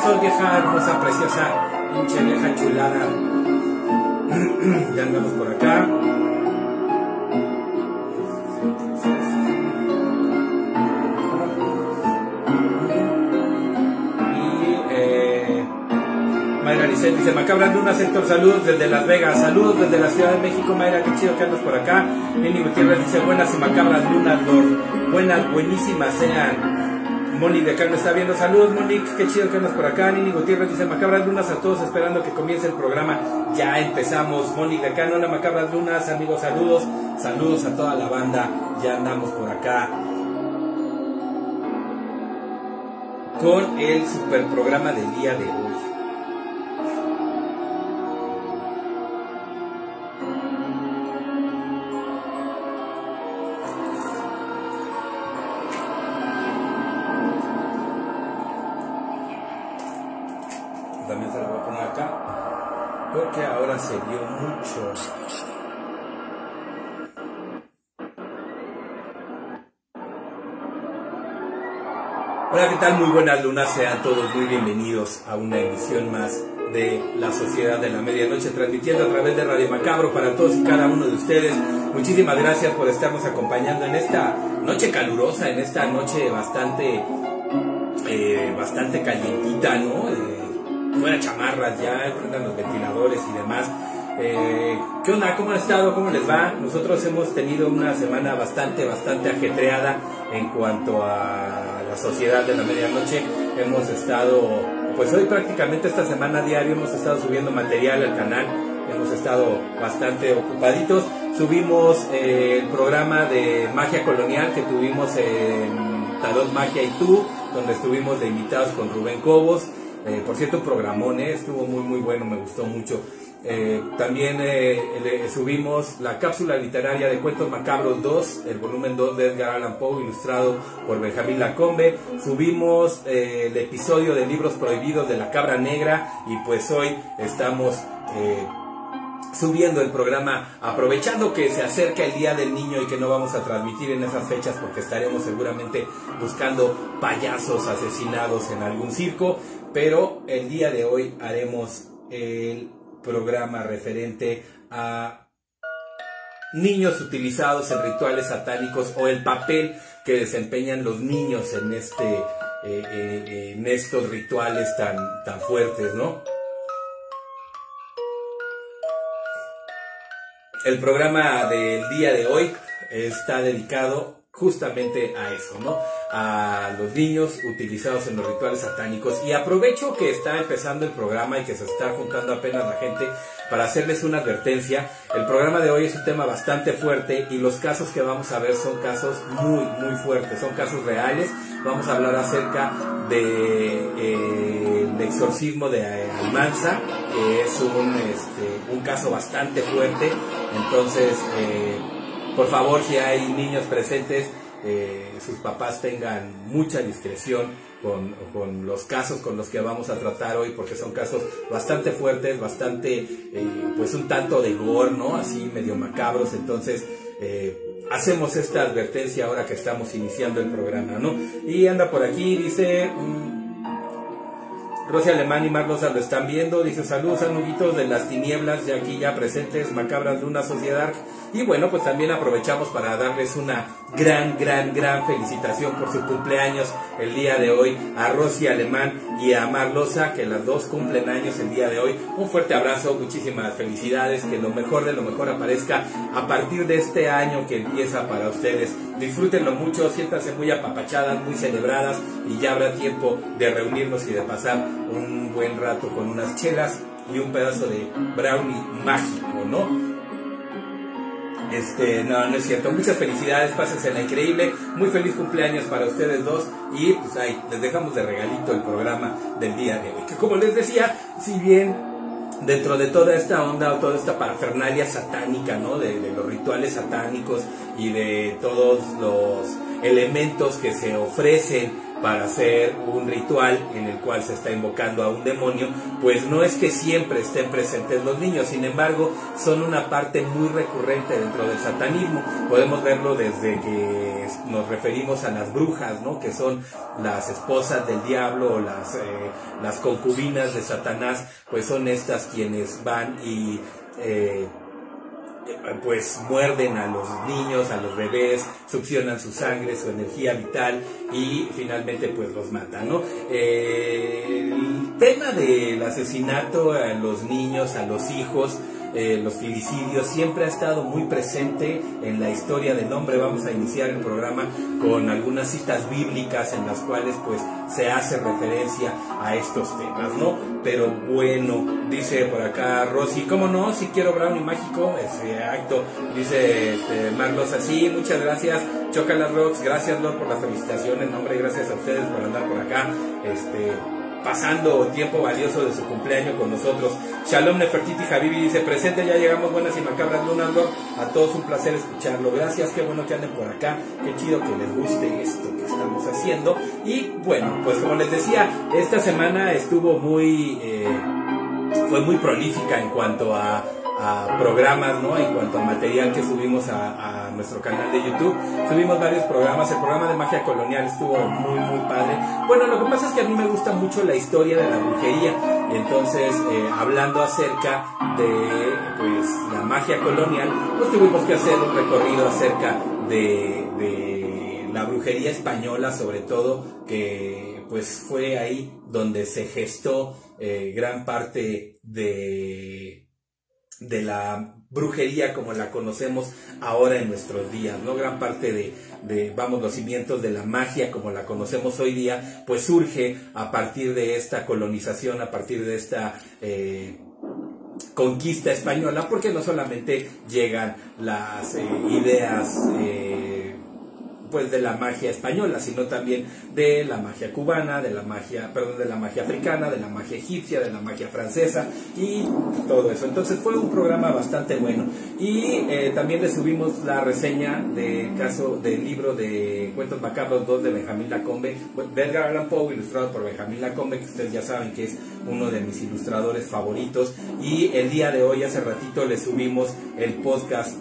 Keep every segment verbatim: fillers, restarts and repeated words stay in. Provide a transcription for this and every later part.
sol, vieja, hermosa, preciosa, pinche vieja chulada. Ya andamos por acá. Mayra Lisset dice, Macabras Lunas, Héctor, saludos desde Las Vegas, saludos desde la Ciudad de México. Mayra, qué chido que andas por acá. Nini Gutiérrez dice, buenas y macabras lunas, Lord, buenas, buenísimas sean. Monique de acá me está viendo, saludos Monique, qué chido que andas por acá. Nini Gutiérrez dice, Macabras Lunas a todos, esperando que comience el programa. Ya empezamos. Monique de acá, hola Macabras Lunas, amigos, saludos, saludos a toda la banda, ya andamos por acá con el super programa del día de hoy. También se la voy a poner acá porque ahora se vio mucho. Hola, ¿qué tal? Muy buenas lunas, sean todos muy bienvenidos a una emisión más de La Sociedad de la Medianoche, transmitiendo a través de Radio Macabro para todos y cada uno de ustedes. Muchísimas gracias por estarnos acompañando en esta noche calurosa, en esta noche bastante eh, bastante calientita, ¿no? Eh, fuera chamarras ya, prendan los ventiladores y demás. Eh, ¿Qué onda? ¿Cómo han estado? ¿Cómo les va? Nosotros hemos tenido una semana bastante, bastante ajetreada en cuanto a La Sociedad de la Medianoche. Hemos estado, pues hoy prácticamente esta semana diario hemos estado subiendo material al canal. Hemos estado bastante ocupaditos. Subimos eh, el programa de Magia Colonial que tuvimos en Tarot Magia y Tú, donde estuvimos de invitados con Rubén Cobos. Eh, por cierto, un programón, eh, estuvo muy muy bueno, me gustó mucho. Eh, también eh, le, subimos la cápsula literaria de Cuentos Macabros dos, el volumen dos de Edgar Allan Poe, ilustrado por Benjamín Lacombe. Subimos eh, el episodio de Libros Prohibidos de La Cabra Negra, y pues hoy estamos eh, subiendo el programa, aprovechando que se acerca el Día del Niño y que no vamos a transmitir en esas fechas porque estaremos seguramente buscando payasos asesinados en algún circo. Pero el día de hoy haremos el programa referente a niños utilizados en rituales satánicos, o el papel que desempeñan los niños en este eh, eh, en estos rituales tan, tan fuertes, ¿no? El programa del día de hoy está dedicado justamente a eso, ¿no? A los niños utilizados en los rituales satánicos. Y aprovecho que está empezando el programa y que se está juntando apenas la gente para hacerles una advertencia. El programa de hoy es un tema bastante fuerte y los casos que vamos a ver son casos muy, muy fuertes, son casos reales. Vamos a hablar acerca de eh, el exorcismo de Almanza, que es un, este, un caso bastante fuerte. Entonces, eh, por favor, si hay niños presentes, eh, sus papás tengan mucha discreción con, con los casos con los que vamos a tratar hoy, porque son casos bastante fuertes, bastante, eh, pues un tanto de gore, ¿no? Así medio macabros. Entonces, eh, hacemos esta advertencia ahora que estamos iniciando el programa, ¿no? Y anda por aquí, dice... Mmm, Rosy Alemán y Marlosa lo están viendo, dice saludos amiguitos de las tinieblas, ya aquí ya presentes, Macabras Lunas Sociedad. Y bueno, pues también aprovechamos para darles una gran, gran, gran felicitación por su cumpleaños el día de hoy a Rosy Alemán y a Marlosa, que las dos cumplen años el día de hoy. Un fuerte abrazo, muchísimas felicidades, que lo mejor de lo mejor aparezca a partir de este año que empieza para ustedes. Disfrútenlo mucho, siéntanse muy apapachadas, muy celebradas, y ya habrá tiempo de reunirnos y de pasar un buen rato con unas chelas y un pedazo de brownie mágico, ¿no? Este, no, no es cierto. Muchas felicidades, pásensela increíble. Muy feliz cumpleaños para ustedes dos. Y pues ahí, les dejamos de regalito el programa del día de hoy. Que como les decía, si bien dentro de toda esta onda o toda esta parafernalia satánica, ¿no? De, de los rituales satánicos y de todos los elementos que se ofrecen para hacer un ritual en el cual se está invocando a un demonio, pues no es que siempre estén presentes los niños, sin embargo son una parte muy recurrente dentro del satanismo. Podemos verlo desde que nos referimos a las brujas, ¿no?, que son las esposas del diablo o las, eh, las concubinas de Satanás, pues son estas quienes van y eh, pues muerden a los niños, a los bebés, succionan su sangre, su energía vital y finalmente pues los matan, ¿no? Eh, el tema del asesinato a los niños, a los hijos, eh, los filicidios, siempre ha estado muy presente en la historia del hombre. Vamos a iniciar el programa con algunas citas bíblicas en las cuales pues se hace referencia a estos temas, ¿no? Pero bueno, dice por acá Rosy, ¿cómo no? Si quiero brownie mágico, exacto, dice este, Marlos, así, muchas gracias, Chocolate Rocks, gracias Lord por las felicitaciones, hombre, gracias a ustedes por andar por acá, este... pasando tiempo valioso de su cumpleaños con nosotros. Shalom Nefertiti Habibi dice, presente, ya llegamos, buenas y macabras lunas, Lord. A todos un placer escucharlo. Gracias, qué bueno que anden por acá. Qué chido que les guste esto que estamos haciendo. Y bueno, pues como les decía, esta semana estuvo muy... Eh, fue muy prolífica en cuanto a... a programas, ¿no? En cuanto a material que subimos a, a nuestro canal de YouTube. Subimos varios programas. El programa de magia colonial estuvo muy, muy padre. Bueno, lo que pasa es que a mí me gusta mucho la historia de la brujería. Entonces, eh, hablando acerca de pues la magia colonial, pues tuvimos que hacer un recorrido acerca de, de la brujería española, sobre todo, que pues fue ahí donde se gestó eh, gran parte de... de la brujería como la conocemos ahora en nuestros días, ¿no? Gran parte de, de, vamos, los cimientos de la magia como la conocemos hoy día, pues surge a partir de esta colonización, a partir de esta eh, conquista española, porque no solamente llegan las eh, ideas eh, pues de la magia española, sino también de la magia cubana, de la magia, perdón, de la magia africana, de la magia egipcia, de la magia francesa y todo eso. Entonces fue un programa bastante bueno. Y eh, también le subimos la reseña del caso del libro de Cuentos Macabros dos de Benjamín Lacombe, de Edgar Allan Poe, ilustrado por Benjamín Lacombe, que ustedes ya saben que es uno de mis ilustradores favoritos. Y el día de hoy, hace ratito, le subimos el podcast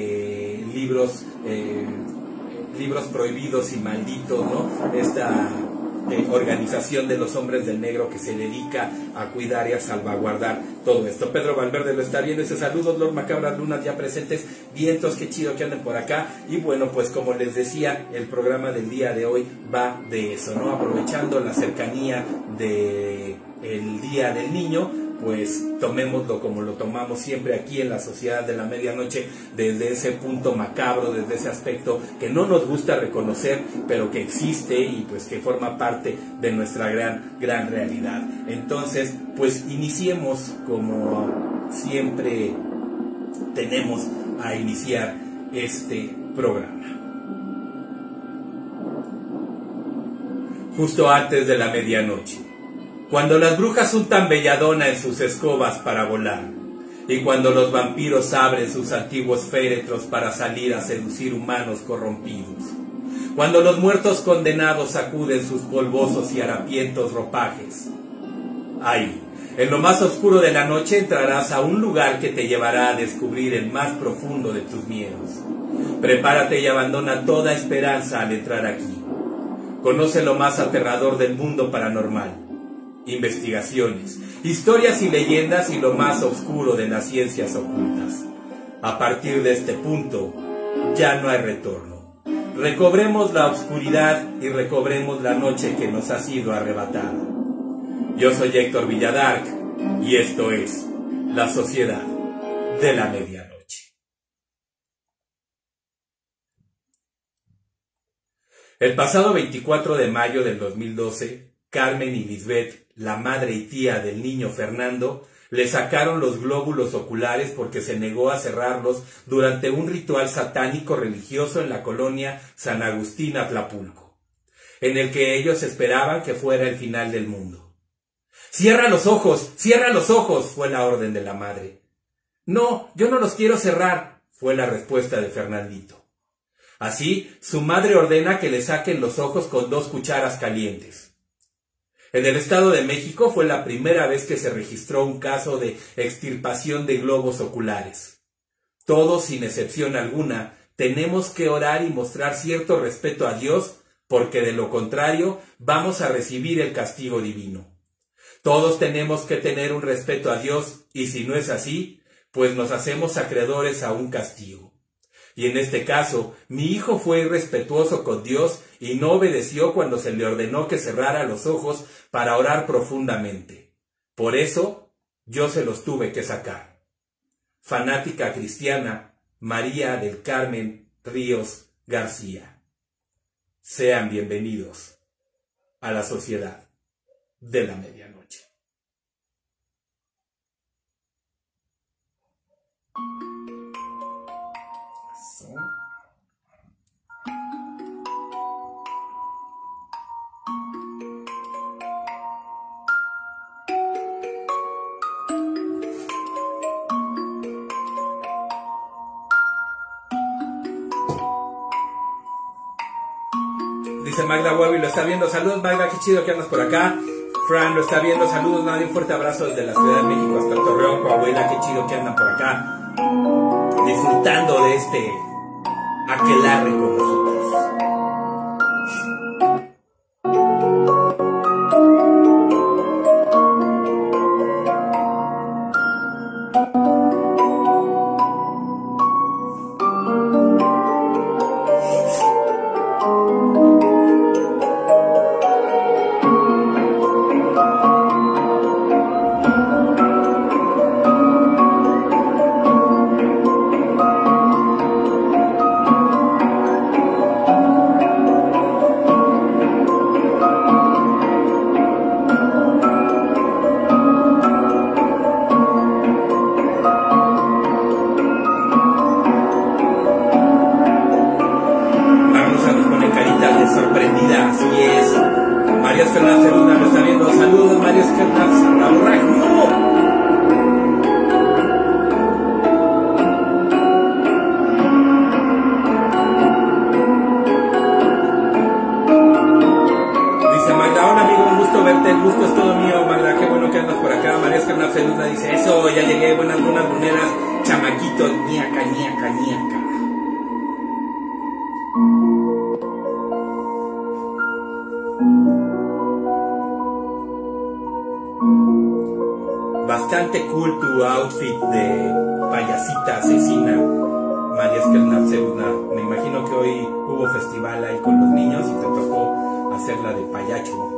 de libros eh, libros prohibidos y malditos, ¿no? Esta eh, organización de los hombres del negro que se dedica a cuidar y a salvaguardar todo esto. Pedro Valverde lo está viendo, dice saludos Lord Macabras Lunas ya presentes, vientos, qué chido que anden por acá. Y bueno, pues como les decía, el programa del día de hoy va de eso, ¿no? Aprovechando la cercanía de el Día del Niño, pues tomémoslo como lo tomamos siempre aquí en la Sociedad de la Medianoche, desde ese punto macabro, desde ese aspecto que no nos gusta reconocer, pero que existe y pues que forma parte de nuestra gran, gran realidad. Entonces, pues iniciemos como siempre tenemos a iniciar este programa. Justo antes de la medianoche, cuando las brujas untan belladona en sus escobas para volar, y cuando los vampiros abren sus antiguos féretros para salir a seducir humanos corrompidos, cuando los muertos condenados sacuden sus polvosos y harapientos ropajes, ahí, en lo más oscuro de la noche, entrarás a un lugar que te llevará a descubrir el más profundo de tus miedos. Prepárate y abandona toda esperanza al entrar aquí. Conoce lo más aterrador del mundo paranormal. Investigaciones, historias y leyendas y lo más oscuro de las ciencias ocultas. A partir de este punto, ya no hay retorno. Recobremos la oscuridad y recobremos la noche que nos ha sido arrebatada. Yo soy Héctor Villadarc y esto es La Sociedad de la Medianoche. El pasado veinticuatro de mayo del dos mil doce, Carmen y Lisbeth, la madre y tía del niño Fernando, le sacaron los glóbulos oculares porque se negó a cerrarlos durante un ritual satánico religioso en la colonia San Agustín Atlapulco, en el que ellos esperaban que fuera el final del mundo. ¡Cierra los ojos! ¡Cierra los ojos!, fue la orden de la madre. No, yo no los quiero cerrar, fue la respuesta de Fernandito. Así, su madre ordena que le saquen los ojos con dos cucharas calientes. En el Estado de México fue la primera vez que se registró un caso de extirpación de globos oculares. Todos, sin excepción alguna, tenemos que orar y mostrar cierto respeto a Dios, porque de lo contrario vamos a recibir el castigo divino. Todos tenemos que tener un respeto a Dios, y si no es así, pues nos hacemos acreedores a un castigo. Y en este caso, mi hijo fue irrespetuoso con Dios y no obedeció cuando se le ordenó que cerrara los ojos para orar profundamente. Por eso, yo se los tuve que sacar. Fanática cristiana, María del Carmen Ríos García. Sean bienvenidos a la sociedad de la medianoche. Dice Magda Huevi, lo está viendo. Saludos, Magda, qué chido que andas por acá. Fran lo está viendo. Saludos, nadie. Un fuerte abrazo desde la Ciudad de México hasta Torreón, Coahuila. Qué chido que andan por acá, disfrutando de este aquelarre con nosotros. Bastante cool tu outfit de payasita asesina, María Esquerna Zeuna. Me imagino que hoy hubo festival ahí con los niños y te tocó hacerla de payacho.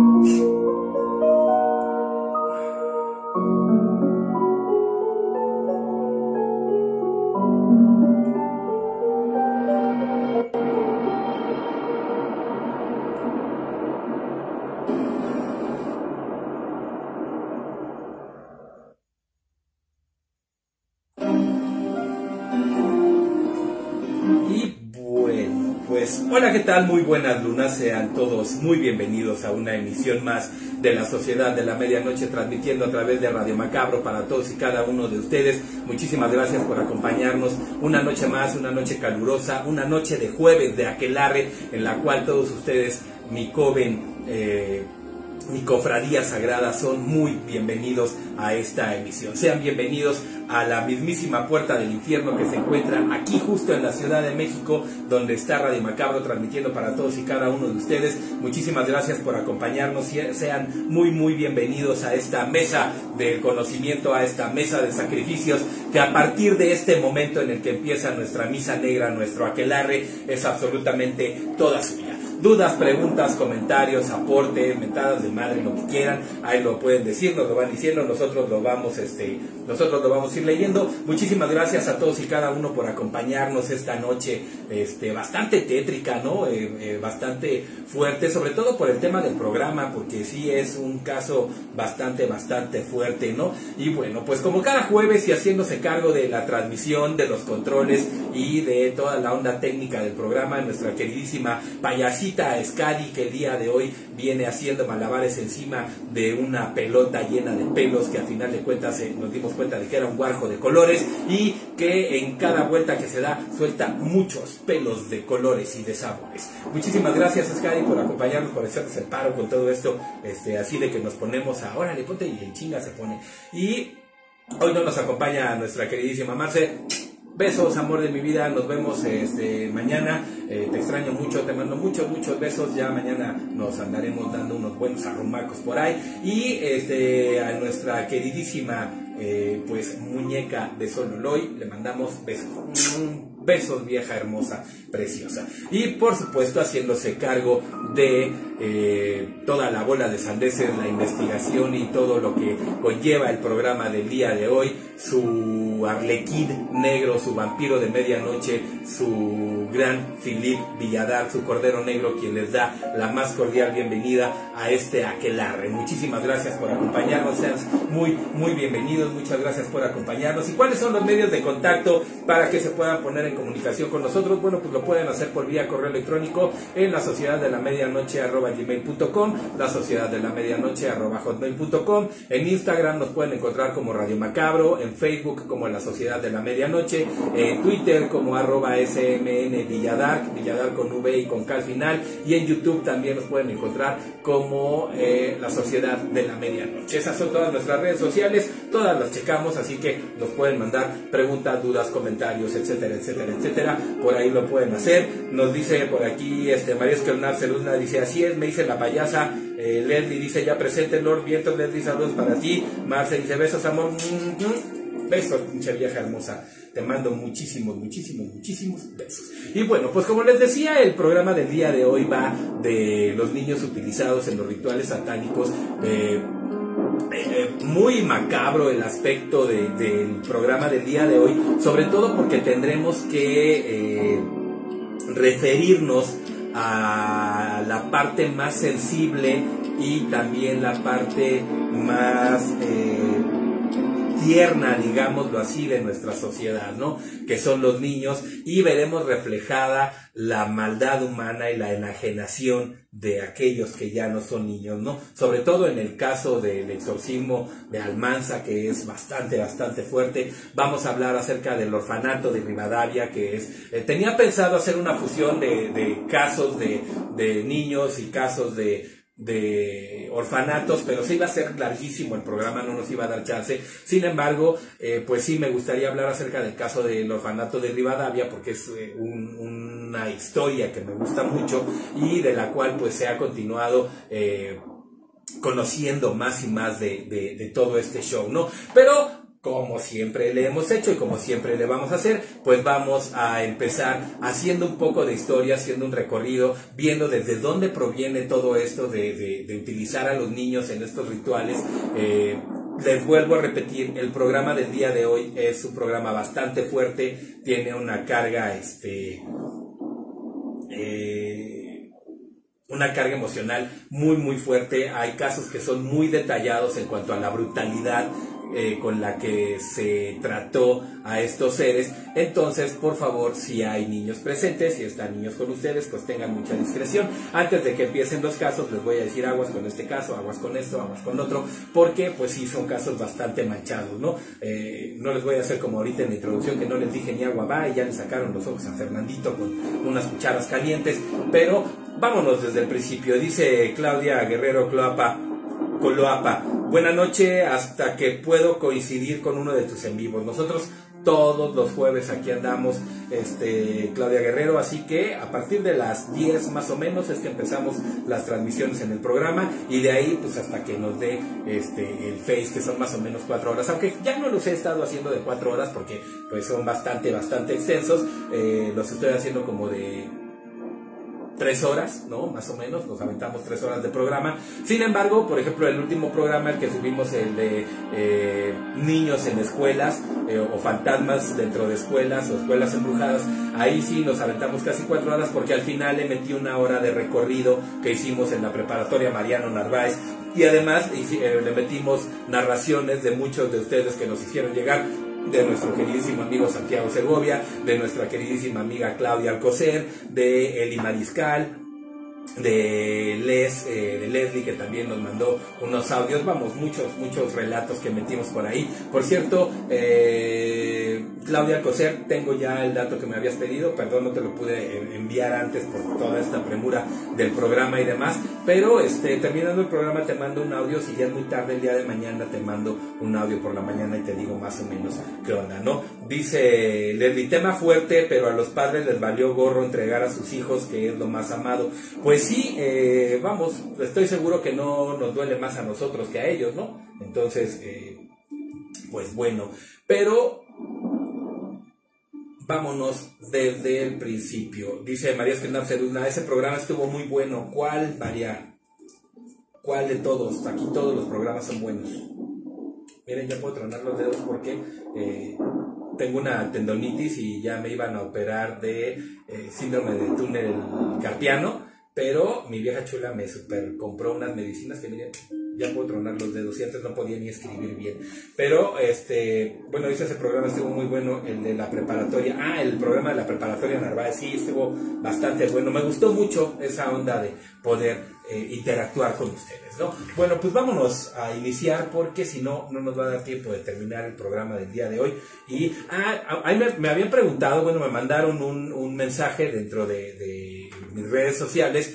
Hola, ¿qué tal? Muy buenas lunas, sean todos muy bienvenidos a una emisión más de la Sociedad de la Medianoche, transmitiendo a través de Radio Macabro para todos y cada uno de ustedes. Muchísimas gracias por acompañarnos una noche más, una noche calurosa, una noche de jueves de aquelarre, en la cual todos ustedes, mi coven, eh, mi cofradía sagrada, son muy bienvenidos a esta emisión. Sean bienvenidos a la mismísima puerta del infierno que se encuentra aquí justo en la Ciudad de México, donde está Radio Macabro transmitiendo para todos y cada uno de ustedes. Muchísimas gracias por acompañarnos. Sean muy muy bienvenidos a esta mesa del conocimiento, a esta mesa de sacrificios, que a partir de este momento en el que empieza nuestra misa negra, nuestro aquelarre, es absolutamente toda suya. Dudas, preguntas, comentarios, aporte, mentadas de madre, lo que quieran, ahí lo pueden decir, nos lo van diciendo, nosotros lo vamos, este, nosotros lo vamos a ir leyendo. Muchísimas gracias a todos y cada uno por acompañarnos esta noche, este, bastante tétrica, ¿no? Eh, eh, bastante fuerte, sobre todo por el tema del programa, porque sí es un caso bastante, bastante fuerte, ¿no? Y bueno, pues como cada jueves y haciéndose cargo de la transmisión, de los controles y de toda la onda técnica del programa, nuestra queridísima payasita felicita a Skadi, que el día de hoy viene haciendo malabares encima de una pelota llena de pelos, que al final de cuentas eh, nos dimos cuenta de que era un guarjo de colores, y que en cada vuelta que se da suelta muchos pelos de colores y de sabores. Muchísimas gracias, Skadi, por acompañarnos, por hacernos el paro con todo esto, este, así de que nos ponemos a, órale, ponte, y en chinga se pone. Y hoy no nos acompaña nuestra queridísima Marce. Besos, amor de mi vida, nos vemos este, mañana, eh, te extraño mucho, te mando muchos, muchos besos, ya mañana nos andaremos dando unos buenos arrumacos por ahí, y este, a nuestra queridísima eh, pues muñeca de Sololoy le mandamos besos, besos, vieja hermosa, preciosa, y por supuesto haciéndose cargo de eh, toda la bola de sandeces, la investigación y todo lo que conlleva el programa del día de hoy, su arlequín negro, su vampiro de medianoche, su gran Philip Villadar, su cordero negro, quien les da la más cordial bienvenida a este aquelarre. Muchísimas gracias por acompañarnos, sean muy, muy bienvenidos, muchas gracias por acompañarnos. ¿Y cuáles son los medios de contacto para que se puedan poner en comunicación con nosotros? Bueno, pues lo pueden hacer por vía correo electrónico en la sociedad de la medianoche arroba gmail punto com, la sociedad de la medianoche arroba hotmail punto com, en Instagram nos pueden encontrar como Radio Macabro, en Facebook como la sociedad de la medianoche, en Twitter como arroba smn Villadar, Villadar con V y con K al final, y en YouTube también nos pueden encontrar como eh, la sociedad de la medianoche. Esas son todas nuestras redes sociales, todas las checamos, así que nos pueden mandar preguntas, dudas, comentarios, etcétera, etcétera, etcétera, por ahí lo pueden hacer. Nos dice por aquí este María Esquernar Celuna, dice así es, me dice la payasa. eh, Leslie dice ya presente, Lord Vientos, Leslie, saludos para ti. Marce dice besos, amor, besos, pinche vieja hermosa, te mando muchísimos, muchísimos, muchísimos besos. Y bueno, pues como les decía, el programa del día de hoy va de los niños utilizados en los rituales satánicos. eh, Eh, muy macabro el aspecto de, del programa del día de hoy, sobre todo porque tendremos que eh, referirnos a la parte más sensible y también la parte más eh, tierna, digámoslo así, de nuestra sociedad, ¿no? Que son los niños, y veremos reflejada la maldad humana y la enajenación de aquellos que ya no son niños, ¿no? Sobre todo en el caso del exorcismo de Almanza, que es bastante, bastante fuerte. Vamos a hablar acerca del orfanato de Rivadavia, que es... Eh, tenía pensado hacer una fusión de, de casos de, de niños y casos de... de orfanatos, pero se iba a ser larguísimo el programa, no nos iba a dar chance. Sin embargo, eh, pues sí me gustaría hablar acerca del caso del orfanato de Rivadavia, porque es eh, un, una historia que me gusta mucho y de la cual pues se ha continuado eh, conociendo más y más de, de, de todo este show, ¿no? Pero como siempre le hemos hecho y como siempre le vamos a hacer, pues vamos a empezar haciendo un poco de historia, haciendo un recorrido, viendo desde dónde proviene todo esto de, de, de utilizar a los niños en estos rituales. Eh, les vuelvo a repetir, el programa del día de hoy es un programa bastante fuerte, tiene una carga, este... Eh, una carga emocional muy muy fuerte. Hay casos que son muy detallados en cuanto a la brutalidad Eh, con la que se trató a estos seres. Entonces, por favor, si hay niños presentes, si están niños con ustedes, pues tengan mucha discreción. Antes de que empiecen los casos, les voy a decir aguas con este caso, aguas con esto, aguas con otro, porque pues sí son casos bastante manchados, ¿no? Eh, no les voy a hacer como ahorita en la introducción, que no les dije ni agua va y ya le sacaron los ojos a Fernandito con unas cucharas calientes, pero vámonos desde el principio. Dice Claudia Guerrero Cloapa, Coloapa, buena noche, hasta que puedo coincidir con uno de tus en vivos. Nosotros todos los jueves aquí andamos, este, Claudia Guerrero, así que a partir de las diez más o menos es que empezamos las transmisiones en el programa, y de ahí pues hasta que nos dé este, el Face, que son más o menos cuatro horas, aunque ya no los he estado haciendo de cuatro horas porque pues son bastante, bastante extensos. Eh, los estoy haciendo como de tres horas, ¿no? Más o menos, nos aventamos tres horas de programa. Sin embargo, por ejemplo, el último programa, el que subimos, el de eh, niños en escuelas, eh, o fantasmas dentro de escuelas, o escuelas embrujadas, ahí sí nos aventamos casi cuatro horas, porque al final le metí una hora de recorrido que hicimos en la preparatoria Mariano Narváez, y además eh, le metimos narraciones de muchos de ustedes que nos hicieron llegar, de nuestro queridísimo amigo Santiago Segovia, de nuestra queridísima amiga Claudia Alcocer, de Eli Mariscal, de Les, eh, de Leslie, que también nos mandó unos audios, vamos, muchos, muchos relatos que metimos por ahí. Por cierto, eh, Claudia Coser, tengo ya el dato que me habías pedido, perdón, no te lo pude enviar antes por toda esta premura del programa y demás, pero este, terminando el programa te mando un audio, si ya es muy tarde el día de mañana te mando un audio por la mañana y te digo más o menos qué onda, ¿no? Dice Leslie, tema fuerte, pero a los padres les valió gorro entregar a sus hijos, que es lo más amado. Pues sí, eh, vamos, estoy seguro que no nos duele más a nosotros que a ellos, ¿no? Entonces, eh, pues bueno, pero vámonos desde el principio. Dice María Esquendar Ceruzna, ese programa estuvo muy bueno. ¿Cuál, María? ¿Cuál de todos? Aquí todos los programas son buenos. Miren, ya puedo tronar los dedos porque eh, tengo una tendonitis y ya me iban a operar de eh, síndrome de túnel carpiano, pero mi vieja chula me super compró unas medicinas que miren, ya puedo tronar los dedos y antes no podía ni escribir bien. Pero, este, bueno, dice ese programa estuvo muy bueno, el de la preparatoria. Ah, el programa de la preparatoria Narváez, sí, estuvo bastante bueno. Me gustó mucho esa onda de poder eh, interactuar con ustedes, ¿no? Bueno, pues vámonos a iniciar porque si no, no nos va a dar tiempo de terminar el programa del día de hoy. Y, ah, ahí me, me habían preguntado, bueno, me mandaron un, un mensaje dentro de, de mis redes sociales,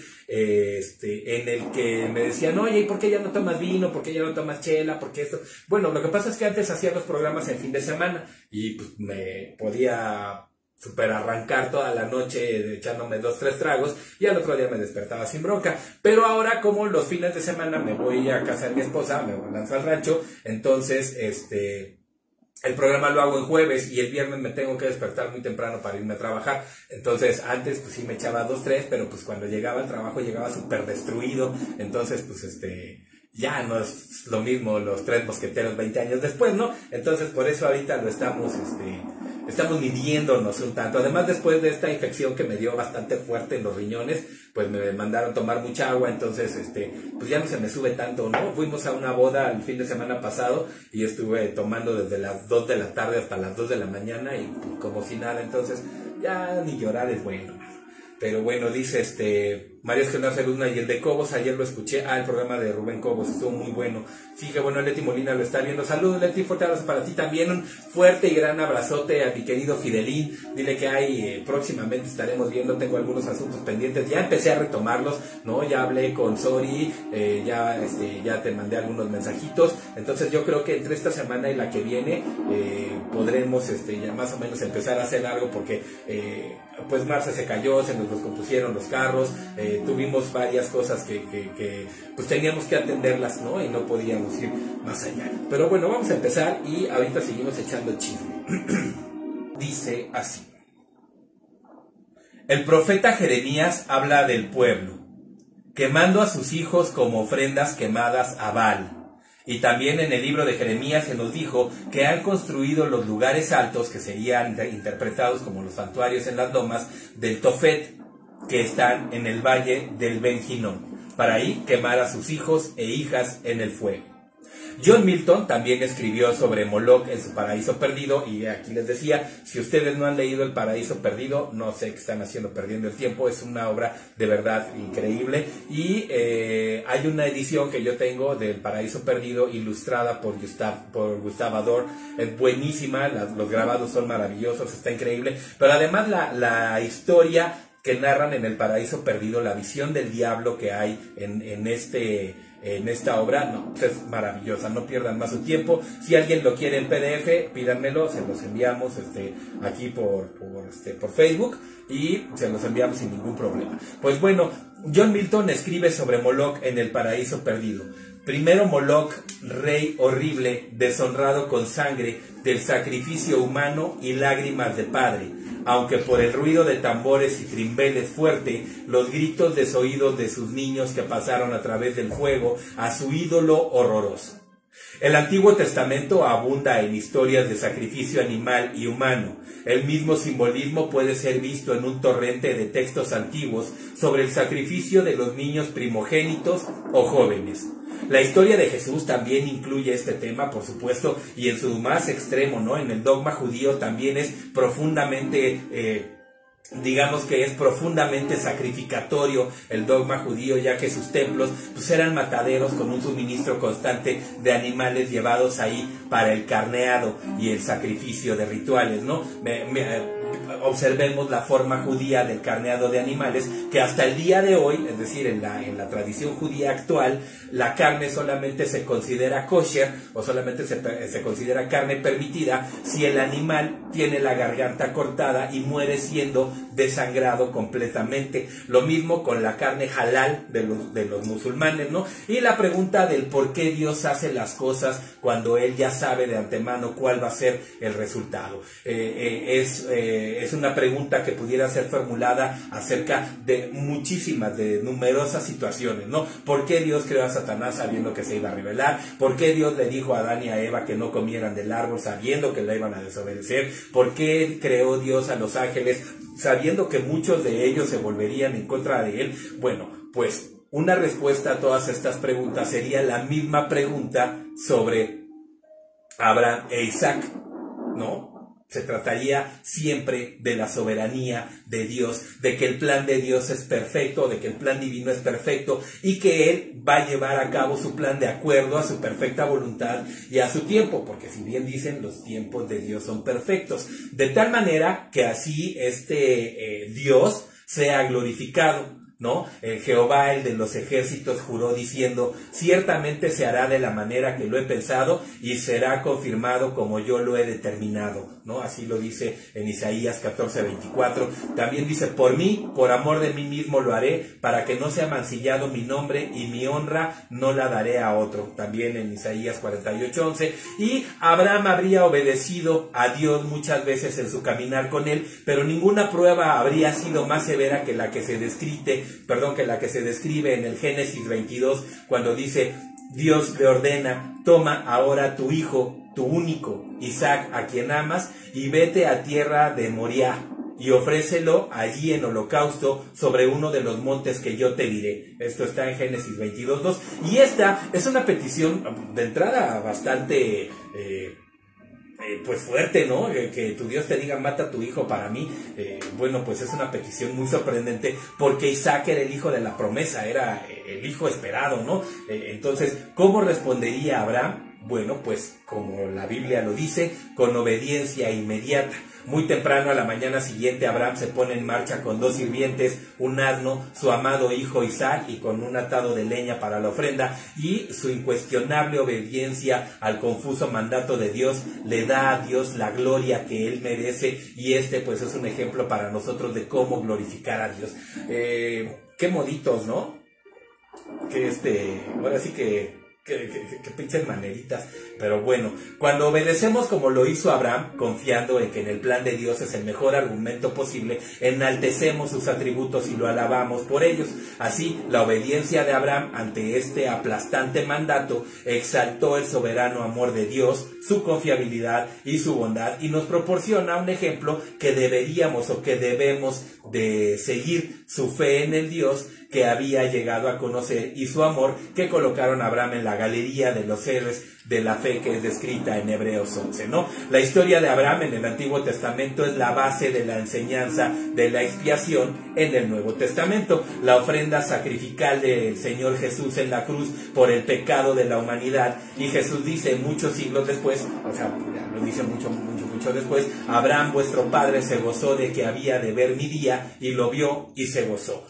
Este, en el que me decían, oye, ¿y por qué ya no tomas vino? ¿Por qué ya no tomas chela? ¿Por qué esto? Bueno, lo que pasa es que antes hacía los programas en fin de semana y pues me podía super arrancar toda la noche echándome dos, tres tragos y al otro día me despertaba sin bronca. Pero ahora, como los fines de semana me voy a casa de mi esposa, me lanzo al rancho, entonces, este... el programa lo hago en jueves y el viernes me tengo que despertar muy temprano para irme a trabajar. Entonces, antes pues sí me echaba dos, tres, pero pues cuando llegaba al trabajo llegaba súper destruido. Entonces, pues este, ya no es lo mismo los tres mosqueteros veinte años después, ¿no? Entonces, por eso ahorita lo estamos, este, estamos midiéndonos un tanto. Además, después de esta infección que me dio bastante fuerte en los riñones, pues me mandaron tomar mucha agua, entonces, este, pues ya no se me sube tanto, ¿no? Fuimos a una boda el fin de semana pasado y estuve tomando desde las dos de la tarde hasta las dos de la mañana y pues, como si nada, entonces ya ni llorar es bueno. Pero bueno, dice este María Esquendar Ceruzna, y el de Cobos, ayer lo escuché, ah, el programa de Rubén Cobos, estuvo muy bueno. Sí, que bueno, Leti Molina lo está viendo. Saludos, Leti, fuerte abrazo para ti también, un fuerte y gran abrazote a mi querido Fidelín. Dile que hay, eh, próximamente estaremos viendo, tengo algunos asuntos pendientes, ya empecé a retomarlos, ¿no? Ya hablé con Sori, eh, ya, este, ya te mandé algunos mensajitos, entonces yo creo que entre esta semana y la que viene, eh, podremos, este, ya más o menos empezar a hacer algo, porque, eh, pues Marce se cayó, se nos descompusieron los carros, eh, tuvimos varias cosas que, que, que pues teníamos que atenderlas, ¿no? Y no podíamos ir más allá. Pero bueno, vamos a empezar y ahorita seguimos echando chisme. Dice así: el profeta Jeremías habla del pueblo, quemando a sus hijos como ofrendas quemadas a Baal. Y también en el libro de Jeremías se nos dijo que han construido los lugares altos, que serían interpretados como los santuarios en las lomas del Tofet, que están en el valle del Ben Hinnom, para ahí quemar a sus hijos e hijas en el fuego. John Milton también escribió sobre Moloch en su Paraíso Perdido, y aquí les decía, si ustedes no han leído El Paraíso Perdido, no sé qué están haciendo perdiendo el tiempo, es una obra de verdad increíble, y eh, hay una edición que yo tengo del Paraíso Perdido ilustrada por Gustave, por Gustave Ador, es buenísima, las, los grabados son maravillosos, está increíble, pero además la, la historia que narran en El Paraíso Perdido, la visión del diablo que hay en, en este... en esta obra, no, es maravillosa, no pierdan más su tiempo. Si alguien lo quiere en P D F, pídanmelo, se los enviamos este, aquí por, por, este, por Facebook y se los enviamos sin ningún problema. Pues bueno, John Milton escribe sobre Moloch en El Paraíso Perdido. Primero Moloch, rey horrible, deshonrado con sangre del sacrificio humano y lágrimas de padre, aunque por el ruido de tambores y trimbeles fuerte, los gritos desoídos de sus niños que pasaron a través del fuego a su ídolo horroroso. El Antiguo Testamento abunda en historias de sacrificio animal y humano. El mismo simbolismo puede ser visto en un torrente de textos antiguos sobre el sacrificio de los niños primogénitos o jóvenes. La historia de Jesús también incluye este tema, por supuesto, y en su más extremo, ¿no? En el dogma judío también es profundamente eh, digamos que es profundamente sacrificatorio el dogma judío, ya que sus templos pues eran mataderos con un suministro constante de animales llevados ahí para el carneado y el sacrificio de rituales, ¿no? Me, me, observemos la forma judía del carneado de animales, que hasta el día de hoy, es decir, en la, en la tradición judía actual, la carne solamente se considera kosher o solamente se, se considera carne permitida si el animal tiene la garganta cortada y muere siendo desangrado completamente. Lo mismo con la carne halal de los, de los musulmanes, ¿no? Y la pregunta del por qué Dios hace las cosas cuando Él ya sabe de antemano cuál va a ser el resultado. Eh, eh, es, eh, es una pregunta que pudiera ser formulada acerca de muchísimas, de numerosas situaciones, ¿no? ¿Por qué Dios creó a Satanás sabiendo que se iba a rebelar? ¿Por qué Dios le dijo a Adán y a Eva que no comieran del árbol sabiendo que la iban a desobedecer? ¿Por qué creó Dios a los ángeles sabiendo que muchos de ellos se volverían en contra de Él? Bueno, pues una respuesta a todas estas preguntas sería la misma pregunta sobre Abraham e Isaac, ¿no? Se trataría siempre de la soberanía de Dios, de que el plan de Dios es perfecto, de que el plan divino es perfecto y que Él va a llevar a cabo su plan de acuerdo a su perfecta voluntad y a su tiempo, porque si bien dicen, los tiempos de Dios son perfectos, de tal manera que así este eh, Dios sea glorificado, ¿no? El Jehová, el de los ejércitos, juró diciendo: ciertamente se hará de la manera que lo he pensado y será confirmado como yo lo he determinado, ¿no? Así lo dice en Isaías catorce veinticuatro. También dice: por mí, por amor de mí mismo lo haré, para que no sea mancillado mi nombre, y mi honra no la daré a otro. También en Isaías cuarenta y ocho once. Y Abraham habría obedecido a Dios muchas veces en su caminar con él, pero ninguna prueba habría sido más severa que la que se describe Perdón, que la que se describe en el Génesis veintidós, cuando dice: Dios le ordena: toma ahora tu hijo, tu único, Isaac, a quien amas, y vete a tierra de Moriah, y ofrécelo allí en holocausto sobre uno de los montes que yo te diré. Esto está en Génesis veintidós dos. Y esta es una petición de entrada bastante... Eh, Eh, pues fuerte, ¿no? Eh, que tu Dios te diga: mata a tu hijo para mí. Eh, bueno, pues es una petición muy sorprendente, porque Isaac era el hijo de la promesa, era el hijo esperado, ¿no? Eh, entonces, ¿cómo respondería Abraham? Bueno, pues como la Biblia lo dice, con obediencia inmediata. Muy temprano a la mañana siguiente, Abraham se pone en marcha con dos sirvientes, un asno, su amado hijo Isaac, y con un atado de leña para la ofrenda, y su incuestionable obediencia al confuso mandato de Dios le da a Dios la gloria que Él merece, y este pues es un ejemplo para nosotros de cómo glorificar a Dios. Eh, qué moditos, ¿no? Que este, ahora sí que... Que, que, que pinches maneritas, pero bueno, cuando obedecemos como lo hizo Abraham, confiando en que en el plan de Dios es el mejor argumento posible, enaltecemos sus atributos y lo alabamos por ellos. Así, la obediencia de Abraham ante este aplastante mandato exaltó el soberano amor de Dios, su confiabilidad y su bondad, y nos proporciona un ejemplo que deberíamos o que debemos de seguir: su fe en el Dios que había llegado a conocer y su amor que colocaron a Abraham en la galería de los héroes de la fe que es descrita en Hebreos once, ¿no? La historia de Abraham en el Antiguo Testamento es la base de la enseñanza de la expiación en el Nuevo Testamento. La ofrenda sacrificial del Señor Jesús en la cruz por el pecado de la humanidad, y Jesús dice muchos siglos después, o sea, lo dice mucho, mucho, mucho después: Abraham vuestro padre se gozó de que había de ver mi día, y lo vio y se gozó.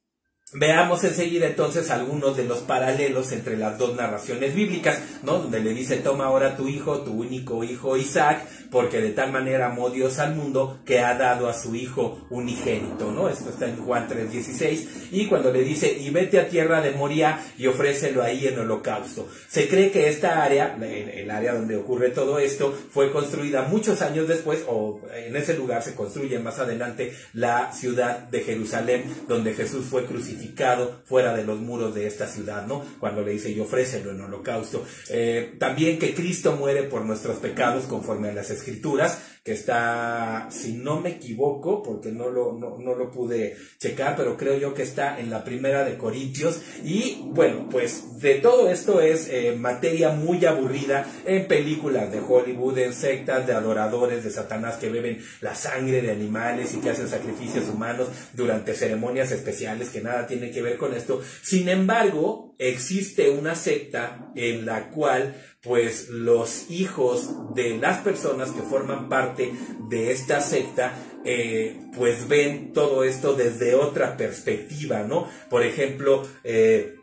Veamos enseguida entonces algunos de los paralelos entre las dos narraciones bíblicas, ¿no? Donde le dice: toma ahora tu hijo, tu único hijo Isaac, porque de tal manera amó Dios al mundo que ha dado a su hijo unigénito, ¿no? Esto está en Juan tres dieciséis. Y cuando le dice: y vete a tierra de Moriah y ofrécelo ahí en holocausto. Se cree que esta área, el área donde ocurre todo esto, fue construida muchos años después, o en ese lugar se construye más adelante la ciudad de Jerusalén, donde Jesús fue crucificado sacrificado fuera de los muros de esta ciudad, ¿no? Cuando le dice, y ofrécelo en holocausto. Eh, también que Cristo muere por nuestros pecados conforme a las Escrituras, que está, si no me equivoco, porque no lo, no, no lo pude checar, pero creo yo que está en la primera de Corintios. Y bueno, pues de todo esto es eh, materia muy aburrida en películas de Hollywood, en sectas de adoradores de Satanás que beben la sangre de animales y que hacen sacrificios humanos durante ceremonias especiales que nada tienen que ver con esto. Sin embargo, existe una secta en la cual pues los hijos de las personas que forman parte de esta secta eh, pues ven todo esto desde otra perspectiva, ¿no? Por ejemplo, eh,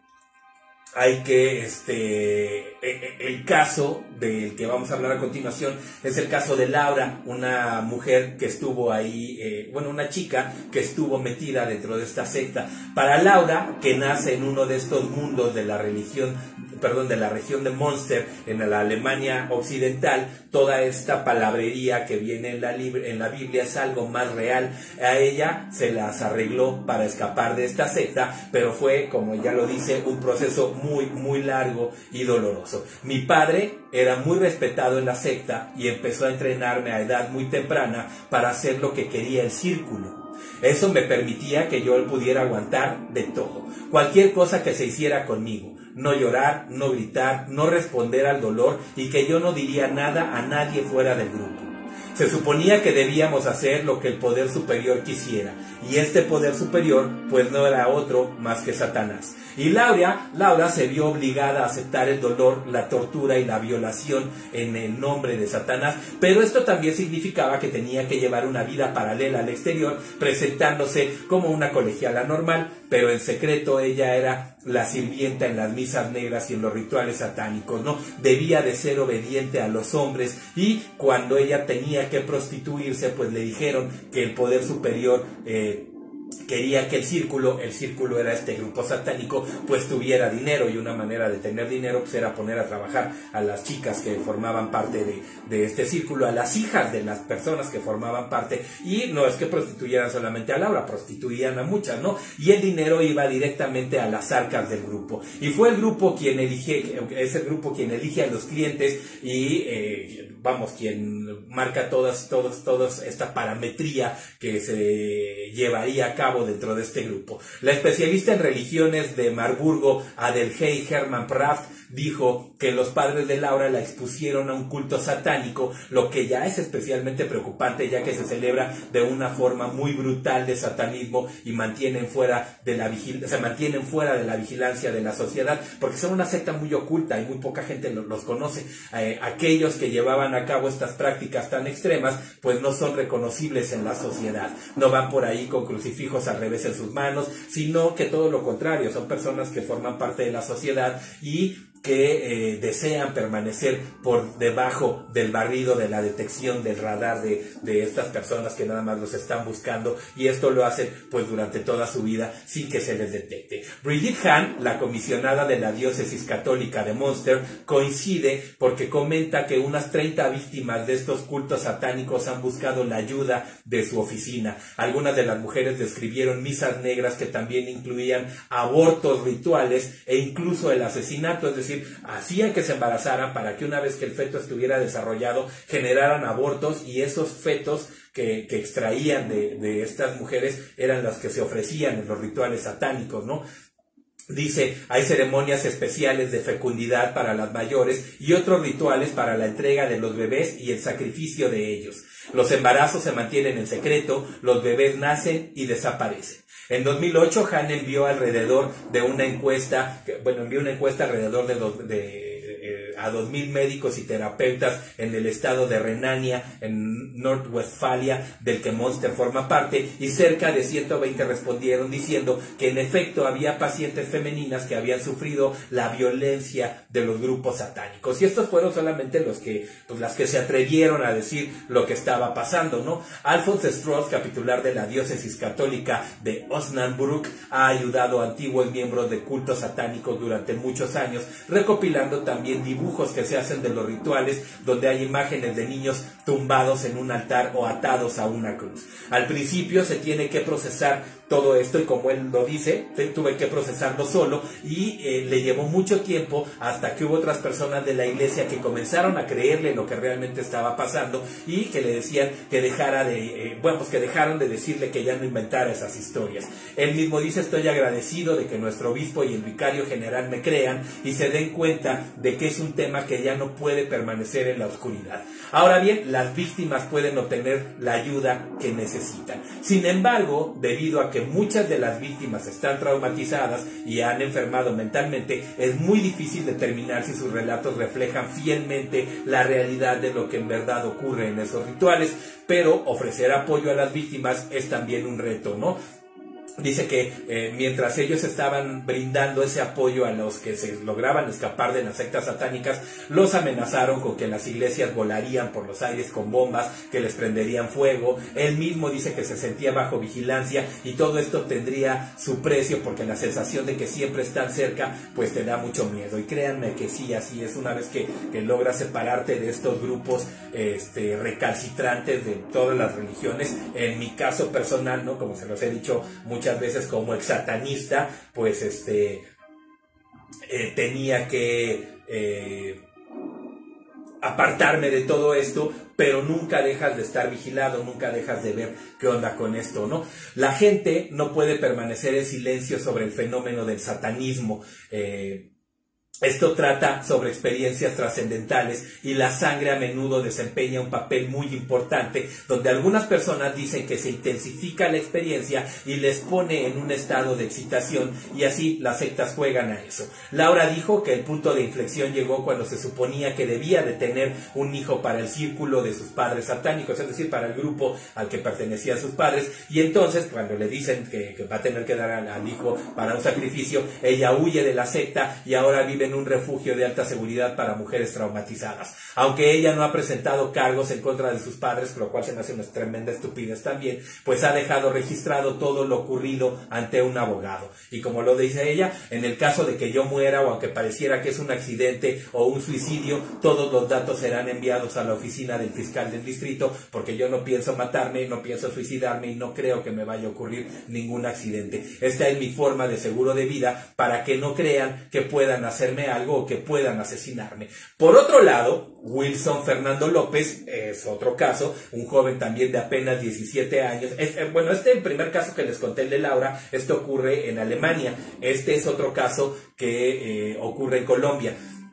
hay que, este, el caso del que vamos a hablar a continuación es el caso de Laura, una mujer que estuvo ahí, eh, bueno, una chica que estuvo metida dentro de esta secta. Para Laura, que nace en uno de estos mundos de la religión, perdón, de la región de Münster, en la Alemania occidental, toda esta palabrería que viene en la, en la Biblia es algo más real. A ella se las arregló para escapar de esta secta, pero fue, como ya lo dice, un proceso muy, muy largo y doloroso. Mi padre era muy respetado en la secta y empezó a entrenarme a edad muy temprana para hacer lo que quería el círculo. Eso me permitía que yo pudiera aguantar de todo, cualquier cosa que se hiciera conmigo. No llorar, no gritar, no responder al dolor y que yo no diría nada a nadie fuera del grupo. Se suponía que debíamos hacer lo que el poder superior quisiera, y este poder superior pues no era otro más que Satanás. Y Laura, Laura se vio obligada a aceptar el dolor, la tortura y la violación en el nombre de Satanás, pero esto también significaba que tenía que llevar una vida paralela al exterior, presentándose como una colegiala normal, pero en secreto ella era la sirvienta en las misas negras y en los rituales satánicos, ¿no? Debía de ser obediente a los hombres, y cuando ella tenía que prostituirse, pues le dijeron que el poder superior eh, quería que el círculo, el círculo era este grupo satánico, pues tuviera dinero, y una manera de tener dinero pues era poner a trabajar a las chicas que formaban parte de, de este círculo, a las hijas de las personas que formaban parte, y no es que prostituyeran solamente a Laura, prostituían a muchas, ¿no? Y el dinero iba directamente a las arcas del grupo, y fue el grupo quien elige, es el grupo quien elige a los clientes y eh, vamos, quien marca todas, todos, todos esta parametría que se llevaría a cabo dentro de este grupo. La especialista en religiones de Marburgo, Adelheid Hermann Praft, dijo que los padres de Laura la expusieron a un culto satánico, lo que ya es especialmente preocupante, ya que se celebra de una forma muy brutal de satanismo y mantienen fuera de la vigil- se mantienen fuera de la vigilancia de la sociedad, porque son una secta muy oculta y muy poca gente lo- los conoce. Eh, aquellos que llevaban a cabo estas prácticas tan extremas, pues no son reconocibles en la sociedad, no van por ahí con crucifijos al revés en sus manos, sino que todo lo contrario, son personas que forman parte de la sociedad y que eh, desean permanecer por debajo del barrido de la detección del radar de, de estas personas que nada más los están buscando, y esto lo hacen pues durante toda su vida sin que se les detecte. Brigitte Hahn, la comisionada de la diócesis católica de Münster, coincide porque comenta que unas treinta víctimas de estos cultos satánicos han buscado la ayuda de su oficina. Algunas de las mujeres describieron misas negras que también incluían abortos rituales e incluso el asesinato, es decir, hacían que se embarazaran para que una vez que el feto estuviera desarrollado generaran abortos, y esos fetos que, que extraían de, de estas mujeres eran los que se ofrecían en los rituales satánicos, ¿no? Dice, hay ceremonias especiales de fecundidad para las mayores y otros rituales para la entrega de los bebés y el sacrificio de ellos. Los embarazos se mantienen en secreto, los bebés nacen y desaparecen. En dos mil ocho, Hahn envió alrededor de una encuesta, bueno, envió una encuesta alrededor de, dos, de eh, a dos mil médicos y terapeutas en el estado de Renania, en Nordwestfalia, del que Münster forma parte, y cerca de ciento veinte respondieron diciendo que en efecto había pacientes femeninas que habían sufrido la violencia de los grupos satánicos. Y estos fueron solamente los que, pues las que se atrevieron a decir lo que estaba pasando, ¿no? Alfons Strauss, capitular de la diócesis católica de Osnabrück, ha ayudado a antiguos miembros de cultos satánicos durante muchos años, recopilando también dibujos que se hacen de los rituales donde hay imágenes de niños tumbados en un altar o atados a una cruz. Al principio se tiene que procesar todo esto, y como él lo dice, tuve que procesarlo solo, y eh, le llevó mucho tiempo hasta que hubo otras personas de la iglesia que comenzaron a creerle lo que realmente estaba pasando y que le decían que dejara de, eh, bueno, pues que dejaron de decirle que ya no inventara esas historias. Él mismo dice: estoy agradecido de que nuestro obispo y el vicario general me crean y se den cuenta de que es un tema que ya no puede permanecer en la oscuridad. Ahora bien, las víctimas pueden obtener la ayuda que necesitan. Sin embargo, debido a que muchas de las víctimas están traumatizadas y han enfermado mentalmente, es muy difícil determinar si sus relatos reflejan fielmente la realidad de lo que en verdad ocurre en esos rituales, pero ofrecer apoyo a las víctimas es también un reto, ¿no? Dice que eh, mientras ellos estaban brindando ese apoyo a los que se lograban escapar de las sectas satánicas, los amenazaron con que las iglesias volarían por los aires con bombas que les prenderían fuego. Él mismo dice que se sentía bajo vigilancia, y todo esto tendría su precio, porque la sensación de que siempre están cerca pues te da mucho miedo. Y créanme que sí, así es. Una vez que, que logras separarte de estos grupos este, recalcitrantes de todas las religiones, en mi caso personal, ¿no?, como se los he dicho muchas veces, como ex satanista, pues este eh, tenía que eh, apartarme de todo esto, pero nunca dejas de estar vigilado, nunca dejas de ver qué onda con esto, ¿no? La gente no puede permanecer en silencio sobre el fenómeno del satanismo. eh, Esto trata sobre experiencias trascendentales, y la sangre a menudo desempeña un papel muy importante, donde algunas personas dicen que se intensifica la experiencia y les pone en un estado de excitación, y así las sectas juegan a eso. Laura dijo que el punto de inflexión llegó cuando se suponía que debía de tener un hijo para el círculo de sus padres satánicos, es decir, para el grupo al que pertenecían sus padres, y entonces cuando le dicen que, que va a tener que dar al, al hijo para un sacrificio, ella huye de la secta y ahora vive en un refugio de alta seguridad para mujeres traumatizadas. Aunque ella no ha presentado cargos en contra de sus padres, lo cual se me hace una tremenda estupidez también, pues ha dejado registrado todo lo ocurrido ante un abogado. Y como lo dice ella, en el caso de que yo muera, o aunque pareciera que es un accidente o un suicidio, todos los datos serán enviados a la oficina del fiscal del distrito, porque yo no pienso matarme, no pienso suicidarme y no creo que me vaya a ocurrir ningún accidente. Esta es mi forma de seguro de vida, para que no crean que puedan hacerme algo o que puedan asesinarme. Por otro lado, Wilson Fernando López es otro caso, un joven también de apenas diecisiete años. Es, eh, bueno, este el primer caso que les conté, el de Laura, esto ocurre en Alemania. Este es otro caso que eh, ocurre en Colombia.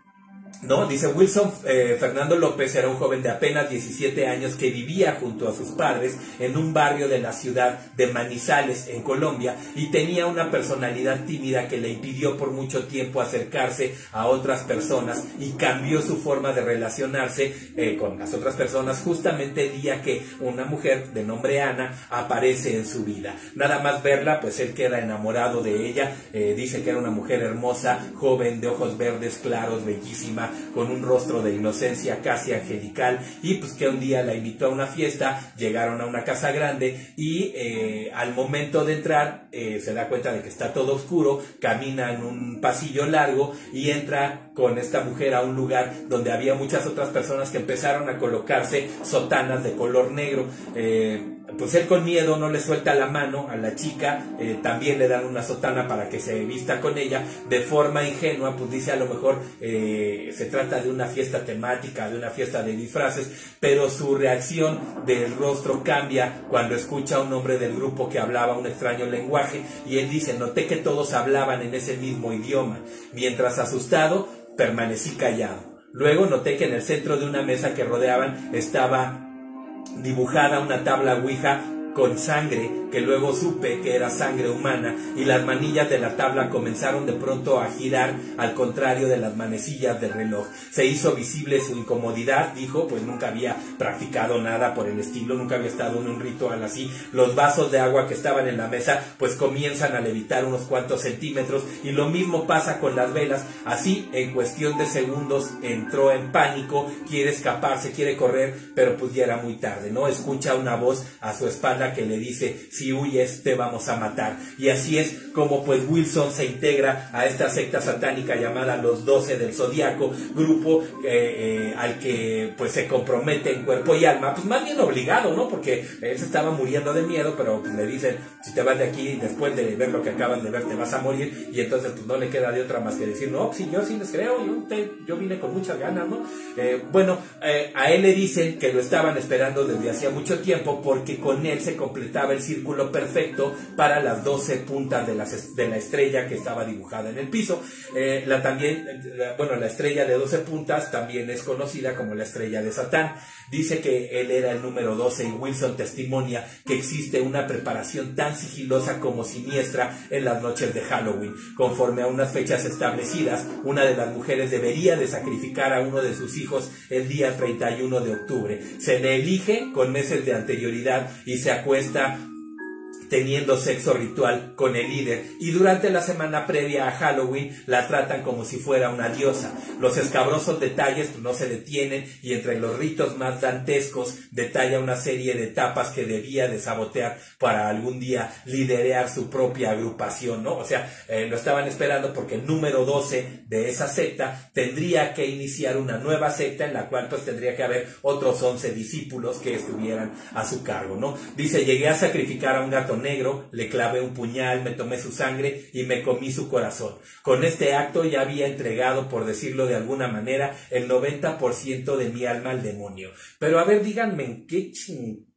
No, dice Wilson eh, Fernando López era un joven de apenas diecisiete años que vivía junto a sus padres en un barrio de la ciudad de Manizales, en Colombia, y tenía una personalidad tímida que le impidió por mucho tiempo acercarse a otras personas, y cambió su forma de relacionarse eh, con las otras personas justamente el día que una mujer de nombre Ana aparece en su vida. Nada más verla, pues él queda enamorado de ella. Eh, dice que era una mujer hermosa, joven, de ojos verdes claros, bellísima, con un rostro de inocencia casi angelical, y pues que un día la invitó a una fiesta. Llegaron a una casa grande y eh, al momento de entrar eh, se da cuenta de que está todo oscuro, camina en un pasillo largo y entra con esta mujer a un lugar donde había muchas otras personas que empezaron a colocarse sotanas de color negro. eh, Pues él, con miedo, no le suelta la mano a la chica, eh, también le dan una sotana para que se vista con ella. De forma ingenua, pues dice, a lo mejor eh, se trata de una fiesta temática, de una fiesta de disfraces, pero su reacción del rostro cambia cuando escucha a un hombre del grupo que hablaba un extraño lenguaje, y él dice: noté que todos hablaban en ese mismo idioma. Mientras, asustado, permanecí callado. Luego noté que en el centro de una mesa que rodeaban estaba dibujada una tabla ouija con sangre, que luego supe que era sangre humana, y las manillas de la tabla comenzaron de pronto a girar al contrario de las manecillas del reloj. Se hizo visible su incomodidad, dijo, pues nunca había practicado nada por el estilo, nunca había estado en un ritual así. Los vasos de agua que estaban en la mesa pues comienzan a levitar unos cuantos centímetros, y lo mismo pasa con las velas. Así, en cuestión de segundos, entró en pánico, quiere escaparse, quiere correr, pero pues ya era muy tarde, ¿no? Escucha una voz a su espalda persona que le dice, si huyes te vamos a matar. Y así es como pues Wilson se integra a esta secta satánica llamada Los Doce del Zodíaco, grupo eh, eh, al que pues se compromete en cuerpo y alma, pues más bien obligado, ¿no? Porque él se estaba muriendo de miedo, pero pues le dicen, si te vas de aquí después de ver lo que acabas de ver te vas a morir, y entonces pues no le queda de otra más que decir, no, sí, yo sí les creo, yo, te, yo vine con muchas ganas, ¿no? Eh, bueno, eh, a él le dicen que lo estaban esperando desde hacía mucho tiempo porque con él se completaba el círculo perfecto para las doce puntas de la, de la estrella que estaba dibujada en el piso. Eh, la también, la, bueno, la estrella de doce puntas también es conocida como la estrella de Satán. Dice que él era el número doce y Wilson testimonia que existe una preparación tan sigilosa como siniestra en las noches de Halloween. Conforme a unas fechas establecidas, una de las mujeres debería de sacrificar a uno de sus hijos el día treinta y uno de octubre. Se le elige con meses de anterioridad y se acuesta teniendo sexo ritual con el líder, y durante la semana previa a Halloween la tratan como si fuera una diosa. Los escabrosos detalles pues, no se detienen, y entre los ritos más dantescos detalla una serie de etapas que debía de sabotear para algún día liderar su propia agrupación, ¿no? O sea, eh, lo estaban esperando porque el número doce de esa secta tendría que iniciar una nueva secta en la cual pues tendría que haber otros once discípulos que estuvieran a su cargo, ¿no? Dice, llegué a sacrificar a un gato negro, le clavé un puñal, me tomé su sangre y me comí su corazón. Con este acto ya había entregado, por decirlo de alguna manera, el noventa por ciento de mi alma al demonio. Pero a ver, díganme, ¿en qué ching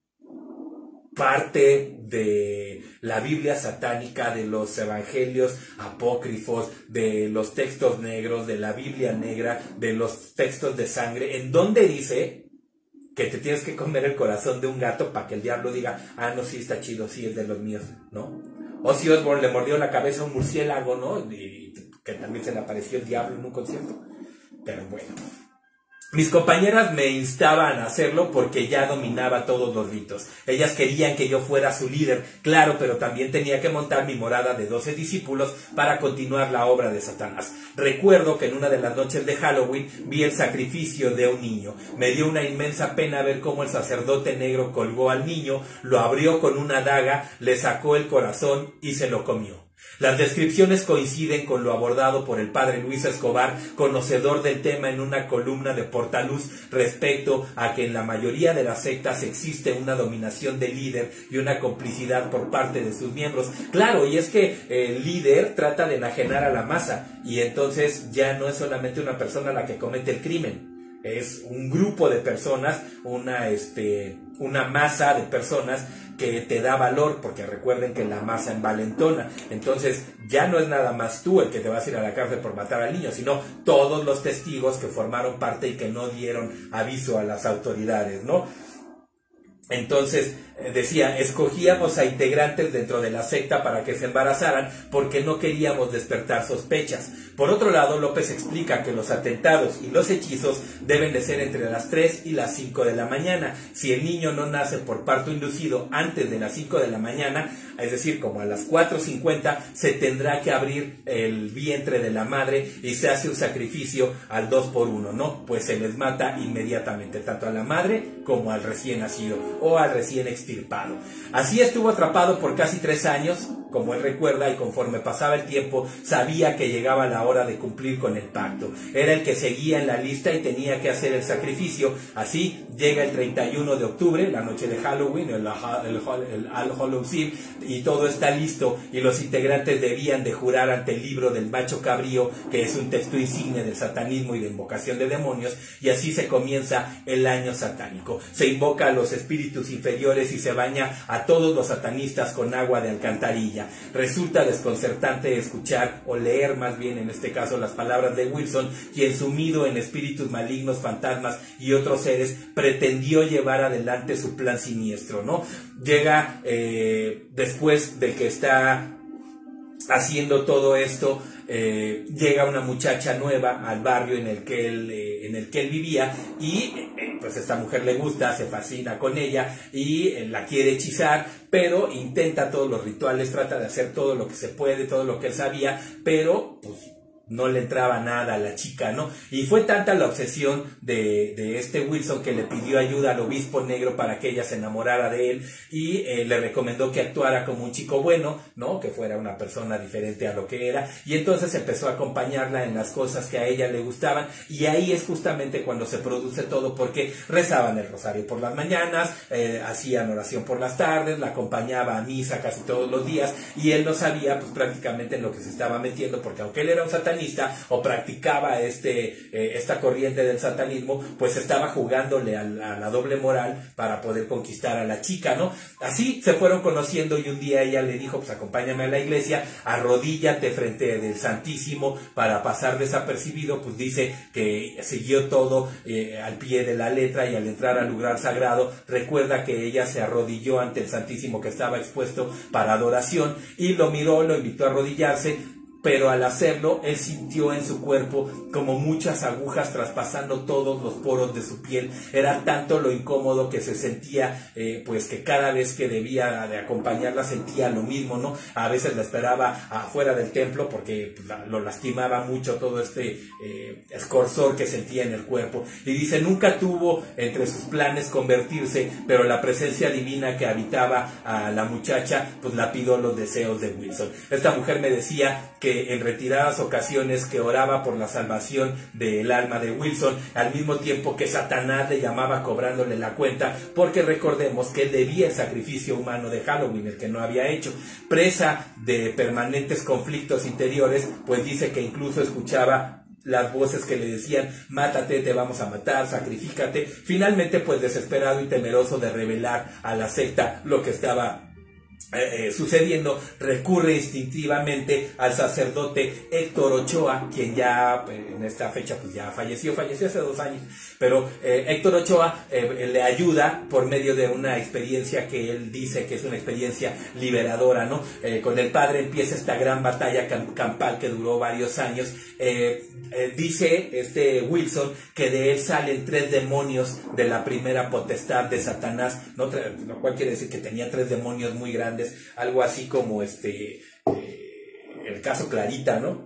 parte de la Biblia satánica, de los evangelios apócrifos, de los textos negros, de la Biblia negra, de los textos de sangre, en dónde dice que te tienes que comer el corazón de un gato para que el diablo diga, ah, no, sí está chido, sí es de los míos, ¿no? Ozzy Osbourne le mordió la cabeza a un murciélago, ¿no? Y que también se le apareció el diablo en un concierto. Pero bueno, mis compañeras me instaban a hacerlo porque ya dominaba todos los ritos. Ellas querían que yo fuera su líder, claro, pero también tenía que montar mi morada de doce discípulos para continuar la obra de Satanás. Recuerdo que en una de las noches de Halloween vi el sacrificio de un niño. Me dio una inmensa pena ver cómo el sacerdote negro colgó al niño, lo abrió con una daga, le sacó el corazón y se lo comió. Las descripciones coinciden con lo abordado por el padre Luis Escobar, conocedor del tema, en una columna de Portaluz, respecto a que en la mayoría de las sectas existe una dominación del líder y una complicidad por parte de sus miembros. Claro, y es que el líder trata de enajenar a la masa, y entonces ya no es solamente una persona la que comete el crimen, es un grupo de personas, una, este, una masa de personas que te da valor, porque recuerden que la masa envalentona. Entonces ya no es nada más tú el que te vas a ir a la cárcel por matar al niño, sino todos los testigos que formaron parte y que no dieron aviso a las autoridades, ¿no? Entonces, decía, escogíamos a integrantes dentro de la secta para que se embarazaran porque no queríamos despertar sospechas. Por otro lado, López explica que los atentados y los hechizos deben de ser entre las tres y las cinco de la mañana. Si el niño no nace por parto inducido antes de las cinco de la mañana, es decir, como a las cuatro cincuenta, se tendrá que abrir el vientre de la madre y se hace un sacrificio al dos por uno, ¿no? Pues se les mata inmediatamente, tanto a la madre como al recién nacido o al recién extirpado. Así estuvo atrapado por casi tres años, como él recuerda, y conforme pasaba el tiempo sabía que llegaba la hora de cumplir con el pacto. Era el que seguía en la lista y tenía que hacer el sacrificio. Así llega el treinta y uno de octubre, la noche de Halloween, el, el, el All Hallows Eve, y todo está listo, y los integrantes debían de jurar ante el libro del macho cabrío, que es un texto insigne del satanismo y de invocación de demonios, y así se comienza el año satánico. Se invoca a los espíritus inferiores y se baña a todos los satanistas con agua de alcantarilla. Resulta desconcertante escuchar, o leer más bien en este caso, las palabras de Wilson, quien sumido en espíritus malignos, fantasmas y otros seres, pretendió llevar adelante su plan siniestro, ¿no? Llega eh, después de que está haciendo todo esto, eh, llega una muchacha nueva al barrio en el que él, eh, en el que él vivía, y eh, pues esta mujer le gusta, se fascina con ella y eh, la quiere hechizar, pero intenta todos los rituales, trata de hacer todo lo que se puede, todo lo que él sabía, pero pues no le entraba nada a la chica, ¿no? Y fue tanta la obsesión de, de este Wilson que le pidió ayuda al obispo negro para que ella se enamorara de él y eh, le recomendó que actuara como un chico bueno, ¿no? Que fuera una persona diferente a lo que era, y entonces empezó a acompañarla en las cosas que a ella le gustaban, y ahí es justamente cuando se produce todo, porque rezaban el rosario por las mañanas, eh, hacían oración por las tardes, la acompañaba a misa casi todos los días, y él no sabía pues prácticamente en lo que se estaba metiendo, porque aunque él era un satanista o practicaba este, eh, esta corriente del satanismo, pues estaba jugándole a la, a la doble moral para poder conquistar a la chica, ¿no? Así se fueron conociendo, y un día ella le dijo, pues acompáñame a la iglesia, arrodíllate frente del Santísimo para pasar desapercibido. Pues dice que siguió todo eh, al pie de la letra, y al entrar al lugar sagrado, recuerda que ella se arrodilló ante el Santísimo que estaba expuesto para adoración, y lo miró, lo invitó a arrodillarse, pero al hacerlo, él sintió en su cuerpo como muchas agujas traspasando todos los poros de su piel. Era tanto lo incómodo que se sentía, eh, pues que cada vez que debía de acompañarla sentía lo mismo, ¿no? A veces la esperaba afuera del templo porque pues, la, lo lastimaba mucho todo este eh, escorzor que sentía en el cuerpo. Y dice, nunca tuvo entre sus planes convertirse, pero la presencia divina que habitaba a la muchacha, pues la pidió los deseos de Wilson. Esta mujer me decía que en retiradas ocasiones que oraba por la salvación del alma de Wilson, al mismo tiempo que Satanás le llamaba cobrándole la cuenta, porque recordemos que él debía el sacrificio humano de Halloween, el que no había hecho. Presa de permanentes conflictos interiores, pues dice que incluso escuchaba las voces que le decían, mátate, te vamos a matar, sacrifícate. Finalmente, pues desesperado y temeroso de revelar a la secta lo que estaba Eh, eh, sucediendo, recurre instintivamente al sacerdote Héctor Ochoa, quien ya eh, en esta fecha pues ya falleció, falleció hace dos años, pero eh, Héctor Ochoa eh, le ayuda por medio de una experiencia que él dice que es una experiencia liberadora, ¿no? Eh, con el padre empieza esta gran batalla camp campal que duró varios años. Eh, eh, dice este Wilson que de él salen tres demonios de la primera potestad de Satanás, ¿no? Lo cual quiere decir que tenía tres demonios muy grandes, algo así como este eh, el caso Clarita, ¿no?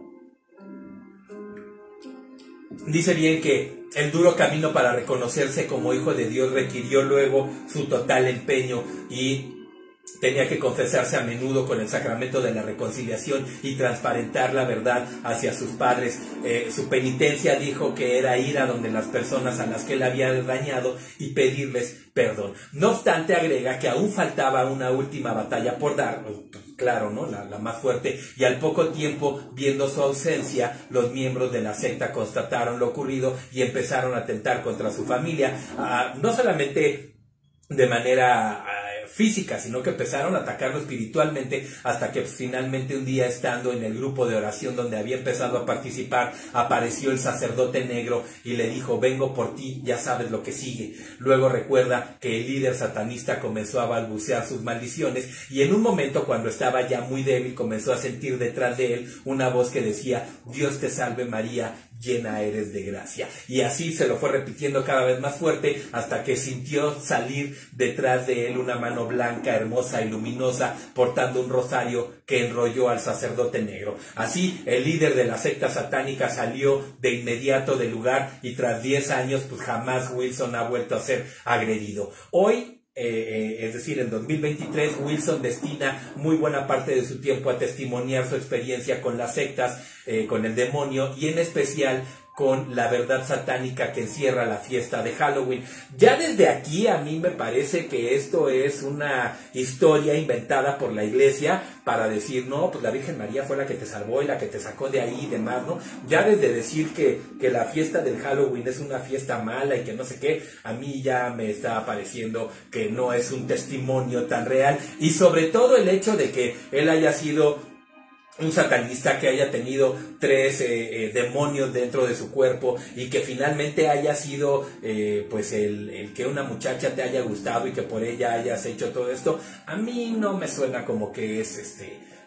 Dice bien que el duro camino para reconocerse como hijo de Dios requirió luego su total empeño, y tenía que confesarse a menudo con el sacramento de la reconciliación y transparentar la verdad hacia sus padres. Eh, su penitencia, dijo, que era ir a donde las personas a las que él había dañado y pedirles perdón. No obstante, agrega que aún faltaba una última batalla por dar, claro, ¿no? La, la más fuerte, y al poco tiempo, viendo su ausencia, los miembros de la secta constataron lo ocurrido y empezaron a atentar contra su familia, uh, no solamente de manera uh, física, sino que empezaron a atacarlo espiritualmente, hasta que pues, finalmente un día, estando en el grupo de oración donde había empezado a participar, apareció el sacerdote negro y le dijo, vengo por ti, ya sabes lo que sigue. Luego recuerda que el líder satanista comenzó a balbucear sus maldiciones, y en un momento, cuando estaba ya muy débil, comenzó a sentir detrás de él una voz que decía, Dios te salve María, llena eres de gracia. Y así se lo fue repitiendo cada vez más fuerte, hasta que sintió salir detrás de él una mano blanca, hermosa y luminosa, portando un rosario que enrolló al sacerdote negro. Así, el líder de la secta satánica salió de inmediato del lugar, y tras diez años, pues jamás Wilson ha vuelto a ser agredido. Hoy, Eh, eh, es decir, en dos mil veintitrés, Wilson destina muy buena parte de su tiempo a testimoniar su experiencia con las sectas, eh, con el demonio, y en especial con la verdad satánica que encierra la fiesta de Halloween. Ya desde aquí a mí me parece que esto es una historia inventada por la iglesia para decir, no, pues la Virgen María fue la que te salvó y la que te sacó de ahí y demás, ¿no? Ya desde decir que, que la fiesta del Halloween es una fiesta mala y que no sé qué, a mí ya me está pareciendo que no es un testimonio tan real, y sobre todo el hecho de que él haya sido un satanista, que haya tenido tres eh, eh, demonios dentro de su cuerpo, y que finalmente haya sido eh, pues el, el que una muchacha te haya gustado y que por ella hayas hecho todo esto, a mí no me suena como que es este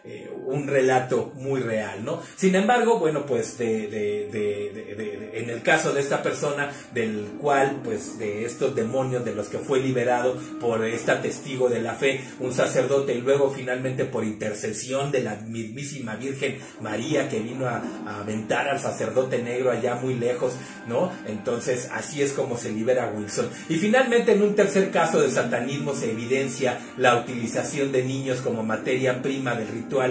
eh, un relato muy real, ¿no? Sin embargo, bueno, pues de, de, de, de, de, de, en el caso de esta persona, del cual, pues de estos demonios de los que fue liberado por esta testigo de la fe, un sacerdote, y luego finalmente por intercesión de la mismísima Virgen María, que vino a, a aventar al sacerdote negro allá muy lejos, ¿no? Entonces así es como se libera Wilson. Y finalmente, en un tercer caso de satanismo, se evidencia la utilización de niños como materia prima del ritual.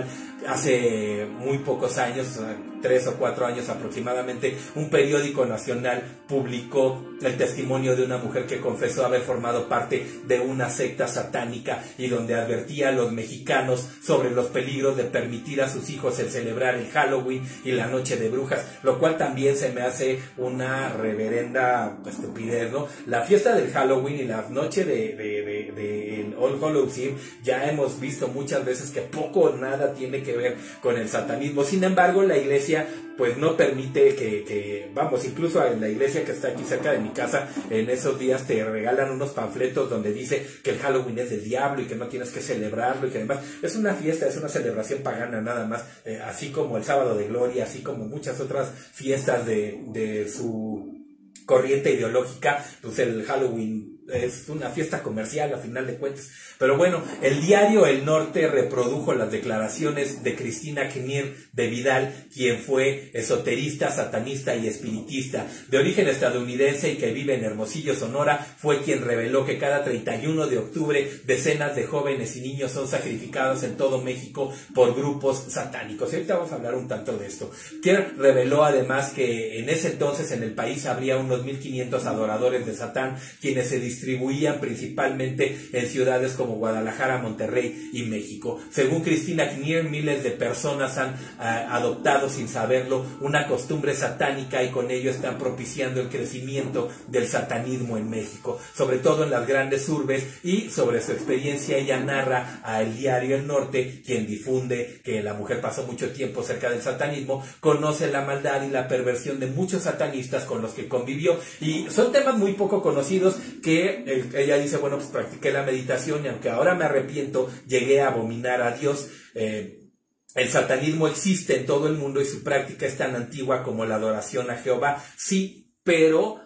Hace muy pocos años, tres o cuatro años aproximadamente, un periódico nacional publicó el testimonio de una mujer que confesó haber formado parte de una secta satánica y donde advertía a los mexicanos sobre los peligros de permitir a sus hijos el celebrar el Halloween y la Noche de Brujas, lo cual también se me hace una reverenda estupidez, ¿no? La fiesta del Halloween y la noche de, de, de, de el All Hallows Eve ya hemos visto muchas veces que poco o nada tiene que ver con el satanismo. Sin embargo, la iglesia pues no permite que, que, vamos, incluso en la iglesia que está aquí cerca de mi casa, en esos días te regalan unos panfletos donde dice que el Halloween es del diablo y que no tienes que celebrarlo y que además es una fiesta, es una celebración pagana nada más, eh, así como el Sábado de Gloria, así como muchas otras fiestas de, de su corriente ideológica. Pues el Halloween es una fiesta comercial a final de cuentas. Pero bueno, el diario El Norte reprodujo las declaraciones de Cristina Knier de Vidal, quien fue esoterista, satanista y espiritista, de origen estadounidense y que vive en Hermosillo, Sonora. Fue quien reveló que cada treinta y uno de octubre decenas de jóvenes y niños son sacrificados en todo México por grupos satánicos. Y ahorita vamos a hablar un tanto de esto. Quien reveló además que en ese entonces en el país habría unos mil quinientos adoradores de Satán, quienes se distribuían principalmente en ciudades como Guadalajara, Monterrey y México. Según Cristina Knier, miles de personas han uh, adoptado sin saberlo una costumbre satánica y con ello están propiciando el crecimiento del satanismo en México, sobre todo en las grandes urbes. Y sobre su experiencia ella narra al diario El Norte, quien difunde que la mujer pasó mucho tiempo cerca del satanismo, conoce la maldad y la perversión de muchos satanistas con los que convivió, y son temas muy poco conocidos que ella dice, bueno, pues practiqué la meditación y aunque ahora me arrepiento, llegué a abominar a Dios. Eh, el satanismo existe en todo el mundo y su práctica es tan antigua como la adoración a Jehová. Sí, pero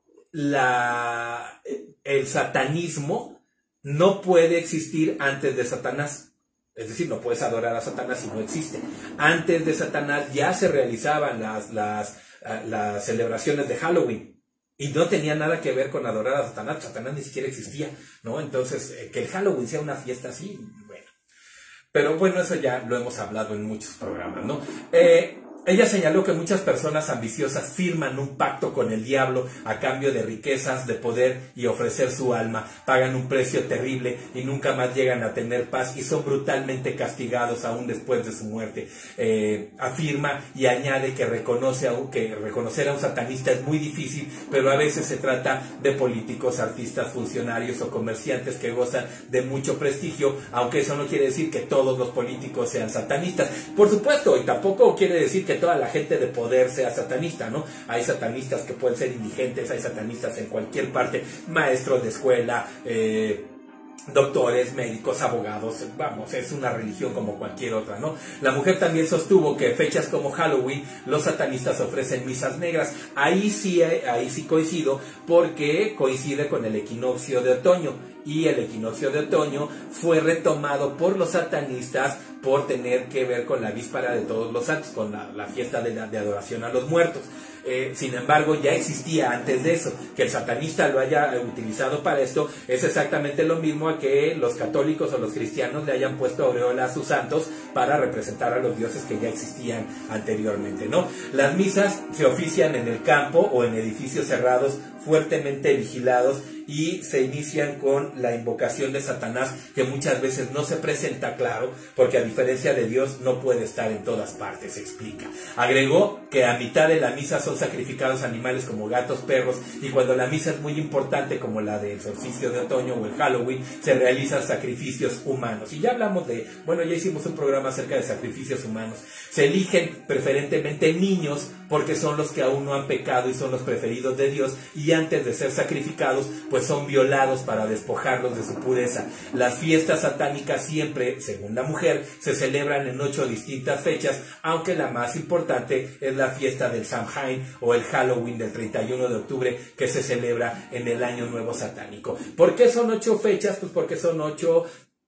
la, el satanismo no puede existir antes de Satanás. Es decir, no puedes adorar a Satanás si no existe. Antes de Satanás ya se realizaban las, las, las celebraciones de Halloween. Y no tenía nada que ver con adorar a Satanás. Satanás ni siquiera existía, ¿no? Entonces, eh, que el Halloween sea una fiesta así, bueno. Pero bueno, eso ya lo hemos hablado en muchos programas, ¿no? Eh, ella señaló que muchas personas ambiciosas firman un pacto con el diablo a cambio de riquezas, de poder y ofrecer su alma. Pagan un precio terrible y nunca más llegan a tener paz y son brutalmente castigados aún después de su muerte. Eh, afirma y añade que, reconoce a un, que reconocer a un satanista es muy difícil, pero a veces se trata de políticos, artistas, funcionarios o comerciantes que gozan de mucho prestigio, aunque eso no quiere decir que todos los políticos sean satanistas. Por supuesto, y tampoco quiere decir que que toda la gente de poder sea satanista, ¿no? Hay satanistas que pueden ser indigentes, hay satanistas en cualquier parte, maestros de escuela, eh, doctores, médicos, abogados, vamos, es una religión como cualquier otra, ¿no? La mujer también sostuvo que fechas como Halloween, los satanistas ofrecen misas negras. Ahí sí, ahí sí coincido, porque coincide con el equinoccio de otoño, y el equinoccio de otoño fue retomado por los satanistas por tener que ver con la víspera de Todos los Santos, con la, la fiesta de, la, de adoración a los muertos. Eh, sin embargo, ya existía antes de eso. Que el satanista lo haya utilizado para esto es exactamente lo mismo a que los católicos o los cristianos le hayan puesto aureola a sus santos para representar a los dioses que ya existían anteriormente, ¿no? Las misas se ofician en el campo o en edificios cerrados fuertemente vigilados y se inician con la invocación de Satanás, que muchas veces no se presenta claro, porque a diferencia de Dios no puede estar en todas partes, se explica. Agregó que a mitad de la misa son sacrificados animales como gatos, perros, y cuando la misa es muy importante, como la del solsticio de otoño o el Halloween, se realizan sacrificios humanos. Y ya hablamos de, bueno, ya hicimos un programa acerca de sacrificios humanos. Se eligen preferentemente niños porque son los que aún no han pecado y son los preferidos de Dios, y antes de ser sacrificados pues son violados para despojarlos de su pureza. Las fiestas satánicas siempre, según la mujer, se celebran en ocho distintas fechas, aunque la más importante es la fiesta del Samhain o el Halloween del treinta y uno de octubre, que se celebra en el Año Nuevo Satánico. ¿Por qué son ocho fechas? Pues porque son ocho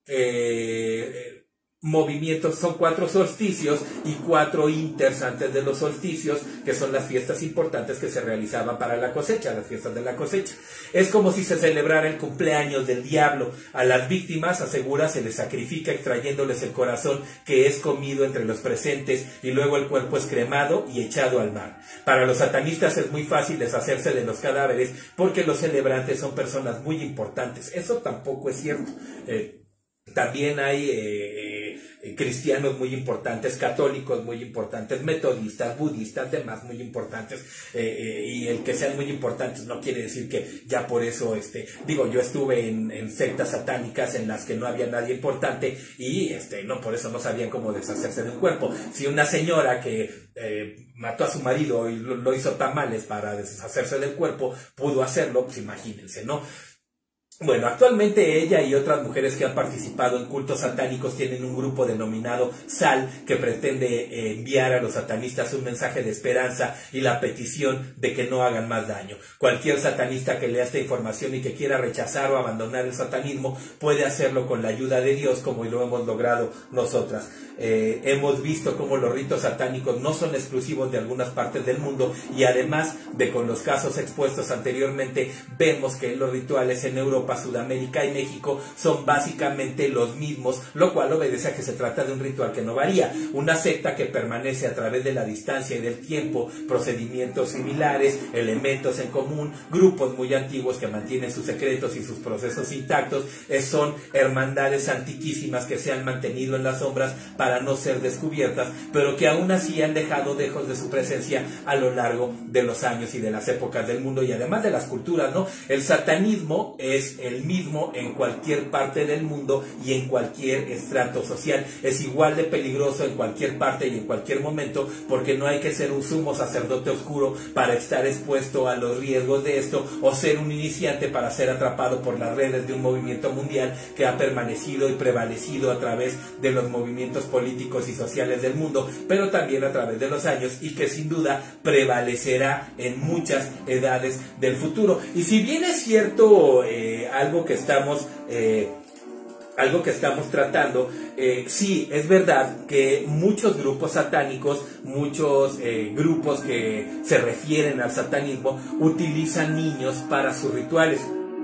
eh, movimientos, son cuatro solsticios y cuatro inters antes de los solsticios, que son las fiestas importantes que se realizaban para la cosecha, las fiestas de la cosecha. Es como si se celebrara el cumpleaños del diablo. A las víctimas, asegura, se les sacrifica extrayéndoles el corazón, que es comido entre los presentes, y luego el cuerpo es cremado y echado al mar. Para los satanistas es muy fácil deshacerse de los cadáveres porque los celebrantes son personas muy importantes. Eso tampoco es cierto. Eh, también hay eh, eh, cristianos muy importantes, católicos muy importantes, metodistas, budistas, demás muy importantes, eh, eh, y el que sean muy importantes no quiere decir que ya por eso, este, digo, yo estuve en, en sectas satánicas en las que no había nadie importante y este, no, por eso no sabían cómo deshacerse del cuerpo. Si una señora que eh, mató a su marido y lo, lo hizo tamales para deshacerse del cuerpo pudo hacerlo, pues imagínense, ¿no? Bueno, actualmente ella y otras mujeres que han participado en cultos satánicos tienen un grupo denominado S A L, que pretende eh, enviar a los satanistas un mensaje de esperanza y la petición de que no hagan más daño. Cualquier satanista que lea esta información y que quiera rechazar o abandonar el satanismo puede hacerlo con la ayuda de Dios, como lo hemos logrado nosotras. Eh, hemos visto cómo los ritos satánicos no son exclusivos de algunas partes del mundo, y además de con los casos expuestos anteriormente, vemos que los rituales en Europa, Sudamérica y México son básicamente los mismos, lo cual obedece a que se trata de un ritual que no varía, una secta que permanece a través de la distancia y del tiempo, procedimientos similares, elementos en común, grupos muy antiguos que mantienen sus secretos y sus procesos intactos. Eh, son hermandades antiquísimas que se han mantenido en las sombras para no ser descubiertas, pero que aún así han dejado dejos de su presencia a lo largo de los años y de las épocas del mundo, y además de las culturas, ¿no? El satanismo es el mismo en cualquier parte del mundo y en cualquier estrato social. Es igual de peligroso en cualquier parte y en cualquier momento, porque no hay que ser un sumo sacerdote oscuro para estar expuesto a los riesgos de esto, o ser un iniciante para ser atrapado por las redes de un movimiento mundial que ha permanecido y prevalecido a través de los movimientos políticos y sociales del mundo, pero también a través de los años, y que sin duda prevalecerá en muchas edades del futuro. Y si bien es cierto eh, algo que estamos eh, algo que estamos tratando, eh, sí, es verdad que muchos grupos satánicos, muchos eh, grupos que se refieren al satanismo, utilizan niños para sus rituales.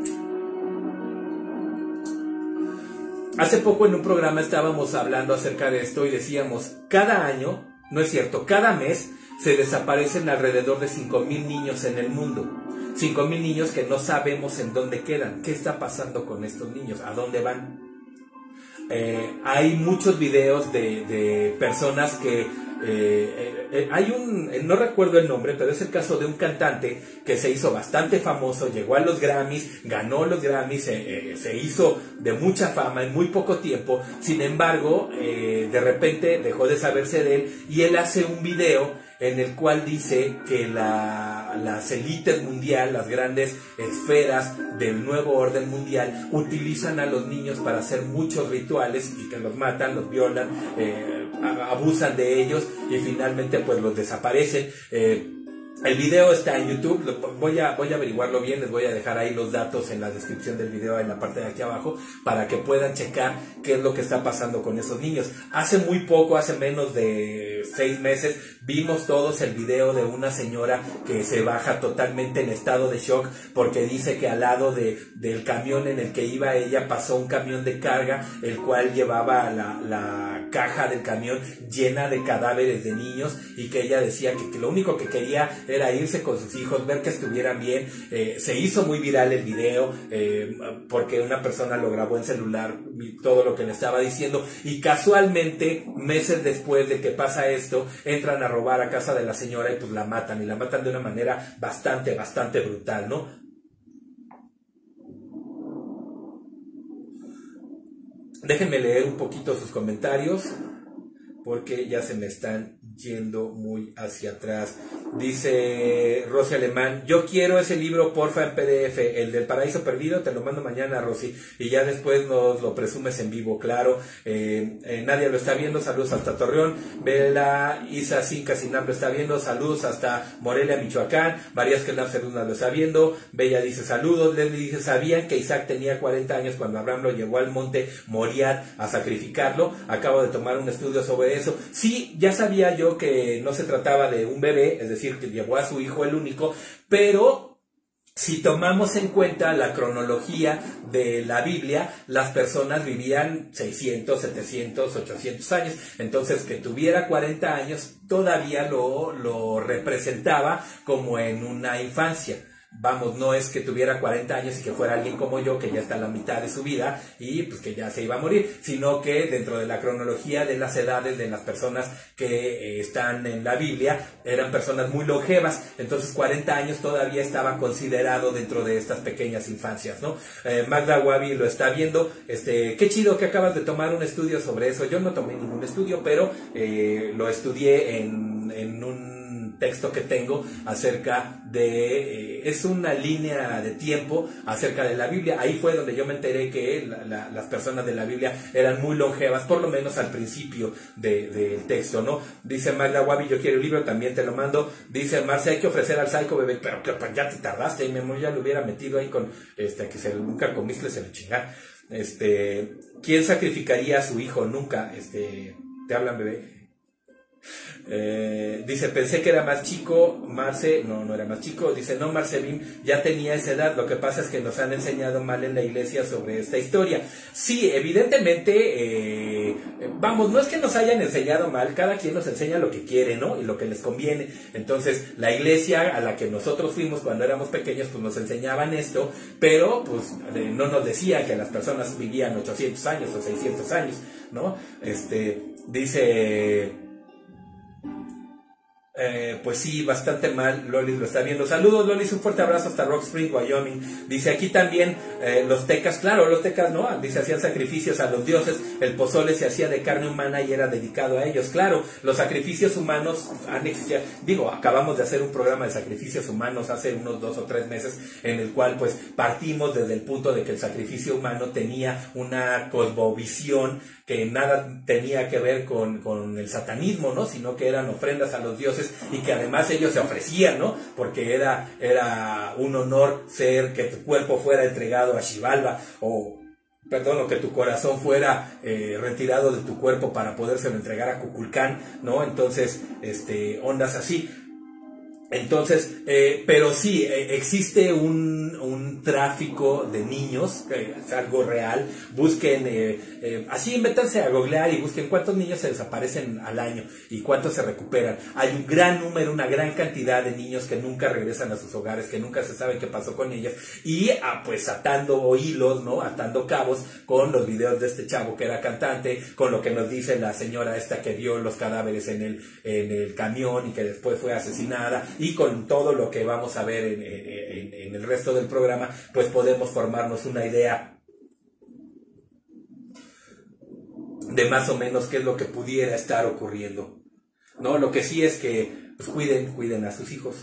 Hace poco en un programa estábamos hablando acerca de esto y decíamos, cada año, no es cierto, cada mes se desaparecen alrededor de cinco mil niños en el mundo. cinco mil niños que no sabemos en dónde quedan. ¿Qué está pasando con estos niños? ¿A dónde van? Eh, hay muchos videos de, de personas que... Eh, eh, hay un, no recuerdo el nombre, pero es el caso de un cantante que se hizo bastante famoso, llegó a los Grammys, ganó los Grammys, eh, eh, se hizo de mucha fama en muy poco tiempo. Sin embargo, eh, de repente dejó de saberse de él, y él hace un video en el cual dice que la, las élites mundial, las grandes esferas del nuevo orden mundial, utilizan a los niños para hacer muchos rituales, y que los matan, los violan, eh, abusan de ellos, y finalmente pues los desaparecen. Eh, El video está en YouTube, voy a, voy a averiguarlo bien, les voy a dejar ahí los datos en la descripción del video, en la parte de aquí abajo, para que puedan checar qué es lo que está pasando con esos niños. Hace muy poco, hace menos de seis meses, vimos todos el video de una señora que se baja totalmente en estado de shock, porque dice que al lado de, del camión en el que iba ella pasó un camión de carga, el cual llevaba la, la caja del camión llena de cadáveres de niños, y que ella decía que, que lo único que quería era irse con sus hijos, ver que estuvieran bien. Eh, se hizo muy viral el video eh, porque una persona lo grabó en celular, todo lo que le estaba diciendo, y casualmente meses después de que pasa esto, entran a robar a casa de la señora y pues la matan, y la matan de una manera bastante, bastante brutal, ¿no? Déjenme leer un poquito sus comentarios, porque ya se me están yendo muy hacia atrás. Dice Rosy Alemán, yo quiero ese libro, porfa, en P D F, el del Paraíso Perdido, te lo mando mañana, Rosy, y ya después nos lo presumes en vivo, claro. Eh, eh, Nadia lo está viendo, saludos hasta Torreón. Vela Isa Cinca Sinam lo está viendo, saludos hasta Morelia, Michoacán. María Esquelar Ceruna lo está viendo. Bella dice saludos. Leslie dice, ¿sabían que Isaac tenía cuarenta años cuando Abraham lo llevó al monte Moriah a sacrificarlo? Acabo de tomar un estudio sobre eso. Sí, ya sabía yo que no se trataba de un bebé, es decir, que llevó a su hijo el único, pero si tomamos en cuenta la cronología de la Biblia, las personas vivían seiscientos, setecientos, ochocientos años. Entonces, que tuviera cuarenta años todavía lo, lo representaba como en una infancia. Vamos, no es que tuviera cuarenta años y que fuera alguien como yo, que ya está en la mitad de su vida y pues que ya se iba a morir, sino que dentro de la cronología de las edades de las personas que eh, están en la Biblia, eran personas muy longevas. Entonces cuarenta años todavía estaba considerado dentro de estas pequeñas infancias, ¿no? Eh, Magda Wabi lo está viendo. Este, qué chido que acabas de tomar un estudio sobre eso. Yo no tomé ningún estudio, pero eh, lo estudié en, en un texto que tengo acerca de, eh, es una línea de tiempo acerca de la Biblia. Ahí fue donde yo me enteré que la, la, las personas de la Biblia eran muy longevas, por lo menos al principio del de, de texto, ¿no? Dice Magda Wabi, yo quiero el libro, también te lo mando. Dice Marce, hay que ofrecer al Psycho Bebé, pero que pues, ya te tardaste, y Memo ya lo hubiera metido ahí con, este, que se nunca comiste, se lo chingar. Este, ¿quién sacrificaría a su hijo? Nunca, este, te hablan, bebé. Eh, dice, pensé que era más chico, Marce, no, no era más chico. Dice, no, Marce Bim ya tenía esa edad, lo que pasa es que nos han enseñado mal en la iglesia sobre esta historia. Sí, evidentemente, eh, vamos, no es que nos hayan enseñado mal, cada quien nos enseña lo que quiere, ¿no? Y lo que les conviene. Entonces, la iglesia a la que nosotros fuimos cuando éramos pequeños, pues nos enseñaban esto, pero pues eh, no nos decía que las personas vivían ochocientos años o seiscientos años, ¿no? Este, dice... Eh, pues sí, bastante mal. Lolis lo está viendo. Saludos, Lolis, un fuerte abrazo hasta Rock Spring, Wyoming. Dice aquí también eh, los tecas, claro, los tecas no, dice, hacían sacrificios a los dioses, el pozole se hacía de carne humana y era dedicado a ellos. Claro, los sacrificios humanos han existido. Digo, acabamos de hacer un programa de sacrificios humanos hace unos dos o tres meses, en el cual pues partimos desde el punto de que el sacrificio humano tenía una cosmovisión que nada tenía que ver con, con el satanismo, ¿no? Sino que eran ofrendas a los dioses y que además ellos se ofrecían, ¿no? Porque era, era un honor ser, que tu cuerpo fuera entregado a Xibalba, o, perdón, o que tu corazón fuera eh, retirado de tu cuerpo para podérselo entregar a Kukulcán, ¿no? Entonces, este, ondas así. Entonces, eh, pero sí, eh, existe un, un tráfico de niños, eh, es algo real. Busquen, eh, eh, así métanse a googlear y busquen cuántos niños se desaparecen al año y cuántos se recuperan. Hay un gran número, una gran cantidad de niños que nunca regresan a sus hogares, que nunca se sabe qué pasó con ellos, y ah, pues atando hilos, ¿no? Atando cabos con los videos de este chavo que era cantante, con lo que nos dice la señora esta que vio los cadáveres en el, en el camión y que después fue asesinada, y con todo lo que vamos a ver en, en, en el resto del programa, pues podemos formarnos una idea de más o menos qué es lo que pudiera estar ocurriendo, ¿no? Lo que sí es que pues cuiden, cuiden a sus hijos,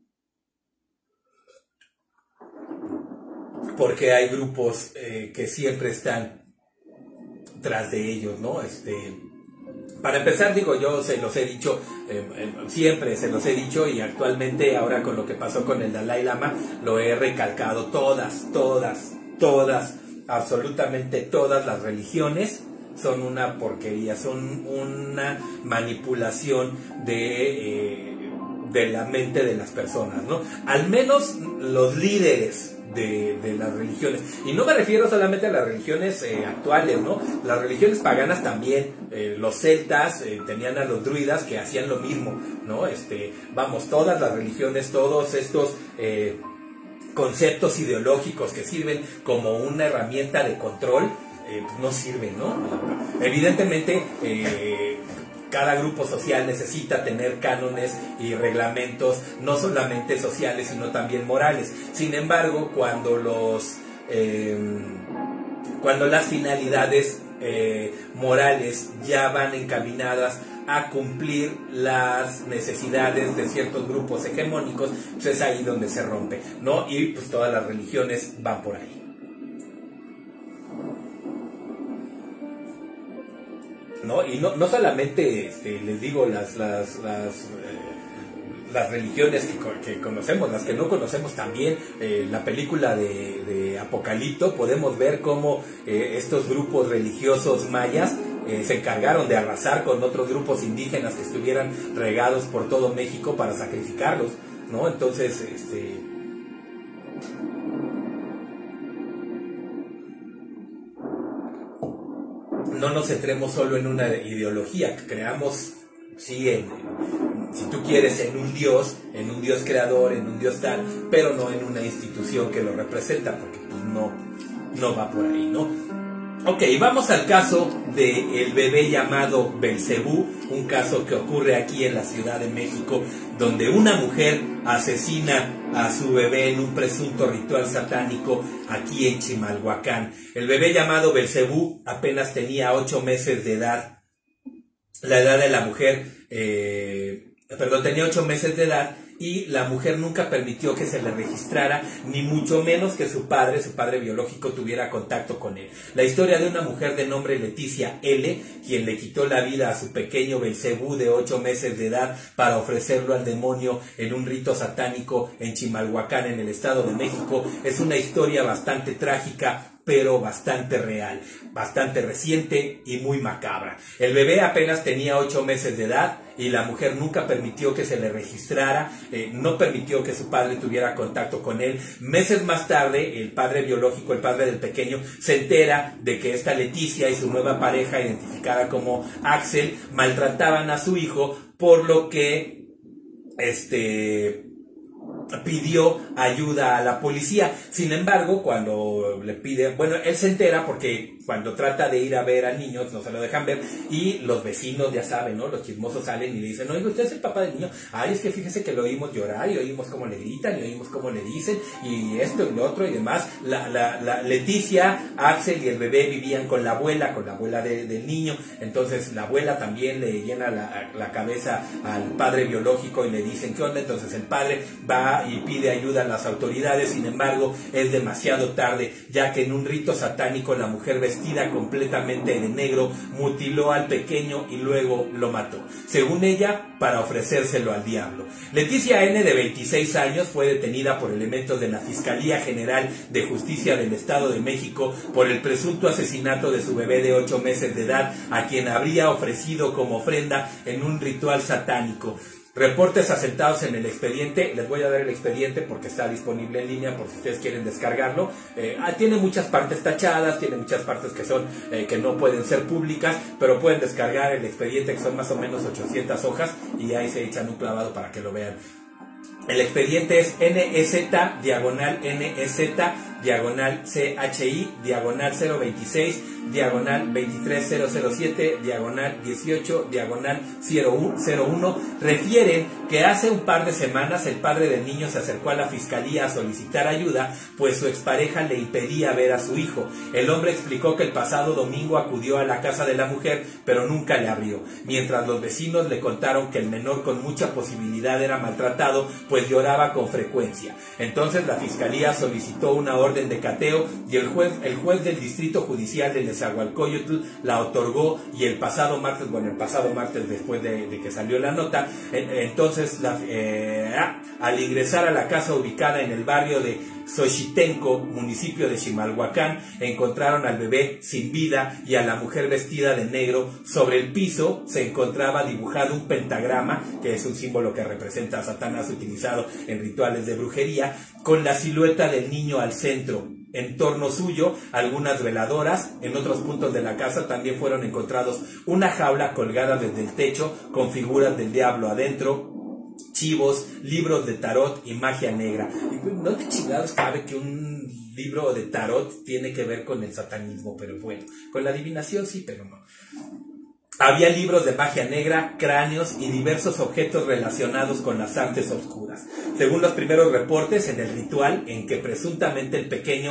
porque hay grupos eh, que siempre están tras de ellos, ¿no? Este... Para empezar, digo, yo se los he dicho, eh, eh, siempre se los he dicho, y actualmente ahora con lo que pasó con el Dalai Lama, lo he recalcado, todas, todas, todas, absolutamente todas las religiones son una porquería, son una manipulación de, eh, de la mente de las personas, ¿no? Al menos los líderes De, de las religiones, y no me refiero solamente a las religiones eh, actuales, ¿no? Las religiones paganas también, eh, los celtas eh, tenían a los druidas que hacían lo mismo, ¿no? Este, vamos, todas las religiones, todos estos eh, conceptos ideológicos que sirven como una herramienta de control, eh, pues no sirven, ¿no? Evidentemente, eh, cada grupo social necesita tener cánones y reglamentos, no solamente sociales, sino también morales. Sin embargo, cuando los eh, cuando las finalidades eh, morales ya van encaminadas a cumplir las necesidades de ciertos grupos hegemónicos, pues es ahí donde se rompe, ¿no? Y pues todas las religiones van por ahí. ¿No? Y no, no solamente, este, les digo, las, las, las, eh, las religiones que, que conocemos, las que no conocemos también, eh, la película de, de Apocalipto, podemos ver cómo eh, estos grupos religiosos mayas eh, se encargaron de arrasar con otros grupos indígenas que estuvieran regados por todo México para sacrificarlos, ¿no? Entonces, este... no nos centremos solo en una ideología, que creamos, sí, en, si tú quieres, en un Dios, en un Dios creador, en un Dios tal, pero no en una institución que lo representa, porque pues no, no va por ahí, ¿no? Ok, vamos al caso del bebé llamado Belcebú, un caso que ocurre aquí en la Ciudad de México, donde una mujer asesina a su bebé en un presunto ritual satánico aquí en Chimalhuacán. El bebé llamado Belcebú apenas tenía ocho meses de edad. La edad de la mujer, eh, perdón, tenía ocho meses de edad, y la mujer nunca permitió que se le registrara, ni mucho menos que su padre, su padre biológico, tuviera contacto con él. La historia de una mujer de nombre Leticia L., quien le quitó la vida a su pequeño Belcebú de ocho meses de edad para ofrecerlo al demonio en un rito satánico en Chimalhuacán, en el Estado de México, es una historia bastante trágica, pero bastante real, bastante reciente y muy macabra. El bebé apenas tenía ocho meses de edad y la mujer nunca permitió que se le registrara, eh, no permitió que su padre tuviera contacto con él. Meses más tarde, el padre biológico, el padre del pequeño, se entera de que esta Leticia y su nueva pareja, identificada como Axel, maltrataban a su hijo, por lo que este... pidió ayuda a la policía. Sin embargo, cuando le pide, bueno, él se entera porque cuando trata de ir a ver a niños no se lo dejan ver, y los vecinos, ya saben, ¿no? Los chismosos salen y le dicen: oiga, ¿usted es el papá del niño? Ay, es que fíjese que lo oímos llorar, y oímos cómo le gritan, y oímos cómo le dicen, y esto y lo otro y demás. La, la, la Leticia, Axel y el bebé vivían con la abuela, con la abuela de, del niño. Entonces la abuela también le llena la, la cabeza al padre biológico y le dicen: ¿qué onda? Entonces el padre va y pide ayuda a las autoridades. Sin embargo, es demasiado tarde, ya que en un rito satánico la mujer vestida completamente de negro mutiló al pequeño y luego lo mató, según ella, para ofrecérselo al diablo. Leticia N., de veintiséis años, fue detenida por elementos de la Fiscalía General de Justicia del Estado de México por el presunto asesinato de su bebé de ocho meses de edad, a quien habría ofrecido como ofrenda en un ritual satánico. Reportes asentados en el expediente. Les voy a dar el expediente porque está disponible en línea por si ustedes quieren descargarlo. Eh, ah, tiene muchas partes tachadas, tiene muchas partes que son eh, que no pueden ser públicas, pero pueden descargar el expediente, que son más o menos ochocientas hojas, y ahí se echan un clavado para que lo vean. El expediente es N E Z, diagonal N E Z, diagonal C H I, diagonal cero veintiséis, diagonal veintitrés mil siete, diagonal dieciocho, diagonal cero uno. Refieren que hace un par de semanas el padre del niño se acercó a la fiscalía a solicitar ayuda, pues su expareja le impedía ver a su hijo. El hombre explicó que el pasado domingo acudió a la casa de la mujer, pero nunca le abrió, mientras los vecinos le contaron que el menor con mucha posibilidad era maltratado, pues lloraba con frecuencia. Entonces la fiscalía solicitó una orden de cateo y el juez, el juez del distrito judicial de Nezahualcóyotl la otorgó, y el pasado martes, bueno, el pasado martes después de, de que salió la nota, entonces la, eh, al ingresar a la casa ubicada en el barrio de Xochitenco, municipio de Chimalhuacán, encontraron al bebé sin vida y a la mujer vestida de negro. Sobre el piso se encontraba dibujado un pentagrama, que es un símbolo que representa a Satanás utilizado en rituales de brujería, con la silueta del niño al centro. En torno suyo, algunas veladoras. En otros puntos de la casa también fueron encontrados una jaula colgada desde el techo con figuras del diablo adentro, chivos, libros de tarot y magia negra. Y no de chingados cabe que un libro de tarot tiene que ver con el satanismo, pero bueno, con la adivinación sí, pero no. Había libros de magia negra, cráneos y diversos objetos relacionados con las artes oscuras. Según los primeros reportes, en el ritual en que presuntamente el pequeño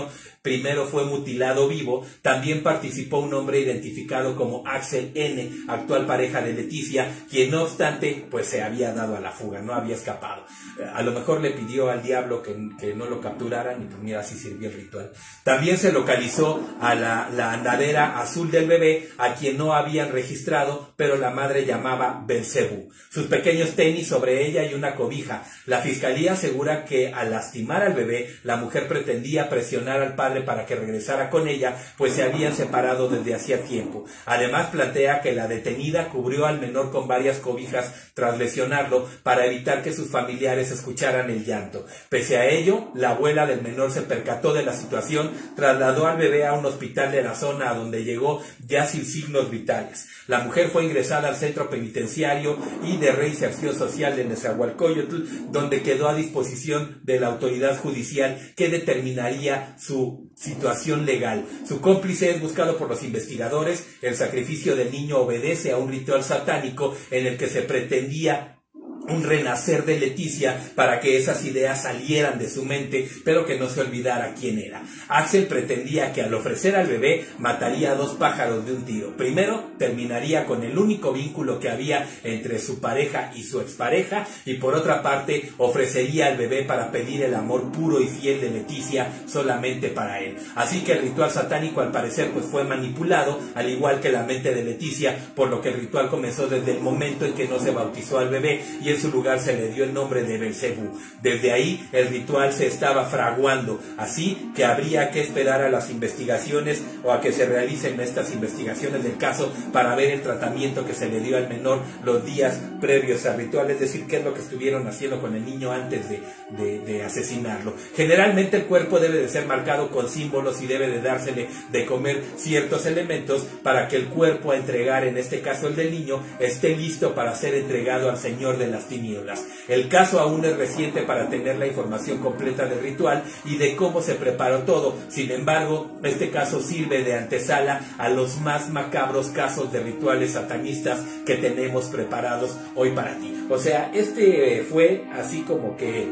primero fue mutilado vivo. También participó un hombre identificado como Axel N., actual pareja de Leticia, quien no obstante pues se había dado a la fuga, no había escapado. A lo mejor le pidió al diablo que, que no lo capturaran y pues mira, así sirvió el ritual. También se localizó a la, la andadera azul del bebé, a quien no habían registrado, pero la madre llamaba Belcebú. Sus pequeños tenis sobre ella y una cobija. La fiscalía asegura que al lastimar al bebé, la mujer pretendía presionar al padre para que regresara con ella, pues se habían separado desde hacía tiempo. Además plantea que la detenida cubrió al menor con varias cobijas tras lesionarlo para evitar que sus familiares escucharan el llanto. Pese a ello, la abuela del menor se percató de la situación, trasladó al bebé a un hospital de la zona a donde llegó ya sin signos vitales. La mujer fue ingresada al centro penitenciario y de reinserción social de Nezahualcóyotl, donde quedó a disposición de la autoridad judicial que determinaría su situación legal. Su cómplice es buscado por los investigadores. El sacrificio del niño obedece a un ritual satánico en el que se pretendía un renacer de Leticia para que esas ideas salieran de su mente, pero que no se olvidara quién era. Axel pretendía que al ofrecer al bebé mataría a dos pájaros de un tiro. Primero, terminaría con el único vínculo que había entre su pareja y su expareja, y por otra parte, ofrecería al bebé para pedir el amor puro y fiel de Leticia solamente para él. Así que el ritual satánico al parecer pues fue manipulado, al igual que la mente de Leticia, por lo que el ritual comenzó desde el momento en que no se bautizó al bebé y en su lugar se le dio el nombre de Belcebú. Desde ahí el ritual se estaba fraguando, así que habría que esperar a las investigaciones o a que se realicen estas investigaciones del caso para ver el tratamiento que se le dio al menor los días previos al ritual, es decir, qué es lo que estuvieron haciendo con el niño antes de, de, de asesinarlo. Generalmente el cuerpo debe de ser marcado con símbolos y debe de dársele de comer ciertos elementos para que el cuerpo a entregar, en este caso el del niño, esté listo para ser entregado al Señor de las tinieblas. El caso aún es reciente para tener la información completa del ritual y de cómo se preparó todo. Sin embargo, este caso sirve de antesala a los más macabros casos de rituales satanistas que tenemos preparados hoy para ti. O sea, este fue así como que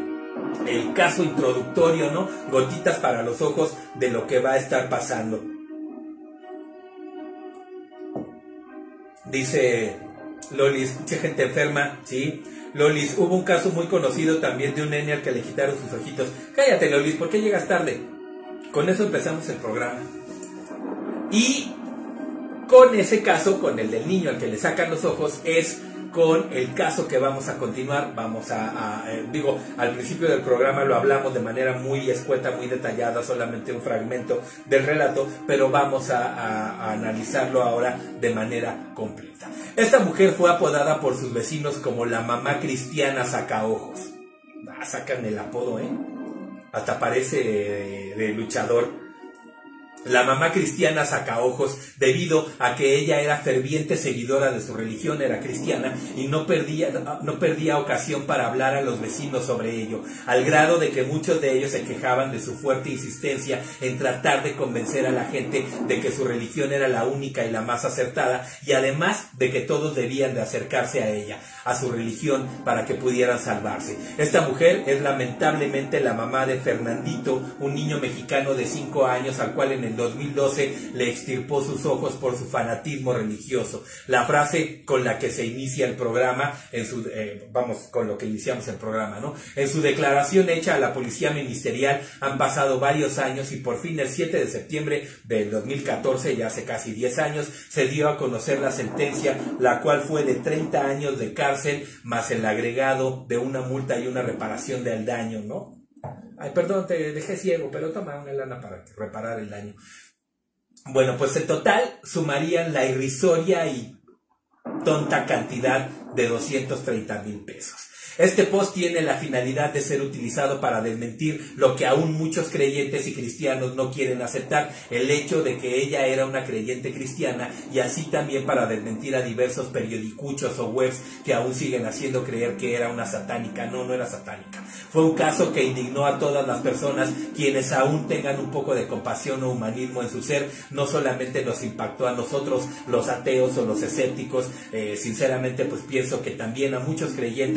el caso introductorio, ¿no? Gotitas para los ojos de lo que va a estar pasando. Dice Lolis, mucha gente enferma, ¿sí? Lolis, hubo un caso muy conocido también de un nene al que le quitaron sus ojitos. Cállate, Lolis, ¿por qué llegas tarde? Con eso empezamos el programa. Y con ese caso, con el del niño al que le sacan los ojos, es con el caso que vamos a continuar. Vamos a, a eh, digo, al principio del programa lo hablamos de manera muy escueta, muy detallada, solamente un fragmento del relato, pero vamos a, a, a analizarlo ahora de manera completa. Esta mujer fue apodada por sus vecinos como la mamá cristiana sacaojos. Ah, sacan el apodo, ¿eh? Hasta parece de, de luchador. La mamá cristiana sacaojos, debido a que ella era ferviente seguidora de su religión, era cristiana, y no perdía, no perdía ocasión para hablar a los vecinos sobre ello, al grado de que muchos de ellos se quejaban de su fuerte insistencia en tratar de convencer a la gente de que su religión era la única y la más acertada, y además de que todos debían de acercarse a ella, a su religión, para que pudieran salvarse. Esta mujer es lamentablemente la mamá de Fernandito, un niño mexicano de cinco años al cual en el dos mil doce le extirpó sus ojos por su fanatismo religioso. La frase con la que se inicia el programa, en su, eh, vamos, con lo que iniciamos el programa, ¿no? En su declaración hecha a la policía ministerial, han pasado varios años y por fin el siete de septiembre del dos mil catorce, ya hace casi diez años, se dio a conocer la sentencia, la cual fue de treinta años de cárcel, más el agregado de una multa y una reparación del daño, ¿no? Ay, perdón, te dejé ciego, pero toma una lana para reparar el daño. Bueno, pues en total sumarían la irrisoria y tonta cantidad de doscientos treinta mil pesos. Este post tiene la finalidad de ser utilizado para desmentir lo que aún muchos creyentes y cristianos no quieren aceptar, el hecho de que ella era una creyente cristiana, y así también para desmentir a diversos periodicuchos o webs que aún siguen haciendo creer que era una satánica. No, no era satánica. Fue un caso que indignó a todas las personas quienes aún tengan un poco de compasión o humanismo en su ser. No solamente nos impactó a nosotros, los ateos o los escépticos, eh, sinceramente pues pienso que también a muchos creyentes,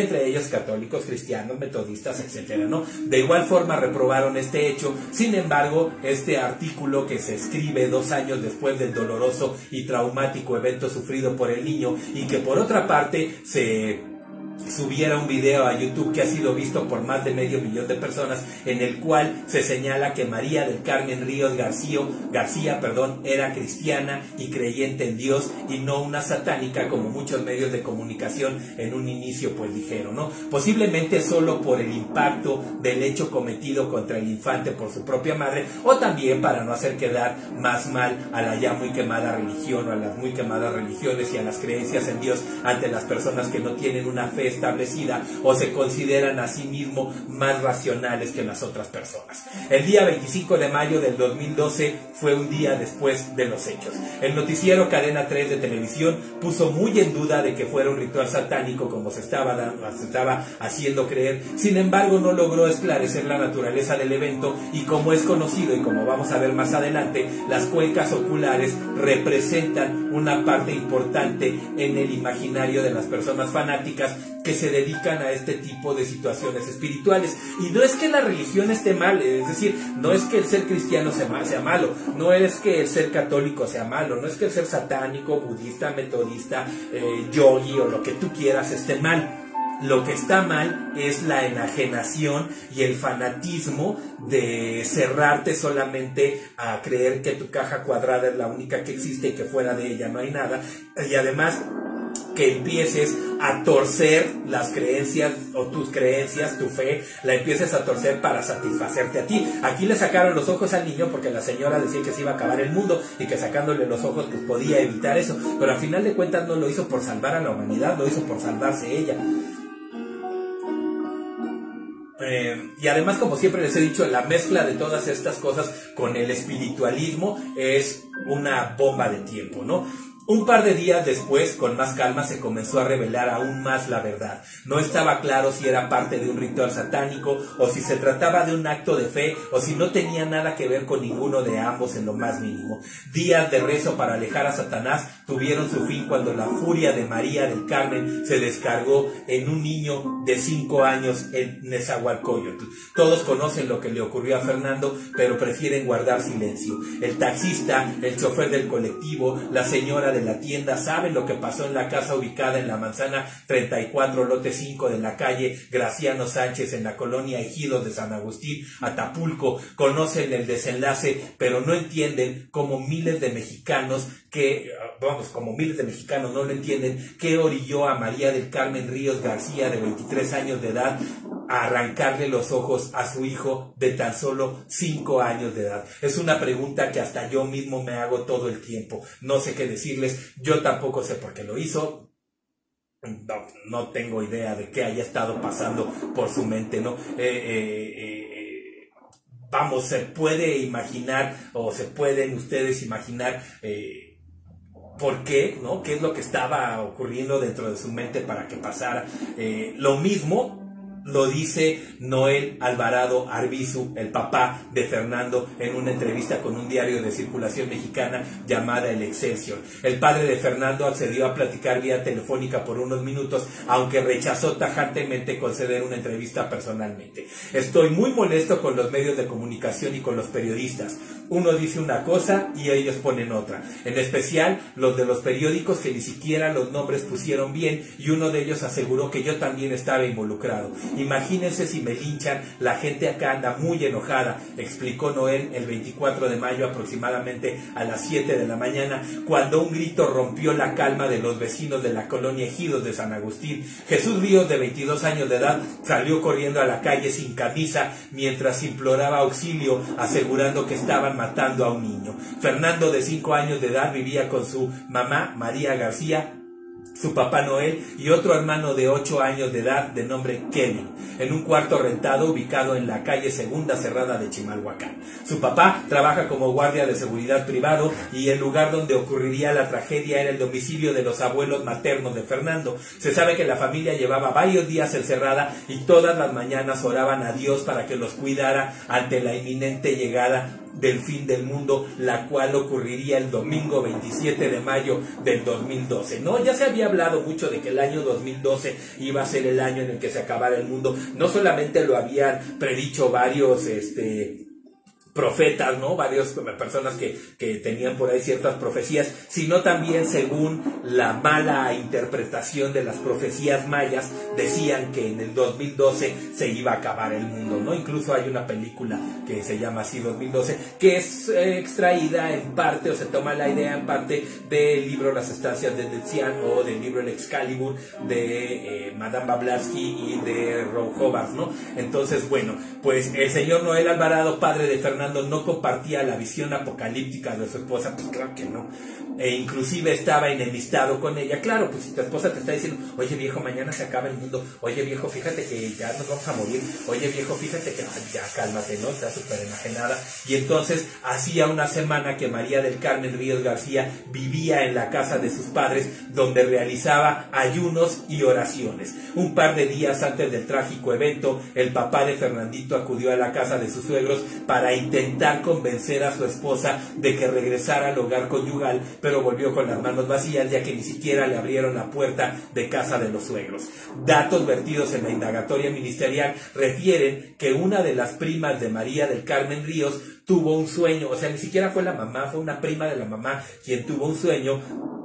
entre ellos católicos, cristianos, metodistas, etcétera, ¿no? De igual forma reprobaron este hecho. Sin embargo, este artículo que se escribe dos años después del doloroso y traumático evento sufrido por el niño, y que por otra parte se subiera un video a YouTube que ha sido visto por más de medio millón de personas, en el cual se señala que María del Carmen Ríos García, García perdón, era cristiana y creyente en Dios y no una satánica, como muchos medios de comunicación en un inicio pues dijeron, ¿no? Posiblemente solo por el impacto del hecho cometido contra el infante por su propia madre, o también para no hacer quedar más mal a la ya muy quemada religión, o a las muy quemadas religiones y a las creencias en Dios ante las personas que no tienen una fe establecida o se consideran a sí mismos más racionales que las otras personas. El día veinticinco de mayo del dos mil doce fue un día después de los hechos. El noticiero Cadena tres de televisión puso muy en duda de que fuera un ritual satánico como se estaba, dando, se estaba haciendo creer. Sin embargo, no logró esclarecer la naturaleza del evento, y como es conocido y como vamos a ver más adelante, las cuencas oculares representan una parte importante en el imaginario de las personas fanáticas que se dedican a este tipo de situaciones espirituales. Y no es que la religión esté mal, es decir, no es que el ser cristiano sea, mal, sea malo, no es que el ser católico sea malo, no es que el ser satánico, budista, metodista, eh, yogi o lo que tú quieras esté mal. Lo que está mal es la enajenación y el fanatismo de cerrarte solamente a creer que tu caja cuadrada es la única que existe y que fuera de ella no hay nada, y además que empieces a torcer las creencias o tus creencias, tu fe, la empieces a torcer para satisfacerte a ti. Aquí le sacaron los ojos al niño porque la señora decía que se iba a acabar el mundo y que sacándole los ojos pues podía evitar eso, pero al final de cuentas no lo hizo por salvar a la humanidad, lo hizo por salvarse ella. Eh, y además, como siempre les he dicho, la mezcla de todas estas cosas con el espiritualismo es una bomba de tiempo, ¿no? Un par de días después, con más calma, se comenzó a revelar aún más la verdad. No estaba claro si era parte de un ritual satánico, o si se trataba de un acto de fe, o si no tenía nada que ver con ninguno de ambos en lo más mínimo. Días de rezo para alejar a Satanás tuvieron su fin cuando la furia de María del Carmen se descargó en un niño de cinco años en Nezahualcóyotl. Todos conocen lo que le ocurrió a Fernando, pero prefieren guardar silencio. El taxista, el chofer del colectivo, la señora de la tienda saben lo que pasó en la casa ubicada en la manzana treinta y cuatro, lote cinco de la calle Graciano Sánchez, en la colonia Ejidos de San Agustín, Atapulco. Conocen el desenlace, pero no entienden cómo miles de mexicanos que, vamos, como miles de mexicanos no lo entienden, qué orilló a María del Carmen Ríos García, de veintitrés años de edad, a arrancarle los ojos a su hijo de tan solo cinco años de edad. Es una pregunta que hasta yo mismo me hago todo el tiempo. No sé qué decirles, yo tampoco sé por qué lo hizo. No, no tengo idea de qué haya estado pasando por su mente, ¿no? Eh, eh, eh, vamos, se puede imaginar, o se pueden ustedes imaginar eh, por qué, ¿no? ¿Qué es lo que estaba ocurriendo dentro de su mente para que pasara? Eh, lo mismo lo dice Noel Alvarado Arbizu, el papá de Fernando, en una entrevista con un diario de circulación mexicana llamada El Excelsior. El padre de Fernando accedió a platicar vía telefónica por unos minutos, aunque rechazó tajantemente conceder una entrevista personalmente. Estoy muy molesto con los medios de comunicación y con los periodistas. Uno dice una cosa y ellos ponen otra. En especial los de los periódicos, que ni siquiera los nombres pusieron bien, y uno de ellos aseguró que yo también estaba involucrado. Imagínense si me linchan, la gente acá anda muy enojada, explicó Noel el veinticuatro de mayo aproximadamente a las siete de la mañana, cuando un grito rompió la calma de los vecinos de la colonia Ejidos de San Agustín. Jesús Ríos, de veintidós años de edad, salió corriendo a la calle sin camisa mientras imploraba auxilio, asegurando que estaban matando a un niño. Fernando, de cinco años de edad, vivía con su mamá, María García, su papá Noel y otro hermano de ocho años de edad de nombre Kevin, en un cuarto rentado ubicado en la calle Segunda Cerrada de Chimalhuacán. Su papá trabaja como guardia de seguridad privado y el lugar donde ocurriría la tragedia era el domicilio de los abuelos maternos de Fernando. Se sabe que la familia llevaba varios días encerrada y todas las mañanas oraban a Dios para que los cuidara ante la inminente llegada del fin del mundo, la cual ocurriría el domingo veintisiete de mayo del dos mil doce, ¿no? Ya se había hablado mucho de que el año dos mil doce iba a ser el año en el que se acabara el mundo. No solamente lo habían predicho varios, este... profetas, ¿no? Varias personas que, que tenían por ahí ciertas profecías, sino también, según la mala interpretación de las profecías mayas, decían que en el dos mil doce se iba a acabar el mundo, ¿no? Incluso hay una película que se llama así dos mil doce, que es eh, extraída en parte, o se toma la idea en parte del libro Las estancias de Detzian, o del libro El Excalibur de eh, Madame Blavatsky y de Ron Hubbard, ¿no? Entonces, bueno, pues el señor Noel Alvarado, padre de Fernando, no compartía la visión apocalíptica de su esposa. Pues claro que no, e inclusive estaba enemistado con ella. Claro, pues si tu esposa te está diciendo, oye viejo, mañana se acaba el mundo, oye viejo, fíjate que ya nos vamos a morir, oye viejo, fíjate que ay, ya cálmate, ¿no? Está súper enajenada. Y entonces hacía una semana que María del Carmen Ríos García vivía en la casa de sus padres, donde realizaba ayunos y oraciones. Un par de días antes del trágico evento, el papá de Fernandito acudió a la casa de sus suegros para intentar intentar convencer a su esposa de que regresara al hogar conyugal, pero volvió con las manos vacías, ya que ni siquiera le abrieron la puerta de casa de los suegros. Datos vertidos en la indagatoria ministerial refieren que una de las primas de María del Carmen Ríos tuvo un sueño, o sea, ni siquiera fue la mamá, fue una prima de la mamá quien tuvo un sueño,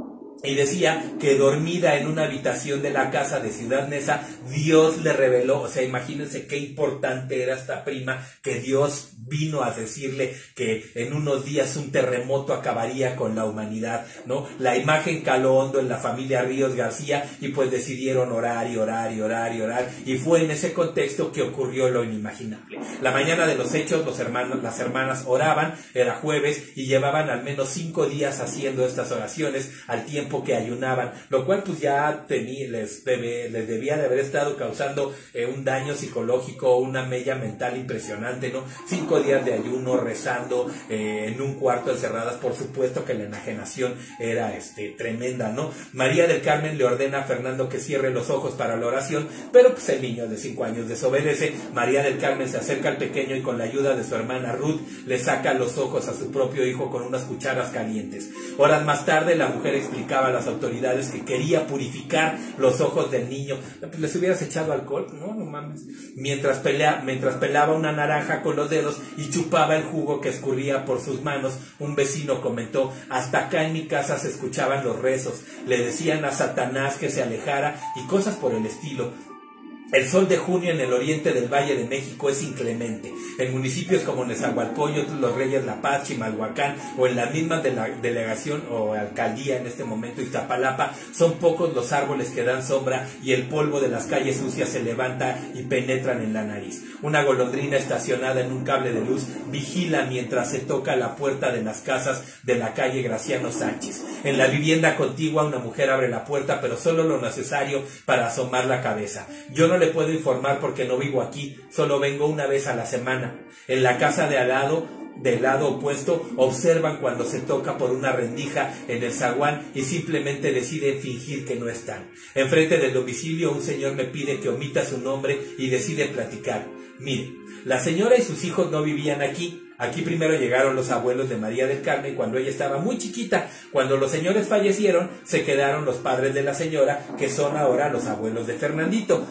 y decía que dormida en una habitación de la casa de Ciudad Neza, Dios le reveló, o sea, imagínense qué importante era esta prima, que Dios vino a decirle que en unos días un terremoto acabaría con la humanidad, ¿no? La imagen caló hondo en la familia Ríos García, y pues decidieron orar y orar y orar y orar, y fue en ese contexto que ocurrió lo inimaginable. La mañana de los hechos, los hermanos, las hermanas oraban, era jueves, y llevaban al menos cinco días haciendo estas oraciones, al tiempo que ayunaban, lo cual pues ya tenía, les, debe, les debía de haber estado causando eh, un daño psicológico, una mella mental impresionante, ¿no? Cinco días de ayuno, rezando eh, en un cuarto encerradas, por supuesto que la enajenación era este, tremenda, ¿no? María del Carmen le ordena a Fernando que cierre los ojos para la oración, pero pues el niño de cinco años desobedece. María del Carmen se acerca al pequeño y con la ayuda de su hermana Ruth le saca los ojos a su propio hijo con unas cucharas calientes. Horas más tarde la mujer explicaba a las autoridades que quería purificar los ojos del niño. Pues les hubieras echado alcohol, no, no mames. Mientras, pelea, mientras pelaba una naranja con los dedos y chupaba el jugo que escurría por sus manos, un vecino comentó: hasta acá en mi casa se escuchaban los rezos, le decían a Satanás que se alejara y cosas por el estilo. El sol de junio en el oriente del Valle de México es inclemente. En municipios como Nezahualcóyotl, Los Reyes La Paz, Chimalhuacán, o en la misma de la delegación o alcaldía en este momento, Iztapalapa, son pocos los árboles que dan sombra y el polvo de las calles sucias se levanta y penetran en la nariz. Una golondrina estacionada en un cable de luz vigila mientras se toca la puerta de las casas de la calle Graciano Sánchez. En la vivienda contigua una mujer abre la puerta, pero solo lo necesario para asomar la cabeza. Yo no le puedo informar porque no vivo aquí, solo vengo una vez a la semana. En la casa de al lado, del lado opuesto, observan cuando se toca por una rendija en el zaguán y simplemente deciden fingir que no están. Enfrente del domicilio un señor me pide que omita su nombre y decide platicar. Mire, la señora y sus hijos no vivían aquí. Aquí primero llegaron los abuelos de María del Carmen cuando ella estaba muy chiquita. Cuando los señores fallecieron, se quedaron los padres de la señora, que son ahora los abuelos de Fernandito.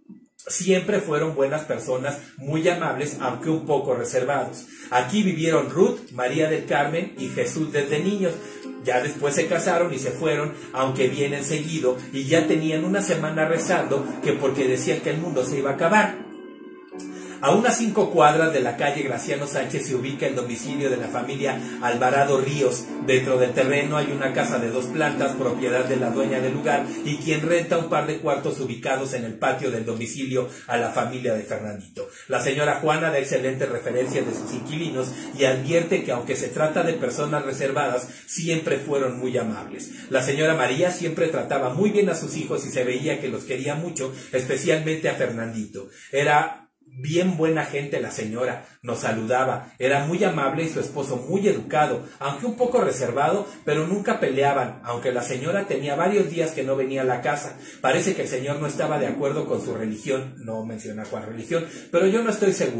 Siempre fueron buenas personas, muy amables, aunque un poco reservados. Aquí vivieron Ruth, María del Carmen y Jesús desde niños. Ya después se casaron y se fueron, aunque vienen seguido, y ya tenían una semana rezando que porque decían que el mundo se iba a acabar. A unas cinco cuadras de la calle Graciano Sánchez se ubica el domicilio de la familia Alvarado Ríos. Dentro del terreno hay una casa de dos plantas, propiedad de la dueña del lugar, y quien renta un par de cuartos ubicados en el patio del domicilio a la familia de Fernandito. La señora Juana da excelentes referencias de sus inquilinos y advierte que aunque se trata de personas reservadas, siempre fueron muy amables. La señora María siempre trataba muy bien a sus hijos y se veía que los quería mucho, especialmente a Fernandito. Era bien buena gente la señora, nos saludaba, era muy amable y su esposo muy educado, aunque un poco reservado, pero nunca peleaban, aunque la señora tenía varios días que no venía a la casa. Parece que el señor no estaba de acuerdo con su religión, no menciona cuál religión, pero yo no estoy segura.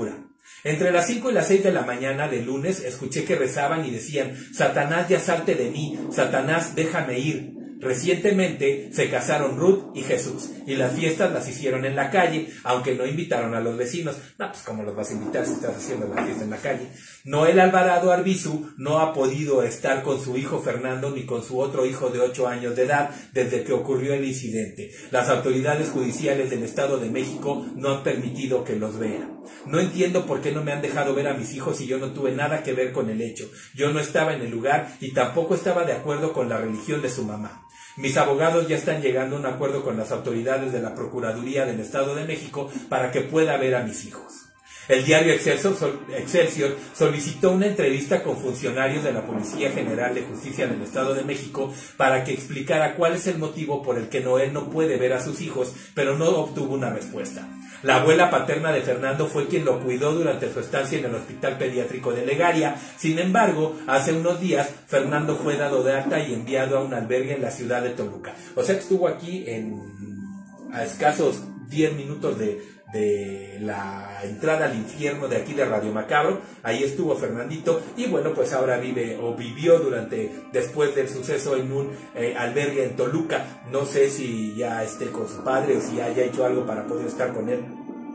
Entre las cinco y las seis de la mañana de lunes escuché que rezaban y decían: Satanás, ya salte de mí, Satanás, déjame ir. Recientemente se casaron Ruth y Jesús y las fiestas las hicieron en la calle, aunque no invitaron a los vecinos. No, pues ¿cómo los vas a invitar si estás haciendo la fiesta en la calle? Noel Alvarado Arbizu no ha podido estar con su hijo Fernando ni con su otro hijo de ocho años de edad desde que ocurrió el incidente. Las autoridades judiciales del Estado de México no han permitido que los vean. No entiendo por qué no me han dejado ver a mis hijos si yo no tuve nada que ver con el hecho. Yo no estaba en el lugar y tampoco estaba de acuerdo con la religión de su mamá. Mis abogados ya están llegando a un acuerdo con las autoridades de la Procuraduría del Estado de México para que pueda ver a mis hijos. El diario Excelsior, Sol, Excelsior solicitó una entrevista con funcionarios de la Policía General de Justicia del Estado de México para que explicara cuál es el motivo por el que Noel no puede ver a sus hijos, pero no obtuvo una respuesta. La abuela paterna de Fernando fue quien lo cuidó durante su estancia en el Hospital Pediátrico de Legaria. Sin embargo, hace unos días, Fernando fue dado de alta y enviado a un albergue en la ciudad de Toluca. O sea que estuvo aquí en, a escasos diez minutos de, de la entrada al infierno de aquí de Radio Macabro. Ahí estuvo Fernandito y bueno, pues ahora vive o vivió durante, después del suceso, en un eh, albergue en Toluca. No sé si ya esté con su padre o si haya hecho algo para poder estar con él.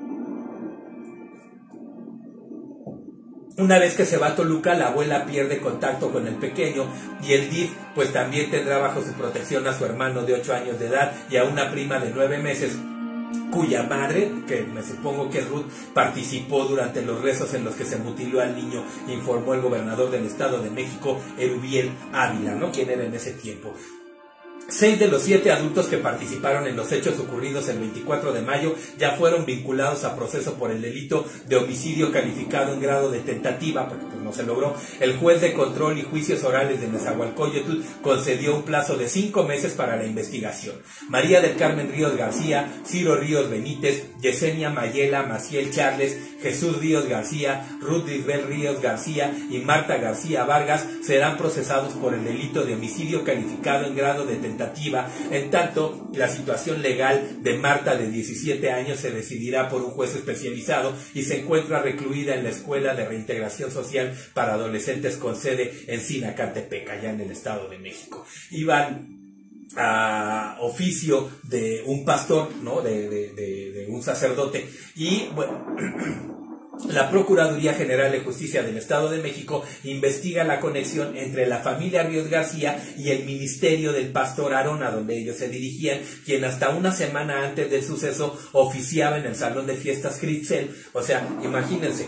Una vez que se va a Toluca, la abuela pierde contacto con el pequeño y el D I F pues también tendrá bajo su protección a su hermano de ocho años de edad y a una prima de nueve meses, cuya madre, que me supongo que es Ruth, participó durante los rezos en los que se mutiló al niño, informó el gobernador del Estado de México, Erubiel Ávila, ¿no? Quien era en ese tiempo. Seis de los siete adultos que participaron en los hechos ocurridos el veinticuatro de mayo ya fueron vinculados a proceso por el delito de homicidio calificado en grado de tentativa, porque pues no se logró. El juez de control y juicios orales de Nezahualcóyotl concedió un plazo de cinco meses para la investigación. María del Carmen Ríos García, Ciro Ríos Benítez, Yesenia Mayela Maciel Charles, Jesús Ríos García, Ruth Isbel Ríos García y Marta García Vargas serán procesados por el delito de homicidio calificado en grado de tentativa. En tanto, la situación legal de Marta, de diecisiete años, se decidirá por un juez especializado y se encuentra recluida en la Escuela de Reintegración Social para Adolescentes con sede en Sinacantepec, allá en el Estado de México. Iban a oficio de un pastor, ¿no? de, de, de, de un sacerdote, y bueno... La Procuraduría General de Justicia del Estado de México investiga la conexión entre la familia Ríos García y el ministerio del pastor Aarón, a donde ellos se dirigían, quien hasta una semana antes del suceso oficiaba en el salón de fiestas Critzel. O sea, imagínense,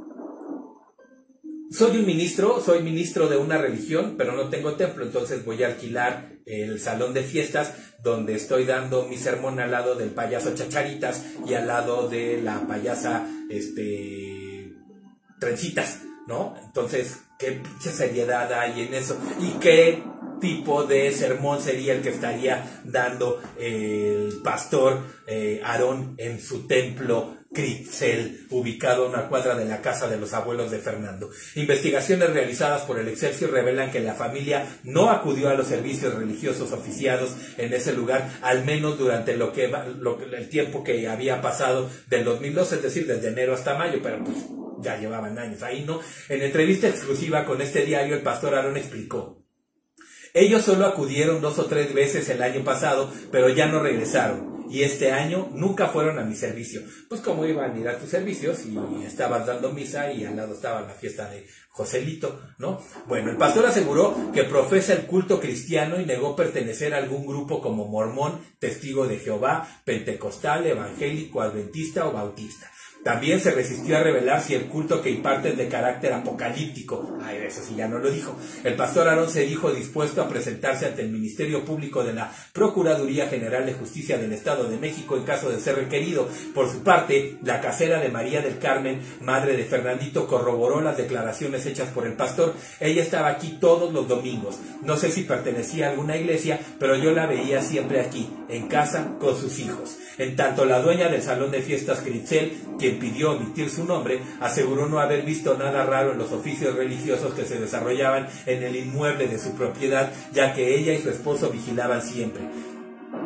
soy un ministro, soy ministro de una religión, pero no tengo templo, entonces voy a alquilar el salón de fiestas donde estoy dando mi sermón al lado del payaso Chacharitas y al lado de la payasa este Trencitas, ¿no? Entonces, ¿qué pinche seriedad hay en eso? ¿Y qué tipo de sermón sería el que estaría dando el pastor eh, Aarón en su templo Critzel, ubicado a una cuadra de la casa de los abuelos de Fernando? Investigaciones realizadas por el Excelsior revelan que la familia no acudió a los servicios religiosos oficiados en ese lugar, al menos durante lo que, lo, el tiempo que había pasado del dos mil doce, es decir, desde enero hasta mayo, pero pues ya llevaban años ahí, ¿no? En entrevista exclusiva con este diario, el pastor Aarón explicó: ellos solo acudieron dos o tres veces el año pasado, pero ya no regresaron. Y este año nunca fueron a mi servicio. Pues como iban a ir a tus servicios y estabas dando misa y al lado estaba la fiesta de Joselito, ¿no? Bueno, el pastor aseguró que profesa el culto cristiano y negó pertenecer a algún grupo como mormón, testigo de Jehová, pentecostal, evangélico, adventista o bautista. También se resistió a revelar si el culto que imparte es de carácter apocalíptico. Ay, eso sí ya no lo dijo. El pastor Aarón se dijo dispuesto a presentarse ante el Ministerio Público de la Procuraduría General de Justicia del Estado de México en caso de ser requerido. Por su parte, la casera de María del Carmen, madre de Fernandito, corroboró las declaraciones hechas por el pastor. Ella estaba aquí todos los domingos. No sé si pertenecía a alguna iglesia, pero yo la veía siempre aquí, en casa, con sus hijos. En tanto, la dueña del salón de fiestas Critzel, quien pidió omitir su nombre, aseguró no haber visto nada raro en los oficios religiosos que se desarrollaban en el inmueble de su propiedad, ya que ella y su esposo vigilaban siempre.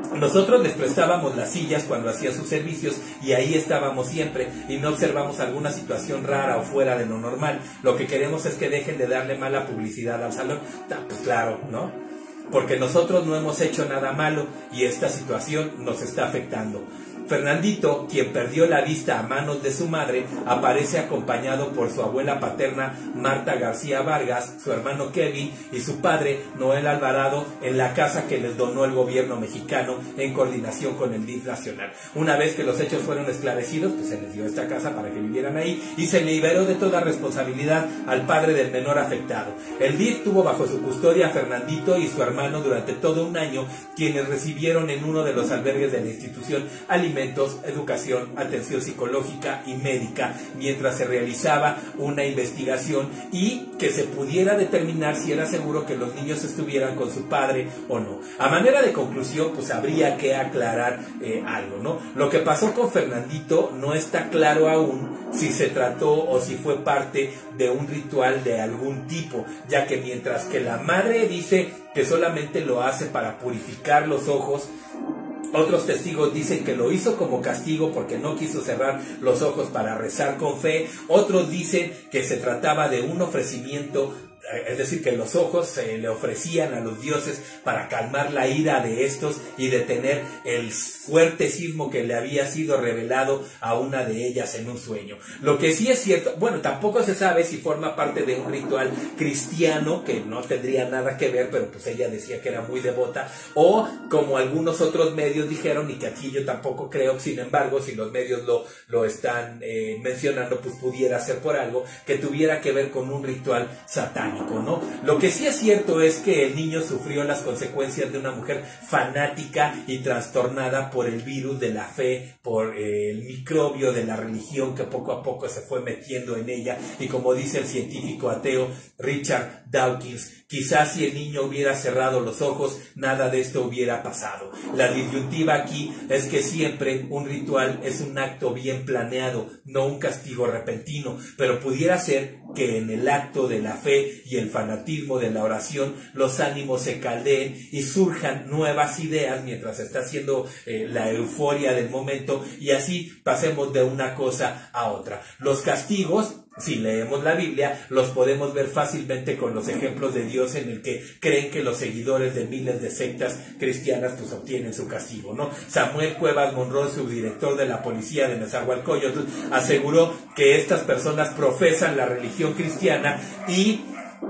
Nosotros les prestábamos las sillas cuando hacía sus servicios y ahí estábamos siempre y no observamos alguna situación rara o fuera de lo normal. Lo que queremos es que dejen de darle mala publicidad al salón. Pues claro, ¿no? Porque nosotros no hemos hecho nada malo y esta situación nos está afectando. Fernandito, quien perdió la vista a manos de su madre, aparece acompañado por su abuela paterna Marta García Vargas, su hermano Kevin y su padre Noel Alvarado en la casa que les donó el gobierno mexicano en coordinación con el D I F nacional. Una vez que los hechos fueron esclarecidos, pues se les dio esta casa para que vivieran ahí y se liberó de toda responsabilidad al padre del menor afectado. El D I F tuvo bajo su custodia a Fernandito y su hermano durante todo un año, quienes recibieron en uno de los albergues de la institución alimentos, educación, atención psicológica y médica, mientras se realizaba una investigación y que se pudiera determinar si era seguro que los niños estuvieran con su padre o no. A manera de conclusión, pues habría que aclarar eh, algo, ¿no? Lo que pasó con Fernandito no está claro aún si se trató o si fue parte de un ritual de algún tipo, ya que mientras que la madre dice que solamente lo hace para purificar los ojos, otros testigos dicen que lo hizo como castigo porque no quiso cerrar los ojos para rezar con fe. Otros dicen que se trataba de un ofrecimiento, es decir, que los ojos se le ofrecían a los dioses para calmar la ira de estos y detener el fuerte sismo que le había sido revelado a una de ellas en un sueño. Lo que sí es cierto, bueno, tampoco se sabe si forma parte de un ritual cristiano, que no tendría nada que ver, pero pues ella decía que era muy devota, o como algunos otros medios dijeron, y que aquí yo tampoco creo, sin embargo, si los medios lo, lo están eh, mencionando, pues pudiera ser por algo que tuviera que ver con un ritual satánico, ¿no? Lo que sí es cierto es que el niño sufrió las consecuencias de una mujer fanática y trastornada por el virus de la fe, por eh, el microbio de la religión que poco a poco se fue metiendo en ella, y como dice el científico ateo Richard Dawkins, quizás si el niño hubiera cerrado los ojos, nada de esto hubiera pasado. La disyuntiva aquí es que siempre un ritual es un acto bien planeado, no un castigo repentino, pero pudiera ser que en el acto de la fe y el fanatismo de la oración los ánimos se caldeen y surjan nuevas ideas mientras está haciendo eh, la euforia del momento, y así pasemos de una cosa a otra. Los castigos, si leemos la Biblia, los podemos ver fácilmente con los ejemplos de Dios en el que creen que los seguidores de miles de sectas cristianas pues obtienen su castigo, ¿no? Samuel Cuevas Monroy, subdirector de la policía de Nezahualcóyotl, aseguró que estas personas profesan la religión cristiana y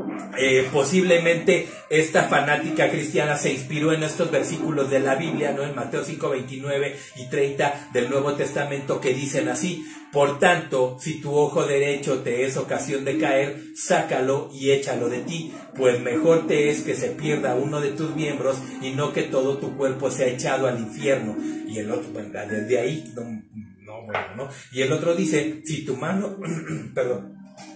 Eh, posiblemente esta fanática cristiana se inspiró en estos versículos de la Biblia, ¿no? En Mateo cinco, veintinueve y treinta del Nuevo Testamento, que dicen así: por tanto, si tu ojo derecho te es ocasión de caer, sácalo y échalo de ti, pues mejor te es que se pierda uno de tus miembros y no que todo tu cuerpo sea echado al infierno. Y el otro, bueno, desde ahí, no, no, bueno, ¿no? Y el otro dice, si tu mano, perdón,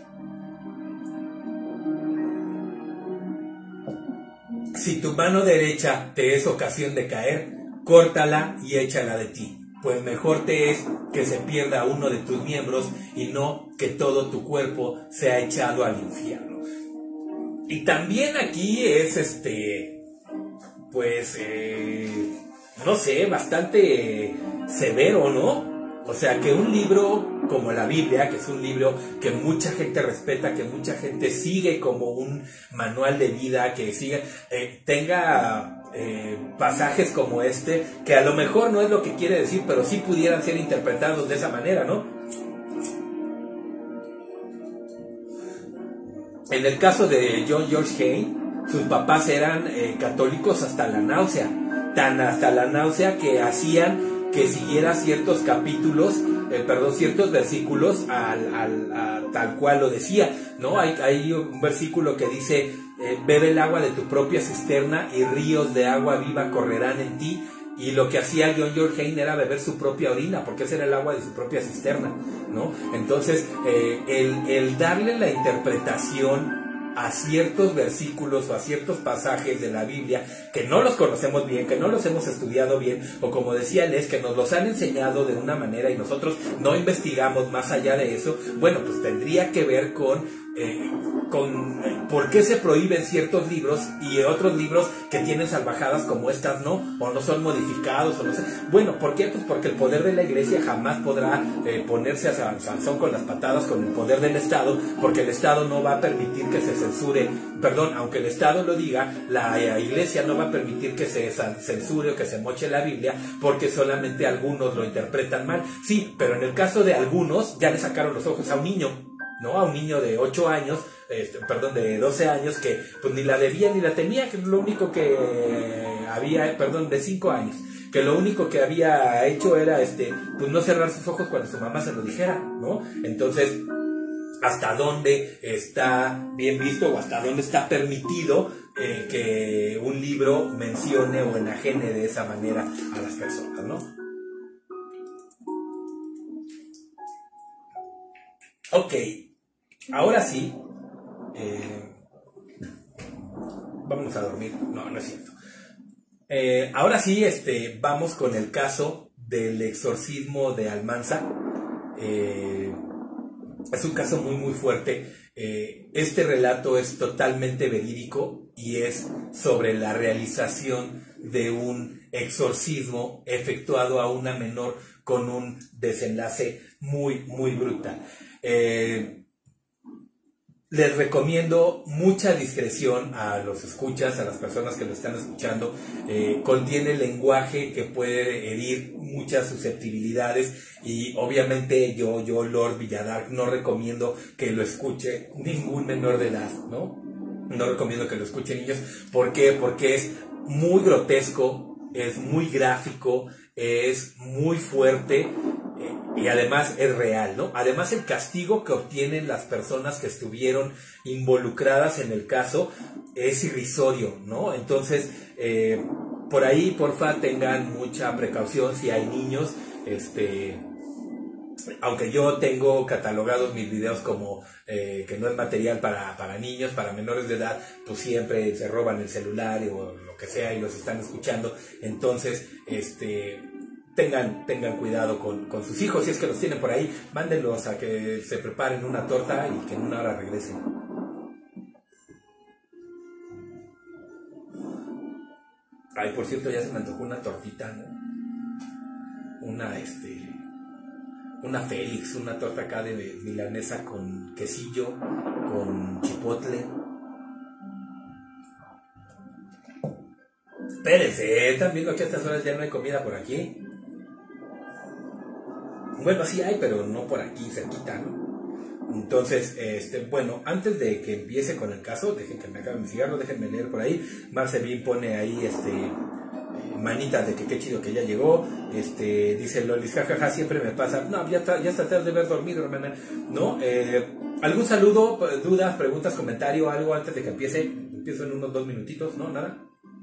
si tu mano derecha te es ocasión de caer, córtala y échala de ti, pues mejor te es que se pierda uno de tus miembros y no que todo tu cuerpo sea echado al infierno. Y también aquí es este, pues, eh, no sé, bastante severo, ¿no? O sea, que un libro como la Biblia, que es un libro que mucha gente respeta, que mucha gente sigue como un manual de vida, que siga, eh, tenga eh, pasajes como este, que a lo mejor no es lo que quiere decir, pero sí pudieran ser interpretados de esa manera, ¿no? En el caso de John George Haynes, sus papás eran eh, católicos hasta la náusea, tan hasta la náusea que hacían que siguiera ciertos capítulos, eh, perdón, ciertos versículos al, al, a, tal cual lo decía, ¿no? Hay, hay un versículo que dice, eh, bebe el agua de tu propia cisterna y ríos de agua viva correrán en ti. Y lo que hacía John George Haynes era beber su propia orina, porque ese era el agua de su propia cisterna, ¿no? Entonces, eh, el, el darle la interpretación a ciertos versículos o a ciertos pasajes de la Biblia que no los conocemos bien, que no los hemos estudiado bien, o como decía Les, que nos los han enseñado de una manera y nosotros no investigamos más allá de eso, bueno, pues tendría que ver con eh, con por qué se prohíben ciertos libros y otros libros que tienen salvajadas como estas no, o no son modificados, o no sé. Bueno, ¿por qué? Pues porque el poder de la iglesia jamás podrá eh, ponerse a Sansón con las patadas con el poder del Estado, porque el Estado no va a permitir que se censure, perdón, aunque el Estado lo diga, la iglesia no va a permitir que se censure o que se moche la Biblia, porque solamente algunos lo interpretan mal. Sí, pero en el caso de algunos, ya le sacaron los ojos a un niño, ¿no? A un niño de ocho años, este, perdón, de doce años, que pues ni la debía ni la temía, que lo único que había, perdón, de cinco años, que lo único que había hecho era, este, pues no cerrar sus ojos cuando su mamá se lo dijera, ¿no? Entonces, ¿hasta dónde está bien visto o hasta dónde está permitido eh, que un libro mencione o enajene de esa manera a las personas, ¿no? Ok. Ahora sí, eh, vámonos a dormir. No, no es cierto. Eh, ahora sí, este, vamos con el caso del exorcismo de Almanza. Eh, es un caso muy, muy fuerte. Eh, este relato es totalmente verídico y es sobre la realización de un exorcismo efectuado a una menor con un desenlace muy, muy brutal. Eh, Les recomiendo mucha discreción a los escuchas, a las personas que lo están escuchando. Eh, contiene lenguaje que puede herir muchas susceptibilidades y obviamente yo, yo, Lord Villadark, no recomiendo que lo escuche ningún menor de edad, ¿no? No recomiendo que lo escuchen niños. ¿Por qué? Porque es muy grotesco, es muy gráfico, es muy fuerte. Y además es real, ¿no? Además el castigo que obtienen las personas que estuvieron involucradas en el caso es irrisorio, ¿no? Entonces, eh, por ahí, porfa, tengan mucha precaución si hay niños, este... Aunque yo tengo catalogados mis videos como eh, que no es material para, para niños, para menores de edad, pues siempre se roban el celular o lo que sea y los están escuchando. Entonces, este... Tengan, tengan cuidado con, con sus hijos, si es que los tienen por ahí, mándenlos a que se preparen una torta y que en una hora regresen. Ay, por cierto, ya se me antojó una tortita, ¿no? Una, este... Una Félix, una torta acá de milanesa con quesillo, con chipotle. Espérense, están viendo que a estas horas ya no hay comida por aquí. Bueno, sí hay, pero no por aquí cerquita, ¿no? Entonces, este, bueno, antes de que empiece con el caso, dejen que me acaben mi cigarro, déjenme leer por ahí. Marcelín pone ahí, este, manitas de que qué chido que ya llegó. Este, dice Lolis, jajaja, siempre me pasa. No, ya está, ya está tarde de haber dormido, hermana. ¿No? Eh, ¿Algún saludo, dudas, preguntas, comentario, algo antes de que empiece? Empiezo en unos dos minutitos, ¿no? ¿Nada?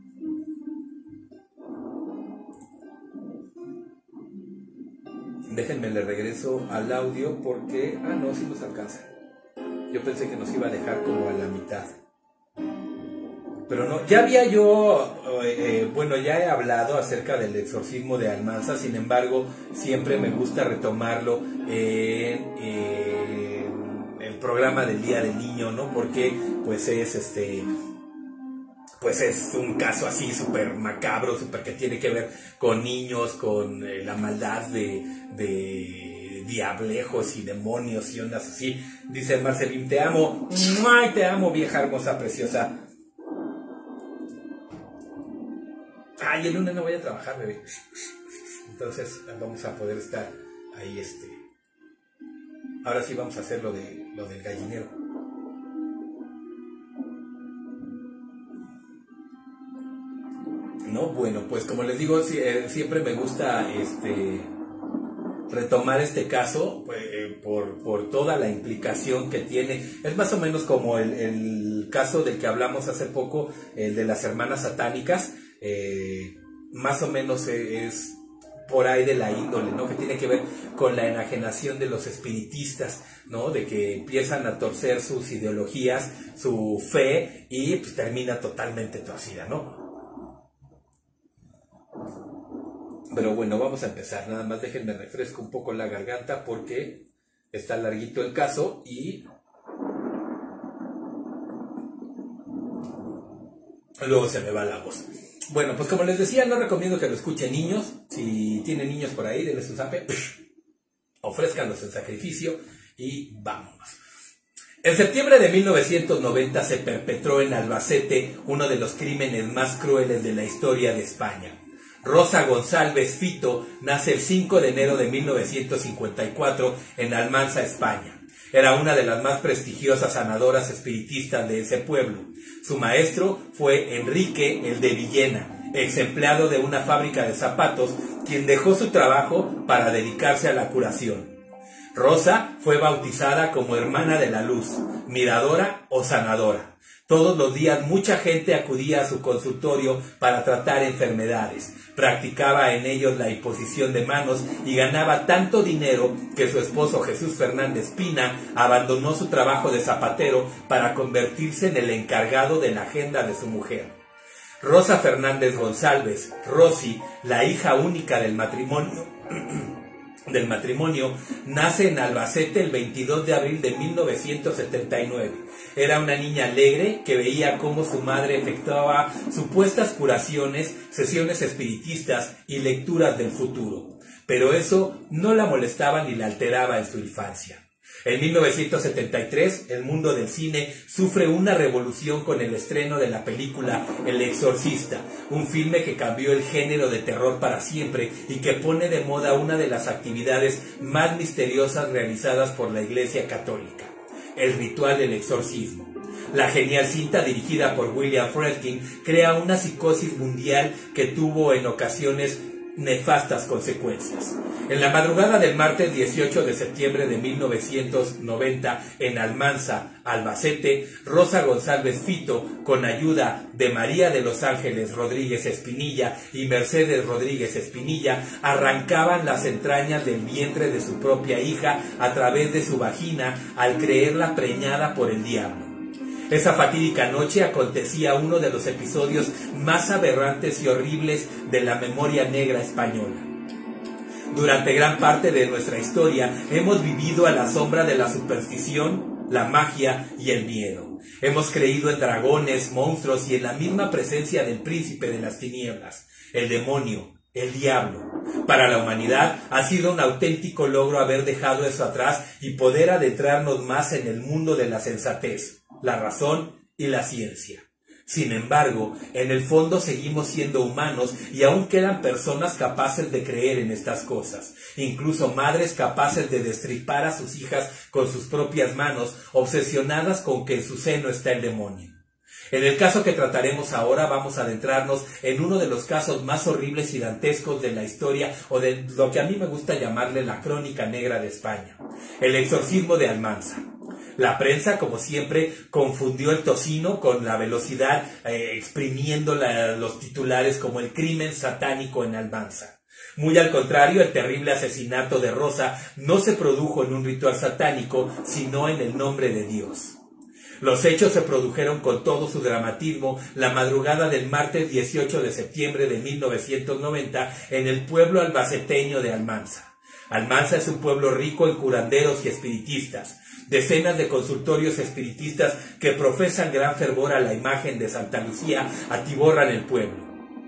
Déjenme le regreso al audio porque... Ah, no, sí nos alcanza. Yo pensé que nos iba a dejar como a la mitad. Pero no, ya había yo... Eh, bueno, ya he hablado acerca del exorcismo de Almanza. Sin embargo, siempre me gusta retomarlo en, en el programa del Día del Niño, ¿no? Porque pues es este... pues es un caso así súper macabro, súper que tiene que ver con niños, con eh, la maldad de, de diablejos y demonios y ondas así. Dice Marcelín, te amo, ¡ay, te amo, vieja hermosa, preciosa! Ay, el lunes no voy a trabajar, bebé. Entonces vamos a poder estar ahí, este... Ahora sí vamos a hacer lo, de, lo del gallinero. No, bueno, pues como les digo, siempre me gusta este retomar este caso pues, eh, por, por toda la implicación que tiene. Es más o menos como el, el caso del que hablamos hace poco, el de las hermanas satánicas, eh, más o menos es por ahí de la índole, ¿no? Que tiene que ver con la enajenación de los espiritistas, ¿no? De que empiezan a torcer sus ideologías, su fe y pues termina totalmente torcida, ¿no? Pero bueno, vamos a empezar. Nada más déjenme refresco un poco la garganta porque está larguito el caso y luego se me va la voz. Bueno, pues como les decía, no recomiendo que lo escuchen niños. Si tienen niños por ahí, denles un zape, ofrézcanlos en sacrificio y vámonos. En septiembre de mil novecientos noventa se perpetró en Albacete uno de los crímenes más crueles de la historia de España. Rosa González Fito nace el cinco de enero de mil novecientos cincuenta y cuatro en Almansa, España. Era una de las más prestigiosas sanadoras espiritistas de ese pueblo. Su maestro fue Enrique el de Villena, ex empleado de una fábrica de zapatos, quien dejó su trabajo para dedicarse a la curación. Rosa fue bautizada como hermana de la luz, miradora o sanadora. Todos los días mucha gente acudía a su consultorio para tratar enfermedades. Practicaba en ellos la imposición de manos y ganaba tanto dinero que su esposo Jesús Fernández Pina abandonó su trabajo de zapatero para convertirse en el encargado de la agenda de su mujer. Rosa Fernández González, Rosy, la hija única del matrimonio, del matrimonio, nace en Albacete el veintidós de abril de mil novecientos setenta y nueve. Era una niña alegre que veía cómo su madre efectuaba supuestas curaciones, sesiones espiritistas y lecturas del futuro. Pero eso no la molestaba ni la alteraba en su infancia. En mil novecientos setenta y tres, el mundo del cine sufre una revolución con el estreno de la película El Exorcista, un filme que cambió el género de terror para siempre y que pone de moda una de las actividades más misteriosas realizadas por la Iglesia Católica, el ritual del exorcismo. La genial cinta, dirigida por William Friedkin, crea una psicosis mundial que tuvo en ocasiones nefastas consecuencias. En la madrugada del martes dieciocho de septiembre de mil novecientos noventa, en Almansa, Albacete, Rosa González Fito, con ayuda de María de los Ángeles Rodríguez Espinilla y Mercedes Rodríguez Espinilla, arrancaban las entrañas del vientre de su propia hija a través de su vagina al creerla preñada por el diablo. Esa fatídica noche acontecía uno de los episodios más aberrantes y horribles de la memoria negra española. Durante gran parte de nuestra historia hemos vivido a la sombra de la superstición, la magia y el miedo. Hemos creído en dragones, monstruos y en la misma presencia del príncipe de las tinieblas, el demonio, el diablo. Para la humanidad ha sido un auténtico logro haber dejado eso atrás y poder adentrarnos más en el mundo de la sensatez, la razón y la ciencia. Sin embargo, en el fondo seguimos siendo humanos y aún quedan personas capaces de creer en estas cosas, incluso madres capaces de destripar a sus hijas con sus propias manos, obsesionadas con que en su seno está el demonio. En el caso que trataremos ahora vamos a adentrarnos en uno de los casos más horribles y dantescos de la historia, o de lo que a mí me gusta llamarle la crónica negra de España, el exorcismo de Almansa. La prensa, como siempre, confundió el tocino con la velocidad, eh, exprimiendo la, los titulares como el crimen satánico en Almansa. Muy al contrario, el terrible asesinato de Rosa no se produjo en un ritual satánico, sino en el nombre de Dios. Los hechos se produjeron con todo su dramatismo la madrugada del martes dieciocho de septiembre de mil novecientos noventa en el pueblo albaceteño de Almansa. Almansa es un pueblo rico en curanderos y espiritistas. Decenas de consultorios espiritistas que profesan gran fervor a la imagen de Santa Lucía atiborran el pueblo.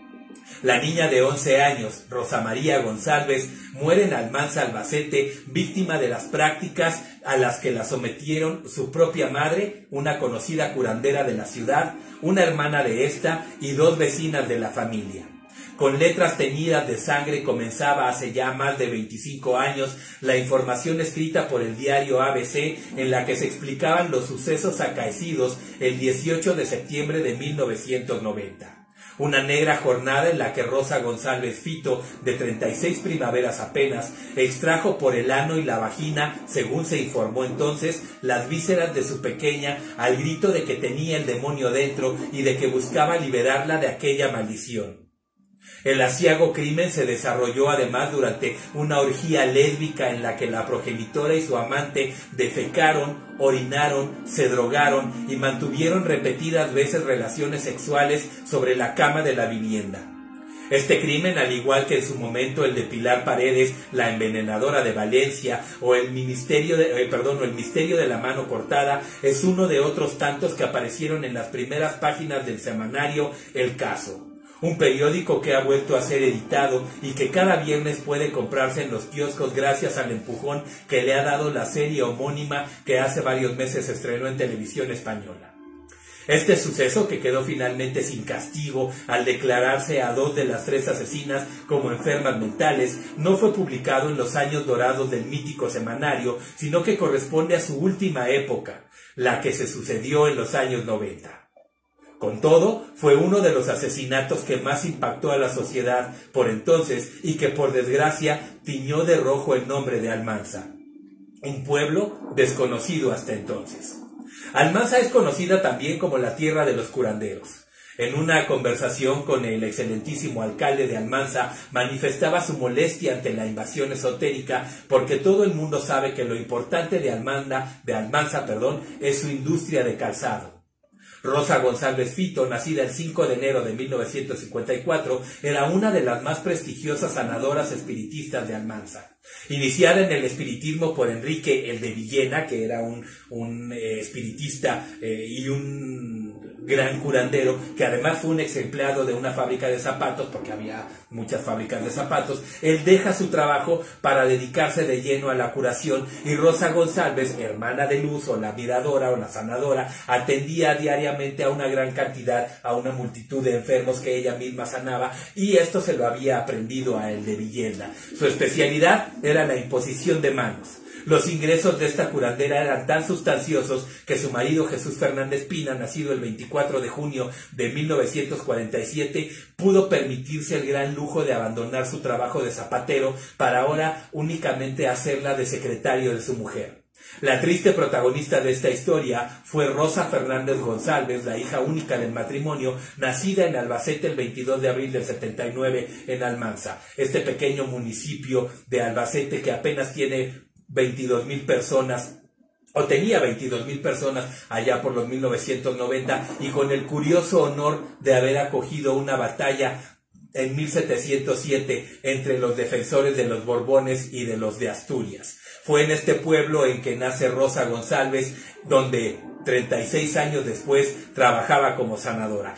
La niña de once años, Rosa María González, muere en Almansa, Albacete, víctima de las prácticas a las que la sometieron su propia madre, una conocida curandera de la ciudad, una hermana de esta y dos vecinas de la familia. Con letras teñidas de sangre comenzaba hace ya más de veinticinco años la información escrita por el diario A B C en la que se explicaban los sucesos acaecidos el dieciocho de septiembre de mil novecientos noventa. Una negra jornada en la que Rosa González Fito, de treinta y seis primaveras apenas, extrajo por el ano y la vagina, según se informó entonces, las vísceras de su pequeña al grito de que tenía el demonio dentro y de que buscaba liberarla de aquella maldición. El aciago crimen se desarrolló además durante una orgía lésbica en la que la progenitora y su amante defecaron, orinaron, se drogaron y mantuvieron repetidas veces relaciones sexuales sobre la cama de la vivienda. Este crimen, al igual que en su momento el de Pilar Paredes, la envenenadora de Valencia, o el ministerio de, eh, perdón, o el misterio de la mano cortada, es uno de otros tantos que aparecieron en las primeras páginas del semanario El Caso. Un periódico que ha vuelto a ser editado y que cada viernes puede comprarse en los kioscos gracias al empujón que le ha dado la serie homónima que hace varios meses se estrenó en televisión española. Este suceso, que quedó finalmente sin castigo al declararse a dos de las tres asesinas como enfermas mentales, no fue publicado en los años dorados del mítico semanario, sino que corresponde a su última época, la que se sucedió en los años noventa. Con todo, fue uno de los asesinatos que más impactó a la sociedad por entonces y que por desgracia tiñó de rojo el nombre de Almansa, un pueblo desconocido hasta entonces. Almansa es conocida también como la tierra de los curanderos. En una conversación con el excelentísimo alcalde de Almansa, manifestaba su molestia ante la invasión esotérica porque todo el mundo sabe que lo importante de Almansa, de Almansa, perdón, es su industria de calzado. Rosa González Fito, nacida el cinco de enero de mil novecientos cincuenta y cuatro, era una de las más prestigiosas sanadoras espiritistas de Almansa. Iniciada en el espiritismo por Enrique el de Villena, que era un, un eh, espiritista eh, y un gran curandero, que además fue un ex empleado de una fábrica de zapatos, porque había muchas fábricas de zapatos, él deja su trabajo para dedicarse de lleno a la curación, y Rosa González, hermana de Luz, o la miradora o la sanadora, atendía diariamente a una gran cantidad, a una multitud de enfermos que ella misma sanaba, y esto se lo había aprendido a el de Villena. Su especialidad era la imposición de manos. Los ingresos de esta curandera eran tan sustanciosos que su marido Jesús Fernández Pina, nacido el veinticuatro de junio de mil novecientos cuarenta y siete, pudo permitirse el gran lujo de abandonar su trabajo de zapatero para ahora únicamente hacerla de secretario de su mujer. La triste protagonista de esta historia fue Rosa Fernández González, la hija única del matrimonio, nacida en Albacete el veintidós de abril del setenta y nueve en Almansa, este pequeño municipio de Albacete que apenas tiene veintidós mil personas, o tenía veintidós mil personas allá por los mil novecientos noventa, y con el curioso honor de haber acogido una batalla en mil setecientos siete entre los defensores de los Borbones y de los de Asturias. Fue en este pueblo en que nace Rosa González, donde treinta y seis años después trabajaba como sanadora.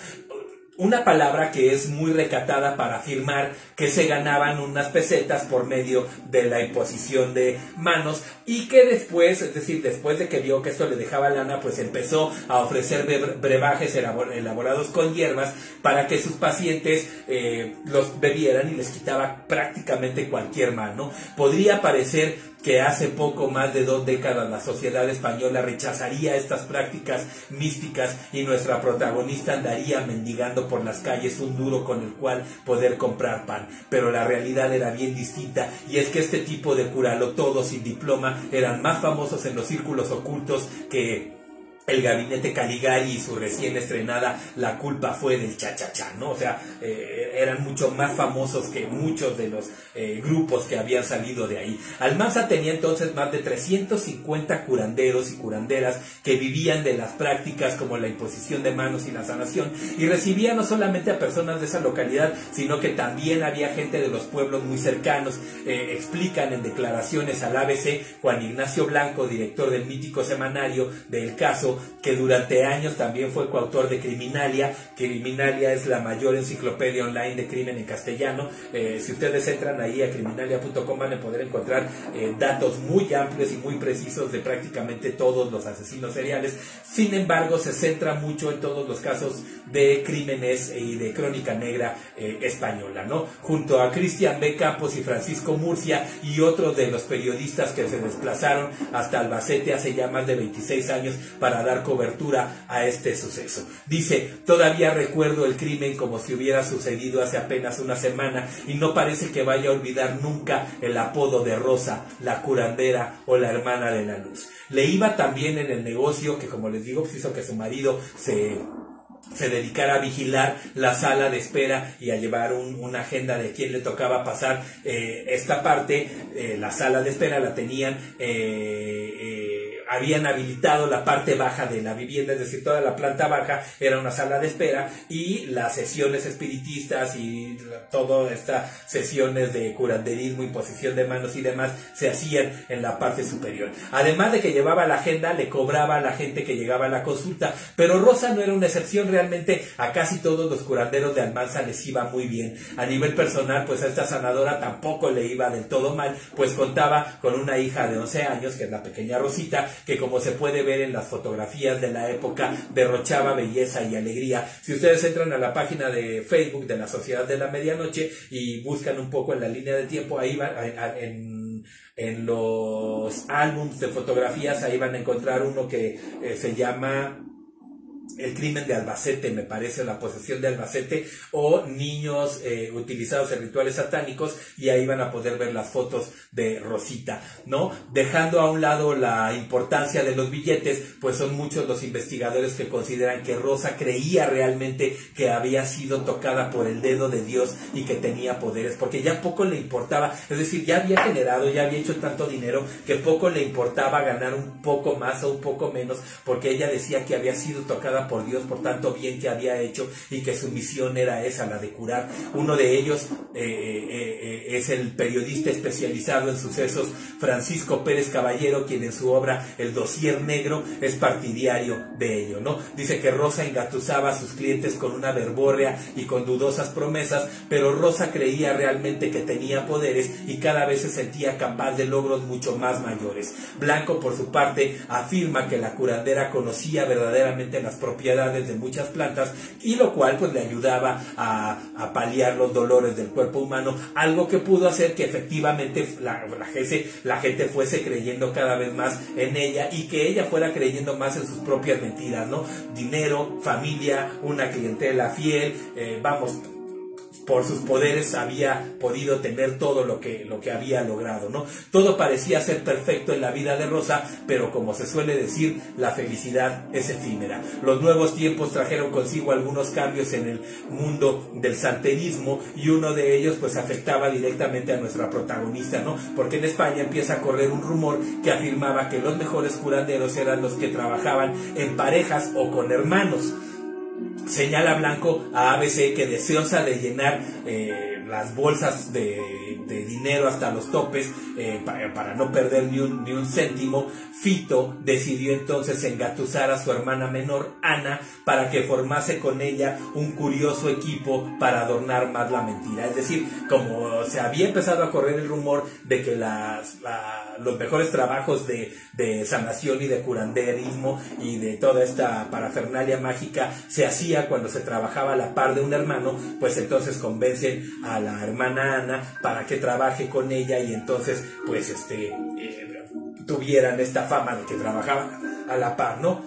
Una palabra que es muy recatada para afirmar que se ganaban unas pesetas por medio de la imposición de manos, y que después, es decir, después de que vio que esto le dejaba lana, pues empezó a ofrecer brebajes elaborados con hierbas para que sus pacientes eh, los bebieran, y les quitaba prácticamente cualquier mal, ¿no? Podría parecer que hace poco más de dos décadas la sociedad española rechazaría estas prácticas místicas y nuestra protagonista andaría mendigando por las calles un duro con el cual poder comprar pan. Pero la realidad era bien distinta, y es que este tipo de curalotodos sin diploma eran más famosos en los círculos ocultos que el gabinete Caligari y su recién estrenada La culpa fue del cha-cha-cha, ¿no? O sea, eh, eran mucho más famosos que muchos de los eh, grupos que habían salido de ahí. Almansa tenía entonces más de trescientos cincuenta curanderos y curanderas que vivían de las prácticas como la imposición de manos y la sanación, y recibía no solamente a personas de esa localidad, sino que también había gente de los pueblos muy cercanos. Eh, explican en declaraciones al A B C Juan Ignacio Blanco, director del mítico semanario de El Caso, que durante años también fue coautor de Criminalia. Criminalia es la mayor enciclopedia online de crimen en castellano. Eh, si ustedes entran ahí a criminalia punto com van a poder encontrar eh, datos muy amplios y muy precisos de prácticamente todos los asesinos seriales. Sin embargo, se centra mucho en todos los casos de crímenes y de crónica negra eh, española, ¿no? Junto a Cristian B. Campos y Francisco Murcia y otros de los periodistas que se desplazaron hasta Albacete hace ya más de veintiséis años para dar cobertura a este suceso. Dice: todavía recuerdo el crimen como si hubiera sucedido hace apenas una semana, y no parece que vaya a olvidar nunca el apodo de Rosa, la curandera o la hermana de la luz. Le iba también en el negocio que, como les digo, pues hizo que su marido se... se dedicara a vigilar la sala de espera y a llevar un, una agenda de quién le tocaba pasar eh, esta parte. Eh, la sala de espera la tenían eh, eh, habían habilitado la parte baja de la vivienda, es decir, toda la planta baja era una sala de espera, y las sesiones espiritistas y todas estas sesiones de curanderismo, imposición de manos y demás se hacían en la parte superior. Además de que llevaba la agenda, le cobraba a la gente que llegaba a la consulta, pero Rosa no era una excepción. Realmente a casi todos los curanderos de Almanza les iba muy bien. A nivel personal, pues a esta sanadora tampoco le iba del todo mal, pues contaba con una hija de once años, que es la pequeña Rosita, que como se puede ver en las fotografías de la época, derrochaba belleza y alegría. Si ustedes entran a la página de Facebook de la Sociedad de la Medianoche y buscan un poco en la línea de tiempo, ahí va, en, en los álbums de fotografías, ahí van a encontrar uno que eh, se llama El crimen de Albacete, me parece, la posesión de Albacete, o niños eh, utilizados en rituales satánicos, y ahí van a poder ver las fotos de Rosita, ¿no? Dejando a un lado la importancia de los billetes, pues son muchos los investigadores que consideran que Rosa creía realmente que había sido tocada por el dedo de Dios y que tenía poderes, porque ya poco le importaba, es decir, ya había generado, ya había hecho tanto dinero que poco le importaba ganar un poco más o un poco menos, porque ella decía que había sido tocada por Dios por tanto bien que había hecho y que su misión era esa, la de curar. Uno de ellos eh, eh, eh, es el periodista especializado en sucesos Francisco Pérez Caballero, quien en su obra El Dossier Negro es partidario de ello, ¿no? Dice que Rosa engatusaba a sus clientes con una verborrea y con dudosas promesas, pero Rosa creía realmente que tenía poderes y cada vez se sentía capaz de logros mucho más mayores. Blanco, por su parte, afirma que la curandera conocía verdaderamente las propiedades de muchas plantas, y lo cual pues le ayudaba a, a paliar los dolores del cuerpo humano, algo que pudo hacer que efectivamente la, la, gente, la gente fuese creyendo cada vez más en ella, y que ella fuera creyendo más en sus propias mentiras, ¿no? Dinero, familia, una clientela fiel, eh, vamos, por sus poderes había podido tener todo lo que, lo que había logrado, ¿no? Todo parecía ser perfecto en la vida de Rosa, pero como se suele decir, la felicidad es efímera. Los nuevos tiempos trajeron consigo algunos cambios en el mundo del santerismo, y uno de ellos pues afectaba directamente a nuestra protagonista, ¿no? Porque en España empieza a correr un rumor que afirmaba que los mejores curanderos eran los que trabajaban en parejas o con hermanos. Señala Blanco a A B C que, deseosa de llenar eh, las bolsas de, de dinero hasta los topes, eh, para, para no perder ni un, ni un céntimo, Fito decidió entonces engatusar a su hermana menor, Ana, para que formase con ella un curioso equipo para adornar más la mentira. Es decir, como se había empezado a correr el rumor de que las, la, los mejores trabajos de, de sanación y de curanderismo y de toda esta parafernalia mágica se hacía cuando se trabajaba a la par de un hermano, pues entonces convencen a la hermana Ana para que trabaje con ella, y entonces pues este eh, tuvieran esta fama de que trabajaban a la par, ¿no?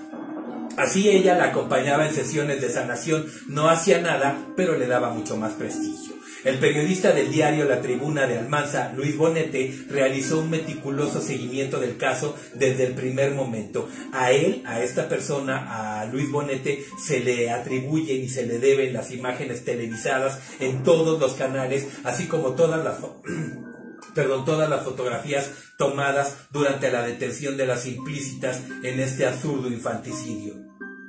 Así ella la acompañaba en sesiones de sanación, no hacía nada, pero le daba mucho más prestigio. El periodista del diario La Tribuna de Almanza, Luis Bonete, realizó un meticuloso seguimiento del caso desde el primer momento. A él, a esta persona, a Luis Bonete, se le atribuyen y se le deben las imágenes televisadas en todos los canales, así como todas las... perdón, todas las fotografías tomadas durante la detención de las implícitas en este absurdo infanticidio.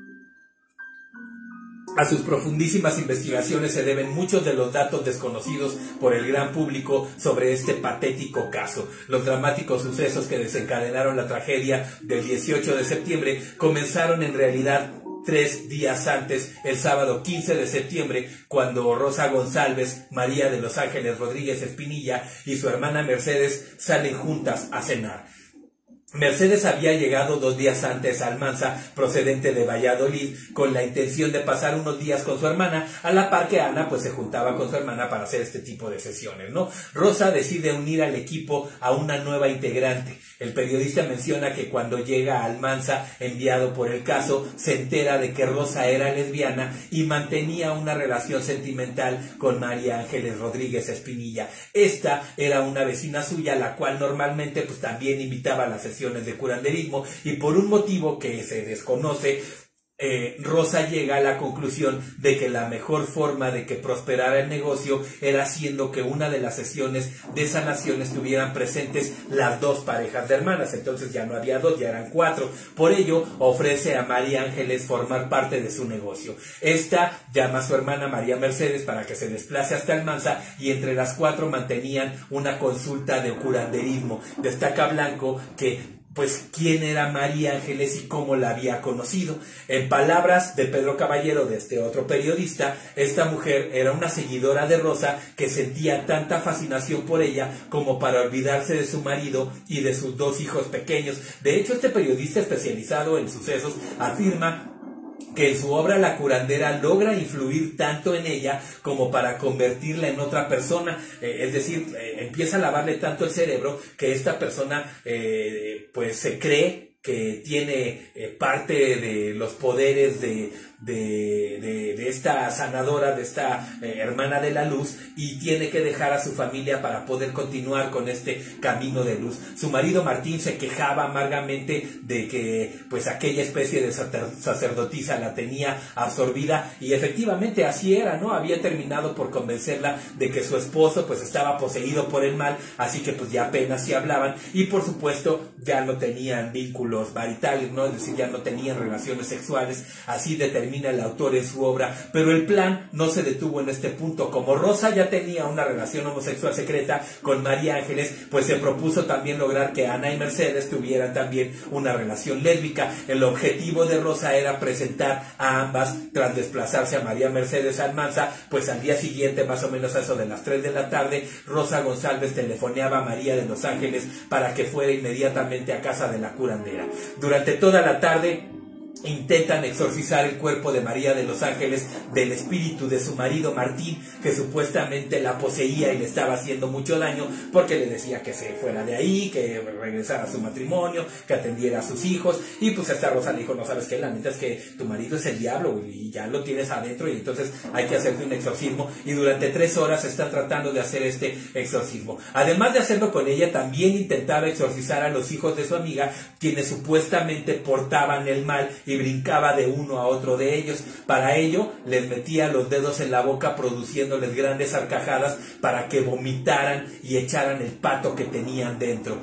A sus profundísimas investigaciones se deben muchos de los datos desconocidos por el gran público sobre este patético caso. Los dramáticos sucesos que desencadenaron la tragedia del dieciocho de septiembre comenzaron en realidad tres días antes, el sábado quince de septiembre, cuando Rosa González, María de los Ángeles Rodríguez Espinilla y su hermana Mercedes salen juntas a cenar. Mercedes había llegado dos días antes a Almanza, procedente de Valladolid, con la intención de pasar unos días con su hermana, a la par que Ana pues se juntaba con su hermana para hacer este tipo de sesiones, ¿no? Rosa decide unir al equipo a una nueva integrante. El periodista menciona que cuando llega a Almanza, enviado por el caso, se entera de que Rosa era lesbiana y mantenía una relación sentimental con María Ángeles Rodríguez Espinilla. Esta era una vecina suya, la cual normalmente pues también invitaba a las sesiones de curanderismo, y por un motivo que se desconoce, Eh, Rosa llega a la conclusión de que la mejor forma de que prosperara el negocio era haciendo que una de las sesiones de sanación estuvieran presentes las dos parejas de hermanas. Entonces ya no había dos, ya eran cuatro. Por ello ofrece a María Ángeles formar parte de su negocio. Esta llama a su hermana María Mercedes para que se desplace hasta Almanza, y entre las cuatro mantenían una consulta de curanderismo. Destaca Blanco que pues quién era María Ángeles y cómo la había conocido. En palabras de Pedro Caballero, de este otro periodista, esta mujer era una seguidora de Rosa que sentía tanta fascinación por ella como para olvidarse de su marido y de sus dos hijos pequeños. De hecho, este periodista especializado en sucesos afirma que en su obra La curandera logra influir tanto en ella como para convertirla en otra persona, eh, es decir, eh, empieza a lavarle tanto el cerebro que esta persona eh, pues se cree que tiene eh, parte de los poderes de, de, de, de esta sanadora, de esta eh, hermana de la luz, y tiene que dejar a su familia para poder continuar con este camino de luz. Su marido Martín se quejaba amargamente de que pues aquella especie de sacerdotisa la tenía absorbida, y efectivamente así era, ¿no? Había terminado por convencerla de que su esposo pues estaba poseído por el mal, así que pues ya apenas si hablaban, y por supuesto ya no tenían vínculos maritales, ¿no? Es decir, ya no tenían relaciones sexuales. Así determina el autor en su obra, pero el plan no se detuvo en este punto. Como Rosa ya tenía una relación homosexual secreta con María Ángeles, pues se propuso también lograr que Ana y Mercedes tuvieran también una relación lésbica. El objetivo de Rosa era presentar a ambas tras desplazarse a María Mercedes a Almanza. Pues al día siguiente, más o menos a eso de las tres de la tarde, Rosa González telefoneaba a María de los Ángeles para que fuera inmediatamente a casa de la curandera. Durante toda la tarde intentan exorcizar el cuerpo de María de los Ángeles del espíritu de su marido Martín, que supuestamente la poseía y le estaba haciendo mucho daño, porque le decía que se fuera de ahí, que regresara a su matrimonio, que atendiera a sus hijos. Y pues esta Rosa le dijo: no, sabes qué, la neta es que tu marido es el diablo y ya lo tienes adentro, y entonces hay que hacerte un exorcismo. Y durante tres horas están tratando de hacer este exorcismo. Además de hacerlo con ella, también intentaba exorcizar a los hijos de su amiga, quienes supuestamente portaban el mal, y brincaba de uno a otro de ellos. Para ello les metía los dedos en la boca, produciéndoles grandes arcajadas para que vomitaran y echaran el pato que tenían dentro.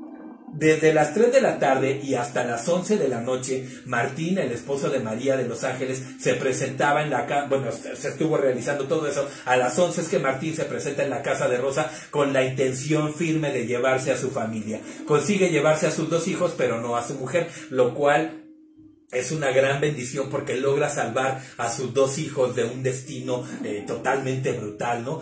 Desde las tres de la tarde y hasta las once de la noche, Martín, el esposo de María de los Ángeles, se presentaba en la casa. Bueno, se estuvo realizando todo eso. A las once es que Martín se presenta en la casa de Rosa con la intención firme de llevarse a su familia. Consigue llevarse a sus dos hijos, pero no a su mujer, lo cual es una gran bendición porque logra salvar a sus dos hijos de un destino eh, totalmente brutal, ¿no?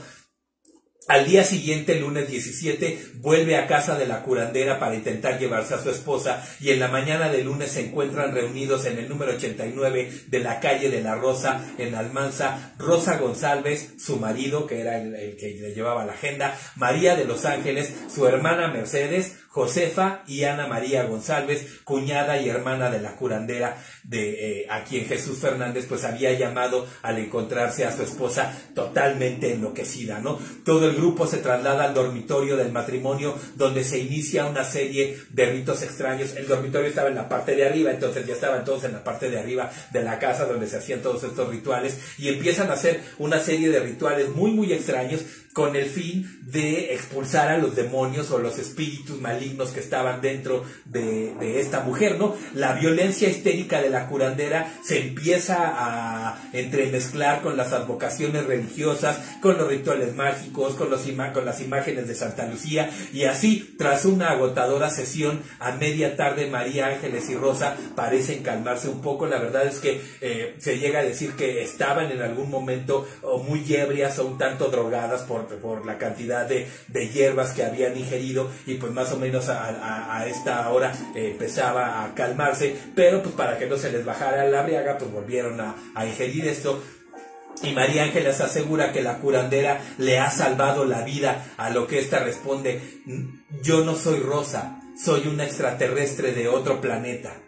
Al día siguiente, lunes diecisiete, vuelve a casa de la curandera para intentar llevarse a su esposa, y en la mañana del lunes se encuentran reunidos en el número ochenta y nueve de la calle de la Rosa, en Almanza, Rosa González, su marido, que era el, el que le llevaba la agenda, María de los Ángeles, su hermana Mercedes, Josefa y Ana María González, cuñada y hermana de la curandera, de eh, a quien Jesús Fernández pues había llamado al encontrarse a su esposa totalmente enloquecida, ¿no? Todo el grupo se traslada al dormitorio del matrimonio, donde se inicia una serie de ritos extraños. El dormitorio estaba en la parte de arriba, entonces ya estaban todos en la parte de arriba de la casa donde se hacían todos estos rituales, y empiezan a hacer una serie de rituales muy muy extraños con el fin de expulsar a los demonios o los espíritus malignos que estaban dentro de, de esta mujer, ¿no? La violencia histérica de la curandera se empieza a entremezclar con las advocaciones religiosas, con los rituales mágicos, con, los ima- con las imágenes de Santa Lucía, y así, tras una agotadora sesión, a media tarde María Ángeles y Rosa parecen calmarse un poco. La verdad es que eh, se llega a decir que estaban en algún momento o muy ebrias o un tanto drogadas por por la cantidad de, de hierbas que habían ingerido, y pues más o menos a, a, a esta hora eh, empezaba a calmarse, pero pues para que no se les bajara la briaga, pues volvieron a, a ingerir esto. Y María Ángeles asegura que la curandera le ha salvado la vida, a lo que ésta responde: yo no soy Rosa, soy una extraterrestre de otro planeta.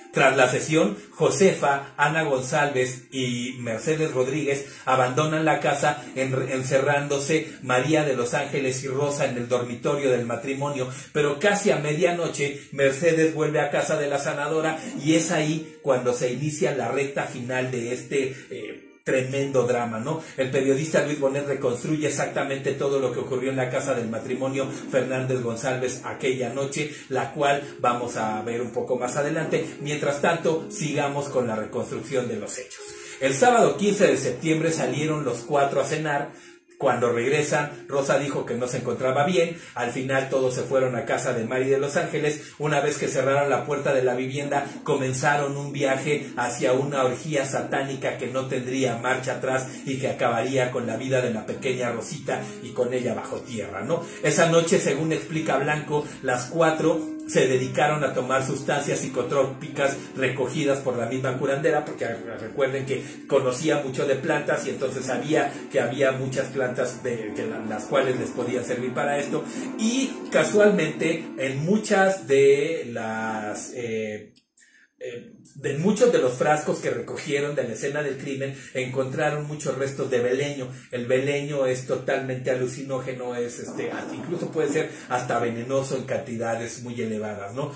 Tras la sesión, Josefa, Ana González y Mercedes Rodríguez abandonan la casa, encerrándose María de los Ángeles y Rosa en el dormitorio del matrimonio, pero casi a medianoche Mercedes vuelve a casa de la sanadora y es ahí cuando se inicia la recta final de este eh, tremendo drama, ¿no? El periodista Luis Bonet reconstruye exactamente todo lo que ocurrió en la casa del matrimonio Fernández González aquella noche, la cual vamos a ver un poco más adelante. Mientras tanto, sigamos con la reconstrucción de los hechos. El sábado quince de septiembre salieron los cuatro a cenar. Cuando regresan, Rosa dijo que no se encontraba bien. Al final todos se fueron a casa de Mari de los Ángeles. Una vez que cerraron la puerta de la vivienda, comenzaron un viaje hacia una orgía satánica que no tendría marcha atrás y que acabaría con la vida de la pequeña Rosita y con ella bajo tierra, ¿no? Esa noche, según explica Blanco, las cuatro se dedicaron a tomar sustancias psicotrópicas recogidas por la misma curandera, porque recuerden que conocía mucho de plantas y entonces sabía que había muchas plantas de, que la, las cuales les podían servir para esto, y casualmente en muchas de las... Eh, Eh, de muchos de los frascos que recogieron de la escena del crimen encontraron muchos restos de beleño. El beleño es totalmente alucinógeno, es este, incluso puede ser hasta venenoso en cantidades muy elevadas, ¿no?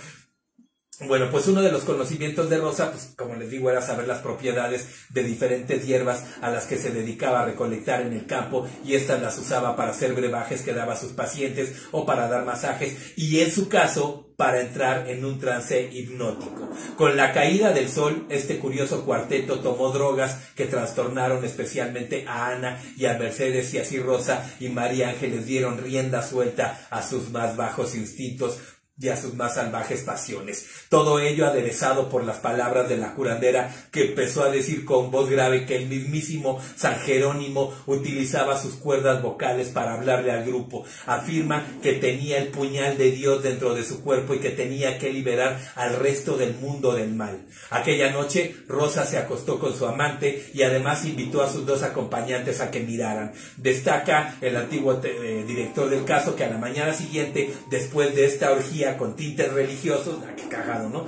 Bueno, pues uno de los conocimientos de Rosa, pues como les digo, era saber las propiedades de diferentes hierbas a las que se dedicaba a recolectar en el campo, y estas las usaba para hacer brebajes que daba a sus pacientes o para dar masajes, y en su caso para entrar en un trance hipnótico. Con la caída del sol, este curioso cuarteto tomó drogas que trastornaron especialmente a Ana y a Mercedes, y así Rosa y María Ángeles dieron rienda suelta a sus más bajos instintos y a sus más salvajes pasiones. Todo ello aderezado por las palabras de la curandera, que empezó a decir con voz grave que el mismísimo San Jerónimo utilizaba sus cuerdas vocales para hablarle al grupo. Afirma que tenía el puñal de Dios dentro de su cuerpo y que tenía que liberar al resto del mundo del mal. Aquella noche, Rosa se acostó con su amante y además invitó a sus dos acompañantes a que miraran. Destaca el antiguo eh, director del caso que a la mañana siguiente, después de esta orgía con tintes religiosos, ah, qué cagado, ¿no?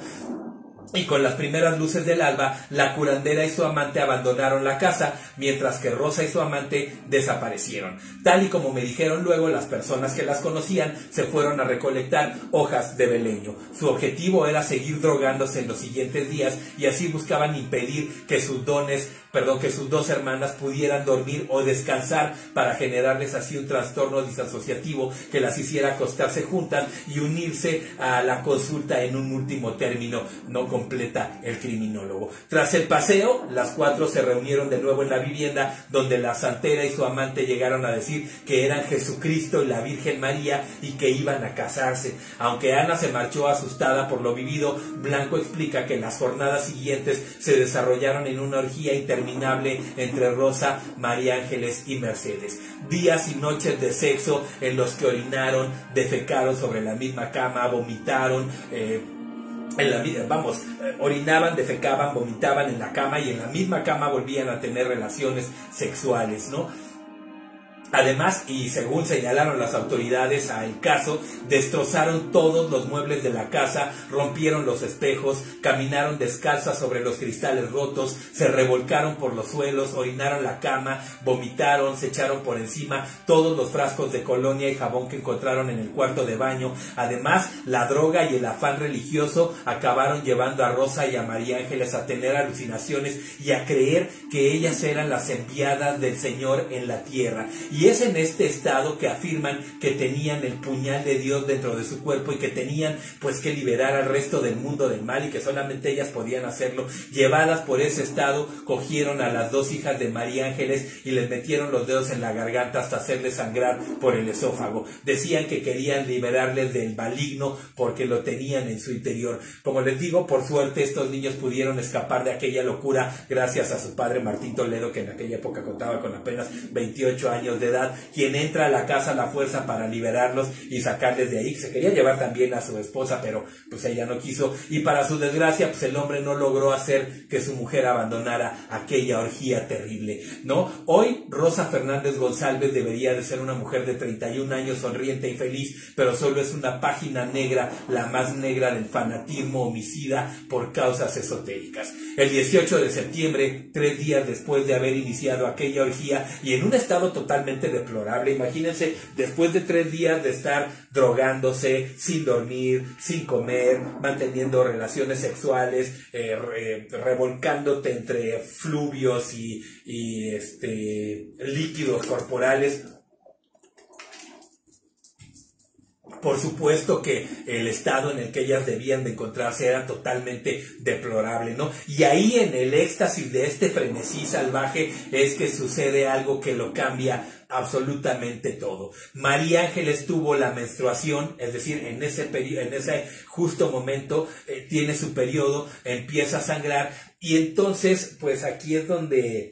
Y con las primeras luces del alba, la curandera y su amante abandonaron la casa, mientras que Rosa y su amante desaparecieron. Tal y como me dijeron luego, las personas que las conocían se fueron a recolectar hojas de beleño. Su objetivo era seguir drogándose en los siguientes días, y así buscaban impedir que sus dones, perdón, que sus dos hermanas pudieran dormir o descansar, para generarles así un trastorno disasociativo que las hiciera acostarse juntas y unirse a la consulta en un último término, no completa el criminólogo. Tras el paseo, las cuatro se reunieron de nuevo en la vivienda, donde la santera y su amante llegaron a decir que eran Jesucristo y la Virgen María y que iban a casarse. Aunque Ana se marchó asustada por lo vivido, Blanco explica que las jornadas siguientes se desarrollaron en una orgía interminable entre Rosa, María Ángeles y Mercedes. Días y noches de sexo en los que orinaron, defecaron sobre la misma cama, vomitaron, eh, En la, vamos, orinaban, defecaban, vomitaban en la cama, y en la misma cama volvían a tener relaciones sexuales, ¿no? Además, y según señalaron las autoridades al caso, destrozaron todos los muebles de la casa, rompieron los espejos, caminaron descalzas sobre los cristales rotos, se revolcaron por los suelos, orinaron la cama, vomitaron, se echaron por encima todos los frascos de colonia y jabón que encontraron en el cuarto de baño. Además, la droga y el afán religioso acabaron llevando a Rosa y a María Ángeles a tener alucinaciones y a creer que ellas eran las enviadas del Señor en la tierra. Y es en este estado que afirman que tenían el puñal de Dios dentro de su cuerpo y que tenían pues que liberar al resto del mundo del mal, y que solamente ellas podían hacerlo. Llevadas por ese estado, cogieron a las dos hijas de María Ángeles y les metieron los dedos en la garganta hasta hacerles sangrar por el esófago. Decían que querían liberarles del maligno porque lo tenían en su interior. Como les digo, por suerte estos niños pudieron escapar de aquella locura gracias a su padre Martín Toledo, que en aquella época contaba con apenas veintiocho años de de edad, quien entra a la casa a la fuerza para liberarlos y sacarles de ahí. Se quería llevar también a su esposa, pero pues ella no quiso, y para su desgracia pues el hombre no logró hacer que su mujer abandonara aquella orgía terrible, ¿no? Hoy Rosa Fernández González debería de ser una mujer de treinta y un años, sonriente y feliz, pero solo es una página negra, la más negra del fanatismo homicida por causas esotéricas. El dieciocho de septiembre, tres días después de haber iniciado aquella orgía y en un estado totalmente deplorable, imagínense, después de tres días de estar drogándose, sin dormir, sin comer, manteniendo relaciones sexuales, eh, re, revolcándote entre fluvios y, y este, líquidos corporales. Por supuesto que el estado en el que ellas debían de encontrarse era totalmente deplorable, ¿no? Y ahí, en el éxtasis de este frenesí salvaje, es que sucede algo que lo cambia absolutamente todo. María Ángeles tuvo la menstruación, es decir, en ese periodo, en ese justo momento, eh, tiene su periodo, empieza a sangrar, y entonces, pues aquí es donde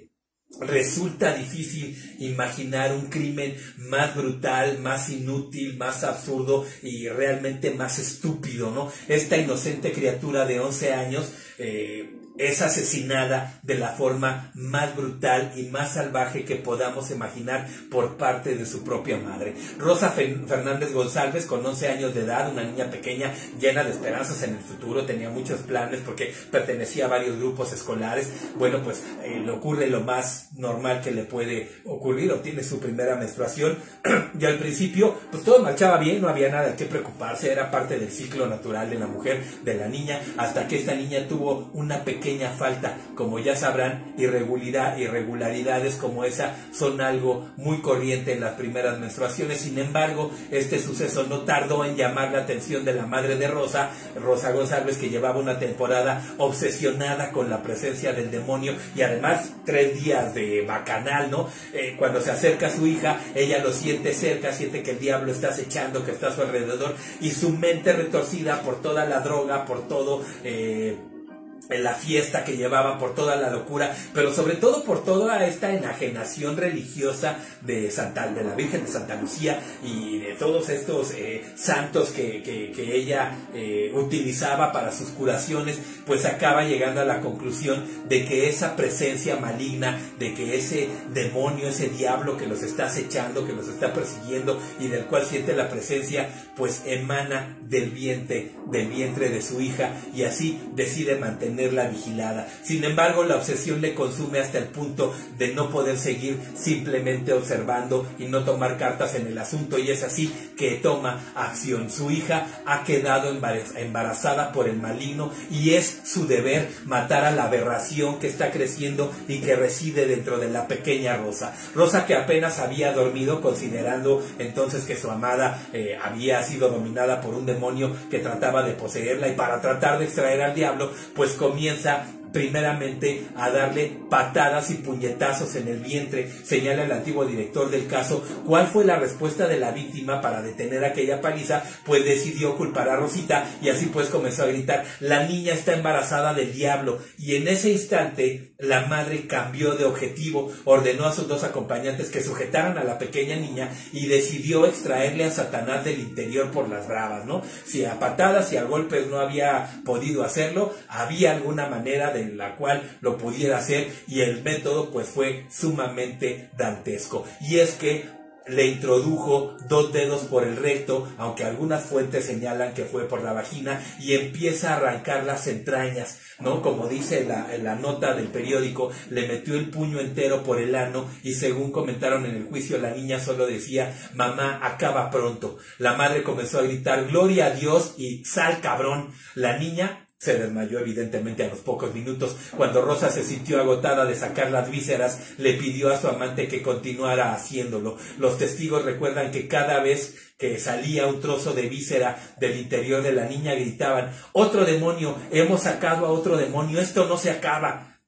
resulta difícil imaginar un crimen más brutal, más inútil, más absurdo y realmente más estúpido, ¿no? Esta inocente criatura de once años eh, es asesinada de la forma más brutal y más salvaje que podamos imaginar por parte de su propia madre. Rosa Fernández González, con once años de edad, una niña pequeña llena de esperanzas en el futuro, tenía muchos planes porque pertenecía a varios grupos escolares. Bueno, pues eh, le ocurre lo más normal que le puede ocurrir, obtiene su primera menstruación y al principio pues todo marchaba bien, no había nada que preocuparse, era parte del ciclo natural de la mujer, de la niña, hasta que esta niña tuvo una pequeña pequeña falta. Como ya sabrán, irregularidad, irregularidades como esa son algo muy corriente en las primeras menstruaciones. Sin embargo, este suceso no tardó en llamar la atención de la madre de Rosa, Rosa González, que llevaba una temporada obsesionada con la presencia del demonio y además tres días de bacanal, ¿no? Eh, cuando se acerca a su hija, ella lo siente cerca, siente que el diablo está acechando, que está a su alrededor, y su mente retorcida por toda la droga, por todo eh, en la fiesta que llevaba, por toda la locura, pero sobre todo por toda esta enajenación religiosa de Santa, de la Virgen de Santa Lucía y de todos estos eh, santos que, que, que ella eh, utilizaba para sus curaciones, pues acaba llegando a la conclusión de que esa presencia maligna, de que ese demonio, ese diablo que los está acechando, que los está persiguiendo y del cual siente la presencia, pues emana del vientre, del vientre de su hija, y así decide mantener la vigilada. Sin embargo, la obsesión le consume hasta el punto de no poder seguir simplemente observando y no tomar cartas en el asunto, y es así que toma acción. Su hija ha quedado embarazada por el maligno y es su deber matar a la aberración que está creciendo y que reside dentro de la pequeña Rosa. Rosa, que apenas había dormido, considerando entonces que su amada eh, había sido dominada por un demonio que trataba de poseerla, y para tratar de extraer al diablo, pues comienza primeramente a darle patadas y puñetazos en el vientre. Señala el antiguo director del caso cuál fue la respuesta de la víctima para detener aquella paliza, pues decidió culpar a Rosita, y así pues comenzó a gritar: la niña está embarazada del diablo. Y en ese instante la madre cambió de objetivo, ordenó a sus dos acompañantes que sujetaran a la pequeña niña y decidió extraerle a Satanás del interior por las bravas, ¿no? Si a patadas y a golpes no había podido hacerlo, había alguna manera de en la cual lo pudiera hacer, y el método pues fue sumamente dantesco, y es que le introdujo dos dedos por el recto, aunque algunas fuentes señalan que fue por la vagina, y empieza a arrancar las entrañas, ¿no? Como dice la, la nota del periódico, le metió el puño entero por el ano, y según comentaron en el juicio, la niña solo decía: mamá, acaba pronto. La madre comenzó a gritar: gloria a Dios y sal, cabrón. La niña se desmayó evidentemente a los pocos minutos. Cuando Rosa se sintió agotada de sacar las vísceras, le pidió a su amante que continuara haciéndolo. Los testigos recuerdan que cada vez que salía un trozo de víscera del interior de la niña gritaban: otro demonio, hemos sacado a otro demonio, esto no se acaba.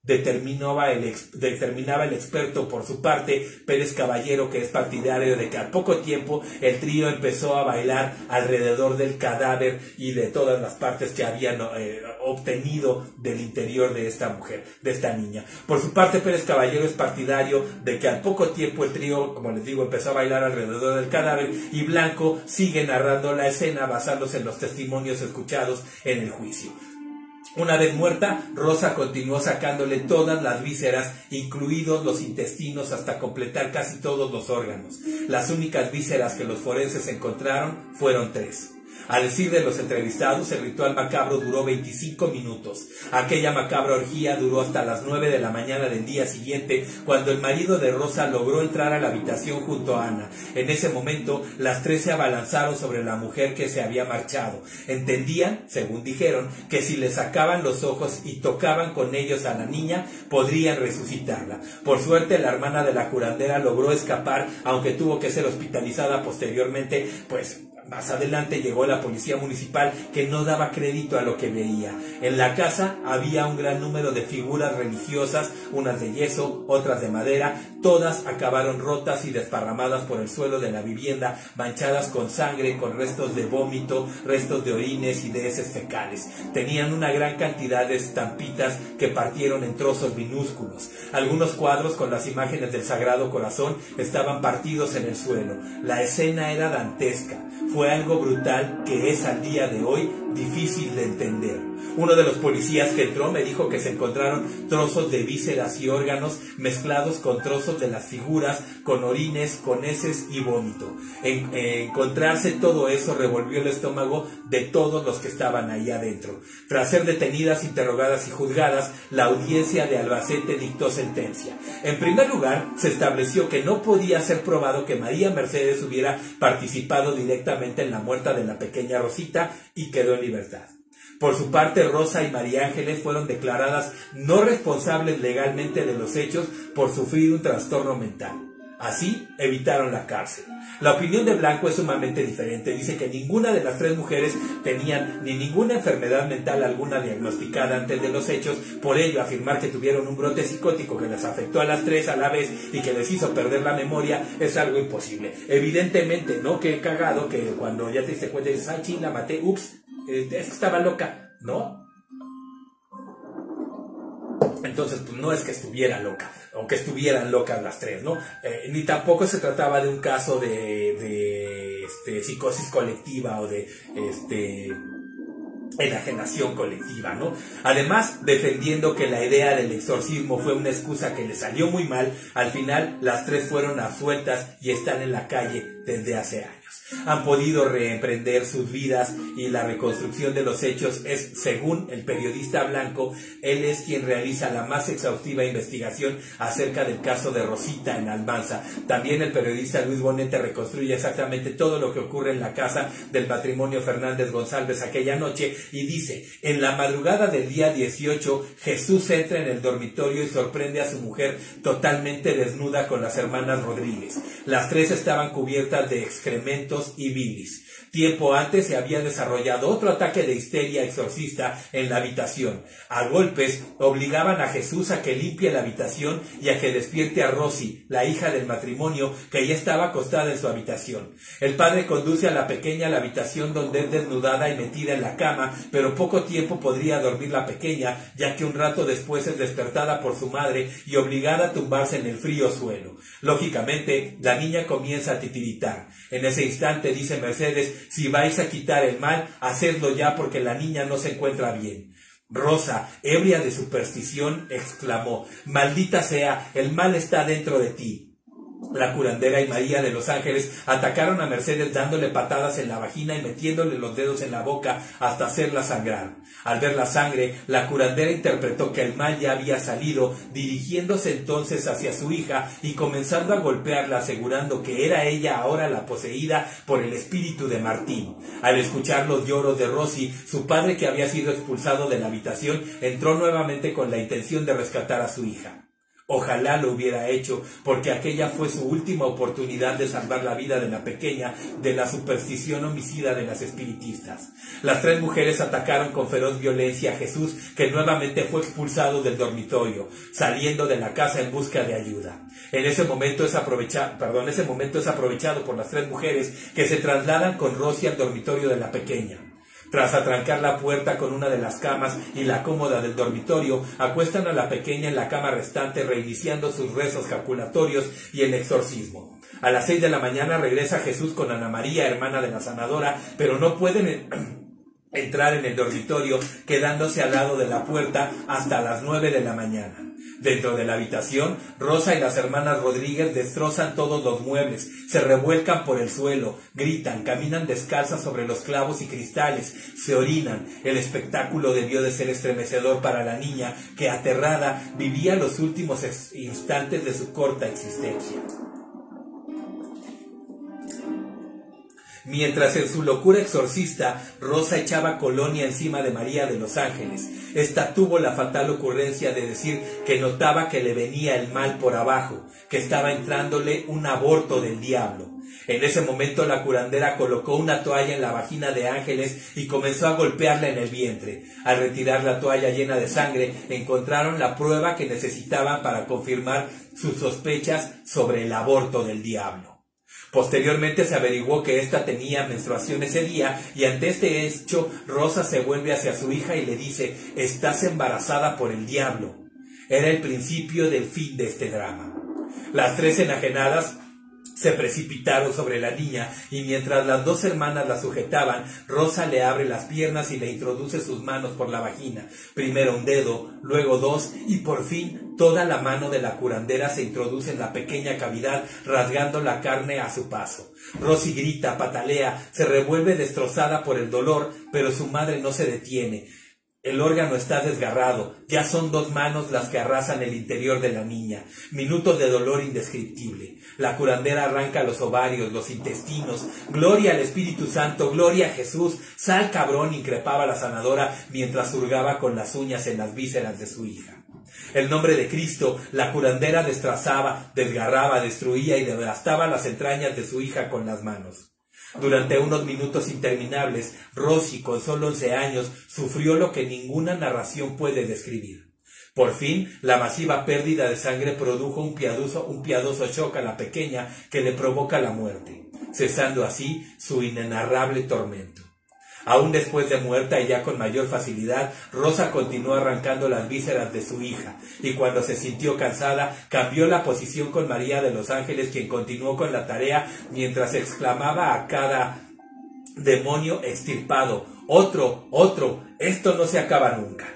determinaba el, ex, determinaba el experto por su parte, Pérez Caballero, que es partidario de que al poco tiempo el trío empezó a bailar alrededor del cadáver y de todas las partes que habían eh, obtenido del interior de esta mujer, de esta niña. Por su parte, Pérez Caballero es partidario de que al poco tiempo el trío, como les digo, empezó a bailar alrededor del cadáver, y Blanco sigue narrando la escena basándose en los testimonios escuchados en el juicio. Una vez muerta, Rosa continuó sacándole todas las vísceras, incluidos los intestinos, hasta completar casi todos los órganos. Las únicas vísceras que los forenses encontraron fueron tres. A decir de los entrevistados, el ritual macabro duró veinticinco minutos. Aquella macabra orgía duró hasta las nueve de la mañana del día siguiente, cuando el marido de Rosa logró entrar a la habitación junto a Ana. En ese momento, las tres se abalanzaron sobre la mujer que se había marchado. Entendían, según dijeron, que si le sacaban los ojos y tocaban con ellos a la niña, podrían resucitarla. Por suerte, la hermana de la curandera logró escapar, aunque tuvo que ser hospitalizada posteriormente, pues más adelante llegó la policía municipal, que no daba crédito a lo que veía. En la casa había un gran número de figuras religiosas, unas de yeso, otras de madera. Todas acabaron rotas y desparramadas por el suelo de la vivienda, manchadas con sangre, con restos de vómito, restos de orines y de heces fecales. Tenían una gran cantidad de estampitas que partieron en trozos minúsculos. Algunos cuadros con las imágenes del Sagrado Corazón estaban partidos en el suelo. La escena era dantesca. Fue algo brutal que es al día de hoy difícil de entender. Uno de los policías que entró me dijo que se encontraron trozos de vísceras y órganos mezclados con trozos de las figuras, con orines, con heces y vómito. En, eh, encontrarse todo eso revolvió el estómago de todos los que estaban ahí adentro. Tras ser detenidas, interrogadas y juzgadas, la audiencia de Albacete dictó sentencia. En primer lugar, se estableció que no podía ser probado que María Mercedes hubiera participado directamente en la muerte de la pequeña Rosita, y quedó en libertad. Por su parte, Rosa y María Ángeles fueron declaradas no responsables legalmente de los hechos por sufrir un trastorno mental. Así, evitaron la cárcel. La opinión de Blanco es sumamente diferente. Dice que ninguna de las tres mujeres tenían ni ninguna enfermedad mental alguna diagnosticada antes de los hechos. Por ello, afirmar que tuvieron un brote psicótico que les afectó a las tres a la vez y que les hizo perder la memoria es algo imposible. Evidentemente, ¿no? Que cagado que cuando ya te diste cuenta dices, ay, ching, la maté, ups, es que estaba loca, ¿no? Entonces, pues no es que estuviera loca, o que estuvieran locas las tres, ¿no? Eh, ni tampoco se trataba de un caso de, de este, psicosis colectiva o de este, enajenación colectiva, ¿no? Además, defendiendo que la idea del exorcismo fue una excusa que le salió muy mal, al final las tres fueron absueltas y están en la calle desde hace años. Han podido reemprender sus vidas y la reconstrucción de los hechos es, según el periodista Blanco, él es quien realiza la más exhaustiva investigación acerca del caso de Rosita en Almanza. También el periodista Luis Bonete reconstruye exactamente todo lo que ocurre en la casa del matrimonio Fernández González aquella noche y dice, en la madrugada del día dieciocho, Jesús entra en el dormitorio y sorprende a su mujer totalmente desnuda con las hermanas Rodríguez. Las tres estaban cubiertas de excrementos y bilis. Tiempo antes se había desarrollado otro ataque de histeria exorcista en la habitación. A golpes obligaban a Jesús a que limpie la habitación y a que despierte a Rosy, la hija del matrimonio, que ya estaba acostada en su habitación. El padre conduce a la pequeña a la habitación donde es desnudada y metida en la cama, pero poco tiempo podría dormir la pequeña, ya que un rato después es despertada por su madre y obligada a tumbarse en el frío suelo. Lógicamente, la niña comienza a titiritar. En ese instante dice Mercedes, si vais a quitar el mal, hacedlo ya porque la niña no se encuentra bien. Rosa, ebria de superstición, exclamó, maldita sea, el mal está dentro de ti. La curandera y María de los Ángeles atacaron a Mercedes dándole patadas en la vagina y metiéndole los dedos en la boca hasta hacerla sangrar. Al ver la sangre, la curandera interpretó que el mal ya había salido, dirigiéndose entonces hacia su hija y comenzando a golpearla, asegurando que era ella ahora la poseída por el espíritu de Martín. Al escuchar los lloros de Rosy, su padre, que había sido expulsado de la habitación, entró nuevamente con la intención de rescatar a su hija. Ojalá lo hubiera hecho, porque aquella fue su última oportunidad de salvar la vida de la pequeña de la superstición homicida de las espiritistas. Las tres mujeres atacaron con feroz violencia a Jesús, que nuevamente fue expulsado del dormitorio, saliendo de la casa en busca de ayuda. En ese momento es aprovechado, perdón, ese momento es aprovechado por las tres mujeres, que se trasladan con Rosy al dormitorio de la pequeña. Tras atrancar la puerta con una de las camas y la cómoda del dormitorio, acuestan a la pequeña en la cama restante, reiniciando sus rezos jaculatorios y el exorcismo. A las seis de la mañana regresa Jesús con Ana María, hermana de la sanadora, pero no pueden entrar en el dormitorio, quedándose al lado de la puerta hasta las nueve de la mañana. Dentro de la habitación, Rosa y las hermanas Rodríguez destrozan todos los muebles, se revuelcan por el suelo, gritan, caminan descalzas sobre los clavos y cristales, se orinan. El espectáculo debió de ser estremecedor para la niña, que aterrada vivía los últimos instantes de su corta existencia. Mientras en su locura exorcista, Rosa echaba colonia encima de María de los Ángeles. Esta tuvo la fatal ocurrencia de decir que notaba que le venía el mal por abajo, que estaba entrándole un aborto del diablo. En ese momento la curandera colocó una toalla en la vagina de Ángeles y comenzó a golpearla en el vientre. Al retirar la toalla llena de sangre, encontraron la prueba que necesitaban para confirmar sus sospechas sobre el aborto del diablo. Posteriormente se averiguó que ésta tenía menstruación ese día, y ante este hecho Rosa se vuelve hacia su hija y le dice: «Estás embarazada por el diablo». Era el principio del fin de este drama. Las tres enajenadas se precipitaron sobre la niña, y mientras las dos hermanas la sujetaban, Rosa le abre las piernas y le introduce sus manos por la vagina. Primero un dedo, luego dos, y por fin toda la mano de la curandera se introduce en la pequeña cavidad, rasgando la carne a su paso. Rosy grita, patalea, se revuelve destrozada por el dolor, pero su madre no se detiene. El órgano está desgarrado, ya son dos manos las que arrasan el interior de la niña. Minutos de dolor indescriptible. La curandera arranca los ovarios, los intestinos. «Gloria al Espíritu Santo, gloria a Jesús, sal cabrón», increpaba la sanadora mientras hurgaba con las uñas en las vísceras de su hija. El nombre de Cristo, la curandera destrazaba, desgarraba, destruía y devastaba las entrañas de su hija con las manos. Durante unos minutos interminables, Rosy, con solo once años, sufrió lo que ninguna narración puede describir. Por fin, la masiva pérdida de sangre produjo un piadoso, un piadoso shock a la pequeña que le provoca la muerte, cesando así su inenarrable tormento. Aún después de muerta y ya con mayor facilidad, Rosa continuó arrancando las vísceras de su hija, y cuando se sintió cansada, cambió la posición con María de los Ángeles, quien continuó con la tarea mientras exclamaba a cada demonio extirpado: «Otro, otro, esto no se acaba nunca».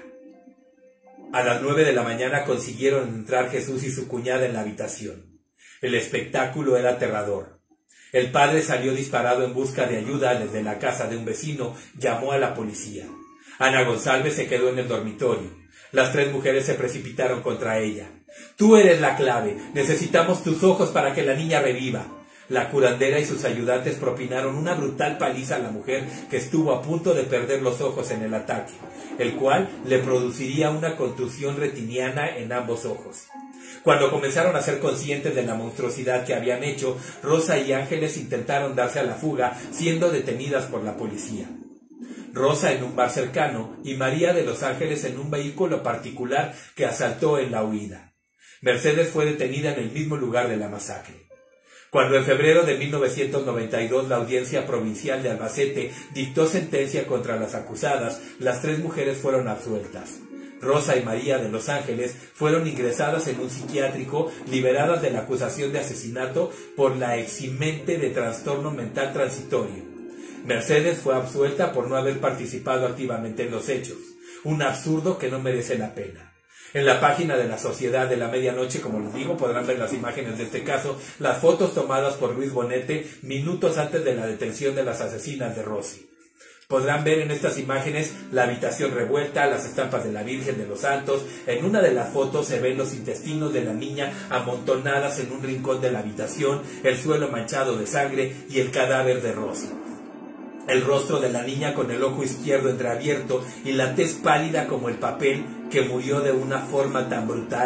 A las nueve de la mañana consiguieron entrar Jesús y su cuñada en la habitación. El espectáculo era aterrador. El padre salió disparado en busca de ayuda desde la casa de un vecino, llamó a la policía. Ana González se quedó en el dormitorio. Las tres mujeres se precipitaron contra ella. «Tú eres la clave, necesitamos tus ojos para que la niña reviva». La curandera y sus ayudantes propinaron una brutal paliza a la mujer, que estuvo a punto de perder los ojos en el ataque, el cual le produciría una contusión retiniana en ambos ojos. Cuando comenzaron a ser conscientes de la monstruosidad que habían hecho, Rosa y Ángeles intentaron darse a la fuga, siendo detenidas por la policía. Rosa en un bar cercano y María de los Ángeles en un vehículo particular que asaltó en la huida. Mercedes fue detenida en el mismo lugar de la masacre. Cuando en febrero de mil novecientos noventa y dos la Audiencia Provincial de Albacete dictó sentencia contra las acusadas, las tres mujeres fueron absueltas. Rosa y María de los Ángeles fueron ingresadas en un psiquiátrico, liberadas de la acusación de asesinato por la eximente de trastorno mental transitorio. Mercedes fue absuelta por no haber participado activamente en los hechos, un absurdo que no merece la pena. En la página de la Sociedad de la Medianoche, como les digo, podrán ver las imágenes de este caso, las fotos tomadas por Luis Bonete minutos antes de la detención de las asesinas de Rosy. Podrán ver en estas imágenes la habitación revuelta, las estampas de la Virgen de los Santos. En una de las fotos se ven los intestinos de la niña amontonadas en un rincón de la habitación, el suelo manchado de sangre y el cadáver de Rosy. El rostro de la niña con el ojo izquierdo entreabierto y la tez pálida como el papel, que murió de una forma tan brutal,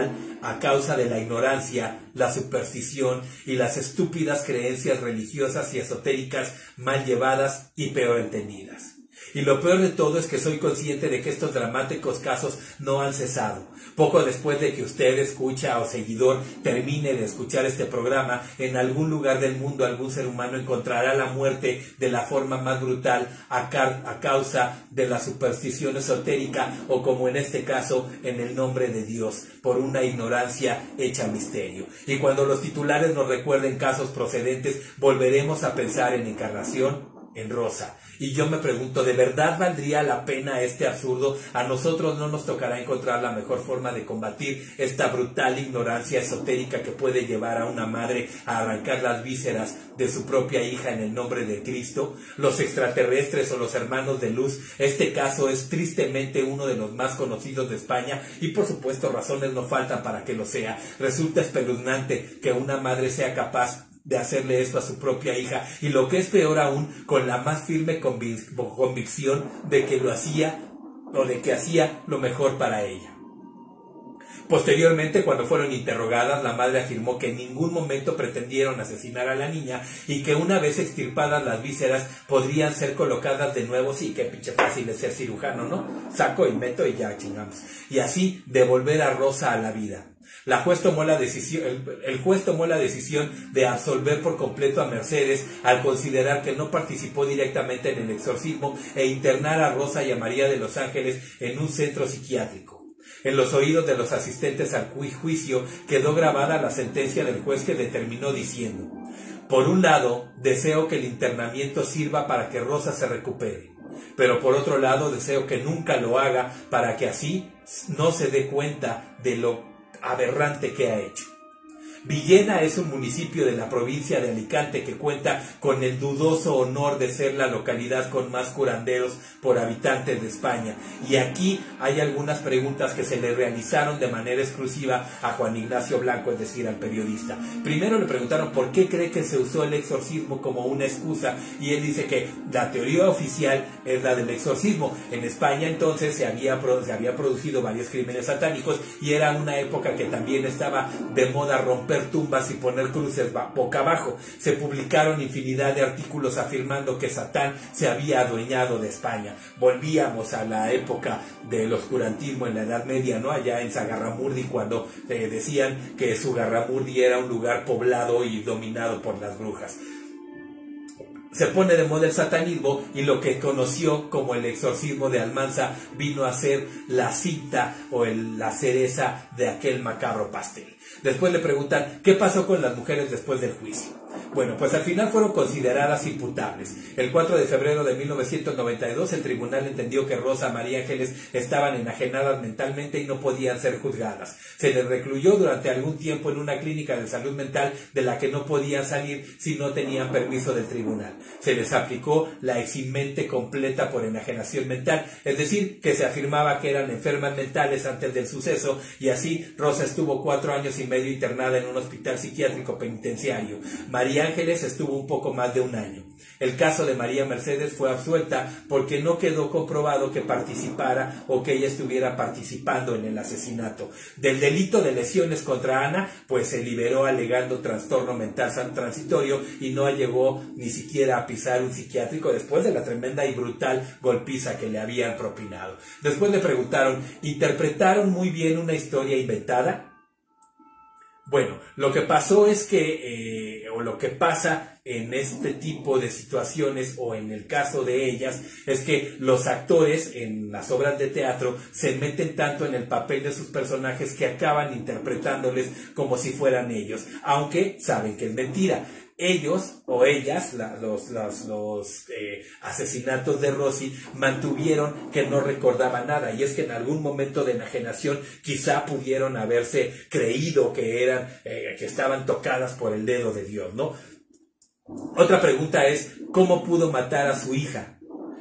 a causa de la ignorancia, la superstición y las estúpidas creencias religiosas y esotéricas mal llevadas y peor entendidas. Y lo peor de todo es que soy consciente de que estos dramáticos casos no han cesado. Poco después de que usted, escucha o seguidor, termine de escuchar este programa, en algún lugar del mundo algún ser humano encontrará la muerte de la forma más brutal a, a causa de la superstición esotérica o, como en este caso, en el nombre de Dios, por una ignorancia hecha misterio. Y cuando los titulares nos recuerden casos procedentes, volveremos a pensar en Encarnación, en Rosa. Y yo me pregunto, ¿de verdad valdría la pena este absurdo? A nosotros no nos tocará encontrar la mejor forma de combatir esta brutal ignorancia esotérica que puede llevar a una madre a arrancar las vísceras de su propia hija en el nombre de Cristo. Los extraterrestres o los hermanos de luz. Este caso es tristemente uno de los más conocidos de España y por supuesto razones no faltan para que lo sea. Resulta espeluznante que una madre sea capaz de hacerle esto a su propia hija, y lo que es peor aún, con la más firme convic- convicción de que lo hacía, o de que hacía lo mejor para ella. Posteriormente, cuando fueron interrogadas, la madre afirmó que en ningún momento pretendieron asesinar a la niña y que una vez extirpadas las vísceras podrían ser colocadas de nuevo. Sí, qué pinche fácil es ser cirujano, ¿no? Saco y meto y ya chingamos. Y así devolver a Rosa a la vida. La juez tomó la decisión, el, el juez tomó la decisión de absolver por completo a Mercedes al considerar que no participó directamente en el exorcismo e internar a Rosa y a María de los Ángeles en un centro psiquiátrico. En los oídos de los asistentes al juicio quedó grabada la sentencia del juez, que determinó diciendo: por un lado, deseo que el internamiento sirva para que Rosa se recupere, pero por otro lado deseo que nunca lo haga para que así no se dé cuenta de lo aberrante que ha hecho. Villena es un municipio de la provincia de Alicante que cuenta con el dudoso honor de ser la localidad con más curanderos por habitantes de España. Y aquí hay algunas preguntas que se le realizaron de manera exclusiva a Juan Ignacio Blanco, es decir, al periodista. Primero le preguntaron por qué cree que se usó el exorcismo como una excusa, y él dice que la teoría oficial es la del exorcismo. En España entonces se había, se había producido varios crímenes satánicos y era una época que también estaba de moda romper tumbas y poner cruces boca abajo. Se publicaron infinidad de artículos afirmando que Satán se había adueñado de España. Volvíamos a la época del oscurantismo en la Edad Media, ¿no? Allá en Sagarramurdi, cuando eh, decían que Sugarramurdi era un lugar poblado y dominado por las brujas. Se pone de moda el satanismo y lo que conoció como el exorcismo de Almanza vino a ser la cinta o el, la cereza de aquel macabro pastel. Después le preguntan qué pasó con las mujeres después del juicio. Bueno, pues al final fueron consideradas imputables. El cuatro de febrero de mil novecientos noventa y dos el tribunal entendió que Rosa y María Ángeles estaban enajenadas mentalmente y no podían ser juzgadas. Se les recluyó durante algún tiempo en una clínica de salud mental de la que no podían salir si no tenían permiso del tribunal. Se les aplicó la eximente completa por enajenación mental, es decir, que se afirmaba que eran enfermas mentales antes del suceso, y así Rosa estuvo cuatro años y medio internada en un hospital psiquiátrico penitenciario. María Ángeles estuvo un poco más de un año. El caso de María Mercedes fue absuelta porque no quedó comprobado que participara o que ella estuviera participando en el asesinato. Del delito de lesiones contra Ana, pues se liberó alegando trastorno mental transitorio y no llegó ni siquiera a pisar un psiquiátrico después de la tremenda y brutal golpiza que le habían propinado. Después le preguntaron, ¿interpretaron muy bien una historia inventada? Bueno, lo que pasó es que, eh, o lo que pasa en este tipo de situaciones, o en el caso de ellas, es que los actores en las obras de teatro se meten tanto en el papel de sus personajes que acaban interpretándoles como si fueran ellos, aunque saben que es mentira. Ellos o ellas, la, los, los, los eh, asesinatos de Rosy, mantuvieron que no recordaban nada, y es que en algún momento de enajenación quizá pudieron haberse creído que eran, eh, que estaban tocadas por el dedo de Dios, ¿no? Otra pregunta es, ¿cómo pudo matar a su hija?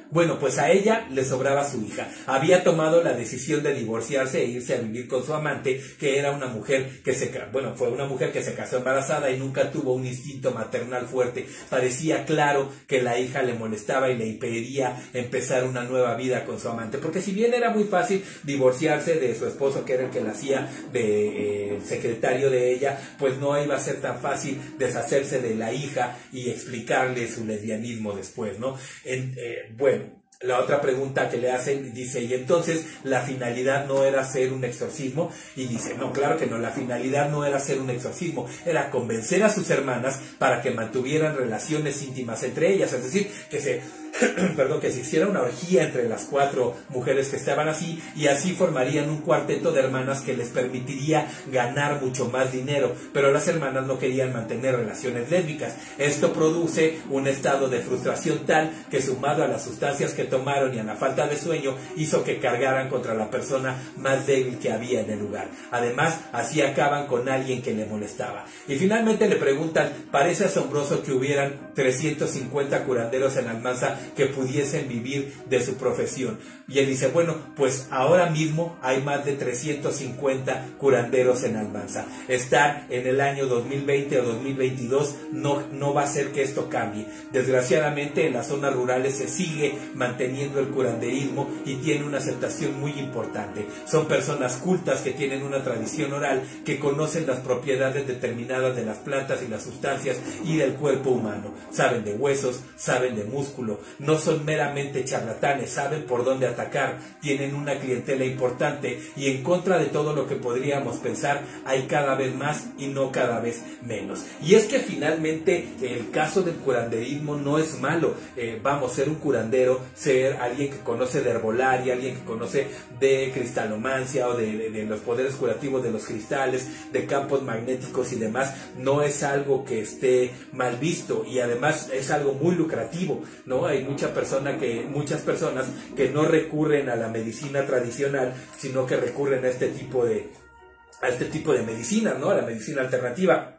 Bueno, pues a ella le sobraba su hija. Había tomado la decisión de divorciarse e irse a vivir con su amante, que era una mujer que se, bueno, fue una mujer que se casó embarazada y nunca tuvo un instinto maternal fuerte. Parecía claro que la hija le molestaba y le impedía empezar una nueva vida con su amante, porque si bien era muy fácil divorciarse de su esposo, que era el que la hacía de eh, secretario de ella, pues no iba a ser tan fácil deshacerse de la hija y explicarle su lesbianismo después, ¿no? En, eh, bueno, la otra pregunta que le hacen dice, y entonces la finalidad no era hacer un exorcismo, y dice, no, claro que no, la finalidad no era hacer un exorcismo, era convencer a sus hermanas para que mantuvieran relaciones íntimas entre ellas, es decir, que se perdón, que se hiciera una orgía entre las cuatro mujeres que estaban así, y así formarían un cuarteto de hermanas que les permitiría ganar mucho más dinero, pero las hermanas no querían mantener relaciones lésbicas. Esto produce un estado de frustración tal que, sumado a las sustancias que tomaron y a la falta de sueño, hizo que cargaran contra la persona más débil que había en el lugar. Además, así acaban con alguien que le molestaba. Y finalmente le preguntan, parece asombroso que hubieran trescientos cincuenta curanderos en Almanza que pudiesen vivir de su profesión. Y él dice, bueno, pues ahora mismo hay más de trescientos cincuenta curanderos en Almanza. Estar en el año dos mil veinte o dos mil veintidós no, no va a hacer que esto cambie. Desgraciadamente en las zonas rurales se sigue manteniendo el curanderismo y tiene una aceptación muy importante. Son personas cultas que tienen una tradición oral, que conocen las propiedades determinadas de las plantas y las sustancias y del cuerpo humano. Saben de huesos, saben de músculo. No son meramente charlatanes, saben por dónde atacar, tienen una clientela importante y en contra de todo lo que podríamos pensar, hay cada vez más y no cada vez menos. Y es que finalmente el caso del curanderismo no es malo. Eh, vamos, ser un curandero, ser alguien que conoce de herbolaria, alguien que conoce de cristalomancia o de, de, de los poderes curativos de los cristales, de campos magnéticos y demás, no es algo que esté mal visto, y además es algo muy lucrativo, ¿no? Hay mucha persona que, muchas personas que no recurren a la medicina tradicional, sino que recurren a este tipo de, a este tipo de medicina, ¿no? A la medicina alternativa.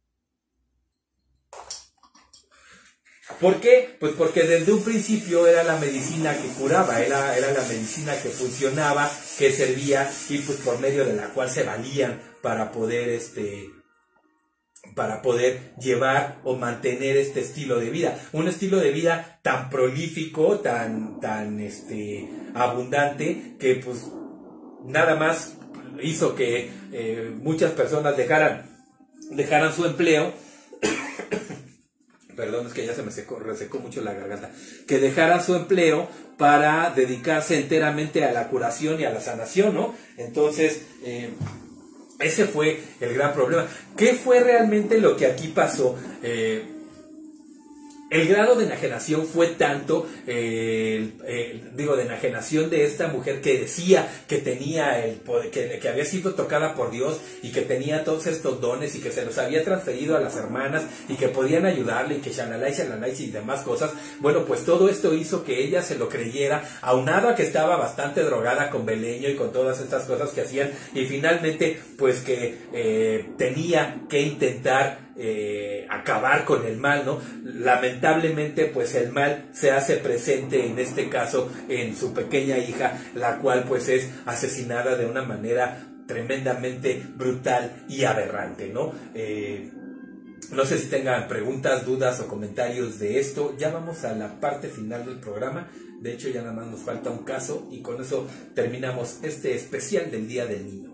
¿Por qué? Pues porque desde un principio era la medicina que curaba, era, era la medicina que funcionaba, que servía, y pues por medio de la cual se valían para poder este para poder llevar o mantener este estilo de vida, un estilo de vida tan prolífico, tan tan este abundante, que pues nada más hizo que eh, muchas personas dejaran dejaran su empleo. Perdón, es que ya se me secó, resecó mucho la garganta, que dejaran su empleo para dedicarse enteramente a la curación y a la sanación, ¿no? Entonces, eh, ese fue el gran problema. ¿Qué fue realmente lo que aquí pasó? Eh, El grado de enajenación fue tanto, eh, eh, digo, de enajenación de esta mujer que decía que tenía el poder, que, que había sido tocada por Dios y que tenía todos estos dones y que se los había transferido a las hermanas y que podían ayudarle y que shalala y shalala y demás cosas. Bueno, pues todo esto hizo que ella se lo creyera, aunado a que estaba bastante drogada con Beleño y con todas estas cosas que hacían, y finalmente pues que eh, tenía que intentar Eh, acabar con el mal, ¿no? Lamentablemente, pues el mal se hace presente en este caso en su pequeña hija, la cual pues es asesinada de una manera tremendamente brutal y aberrante, ¿no? Eh, no sé si tengan preguntas, dudas o comentarios de esto. Ya vamos a la parte final del programa. De hecho, ya nada más nos falta un caso y con eso terminamos este especial del Día del Niño.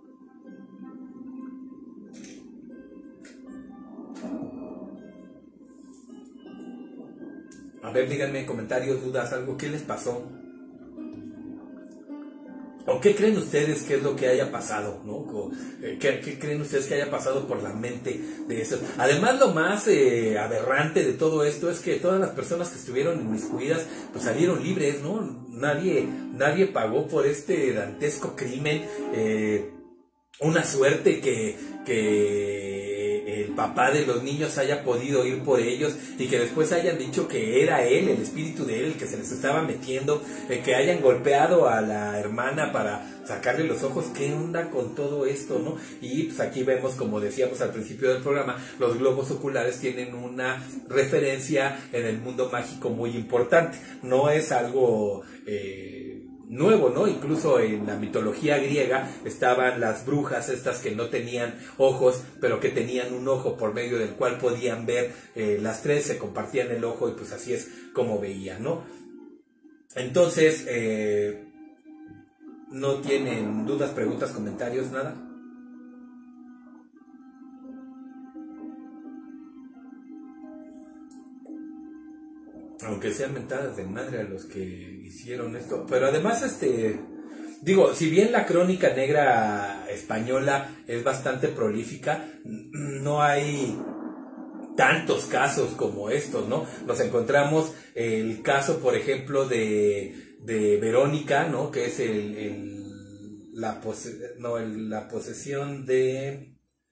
A ver, díganme en comentarios, dudas, algo, ¿qué les pasó? ¿O qué creen ustedes que es lo que haya pasado, ¿no? ¿Qué, qué creen ustedes que haya pasado por la mente de eso? Además, lo más eh, aberrante de todo esto es que todas las personas que estuvieron inmiscuidas pues salieron libres, ¿no? Nadie, nadie pagó por este dantesco crimen. Eh, una suerte que... que el papá de los niños haya podido ir por ellos y que después hayan dicho que era él, el espíritu de él, el que se les estaba metiendo, eh, que hayan golpeado a la hermana para sacarle los ojos. ¿Qué onda con todo esto, no? Y pues aquí vemos, como decíamos al principio del programa, los globos oculares tienen una referencia en el mundo mágico muy importante. No es algo eh, nuevo, ¿no? Incluso en la mitología griega estaban las brujas estas que no tenían ojos, pero que tenían un ojo por medio del cual podían ver. Eh, las tres se compartían el ojo y pues así es como veían, ¿no? Entonces, eh, ¿no tienen dudas, preguntas, comentarios, nada? Aunque sean mentadas de madre a los que hicieron esto. Pero además, este, digo, si bien la crónica negra española es bastante prolífica, no hay tantos casos como estos, ¿no? Nos encontramos el caso, por ejemplo, de, de Verónica, ¿no? Que es el, el la pose, no, el, la posesión de...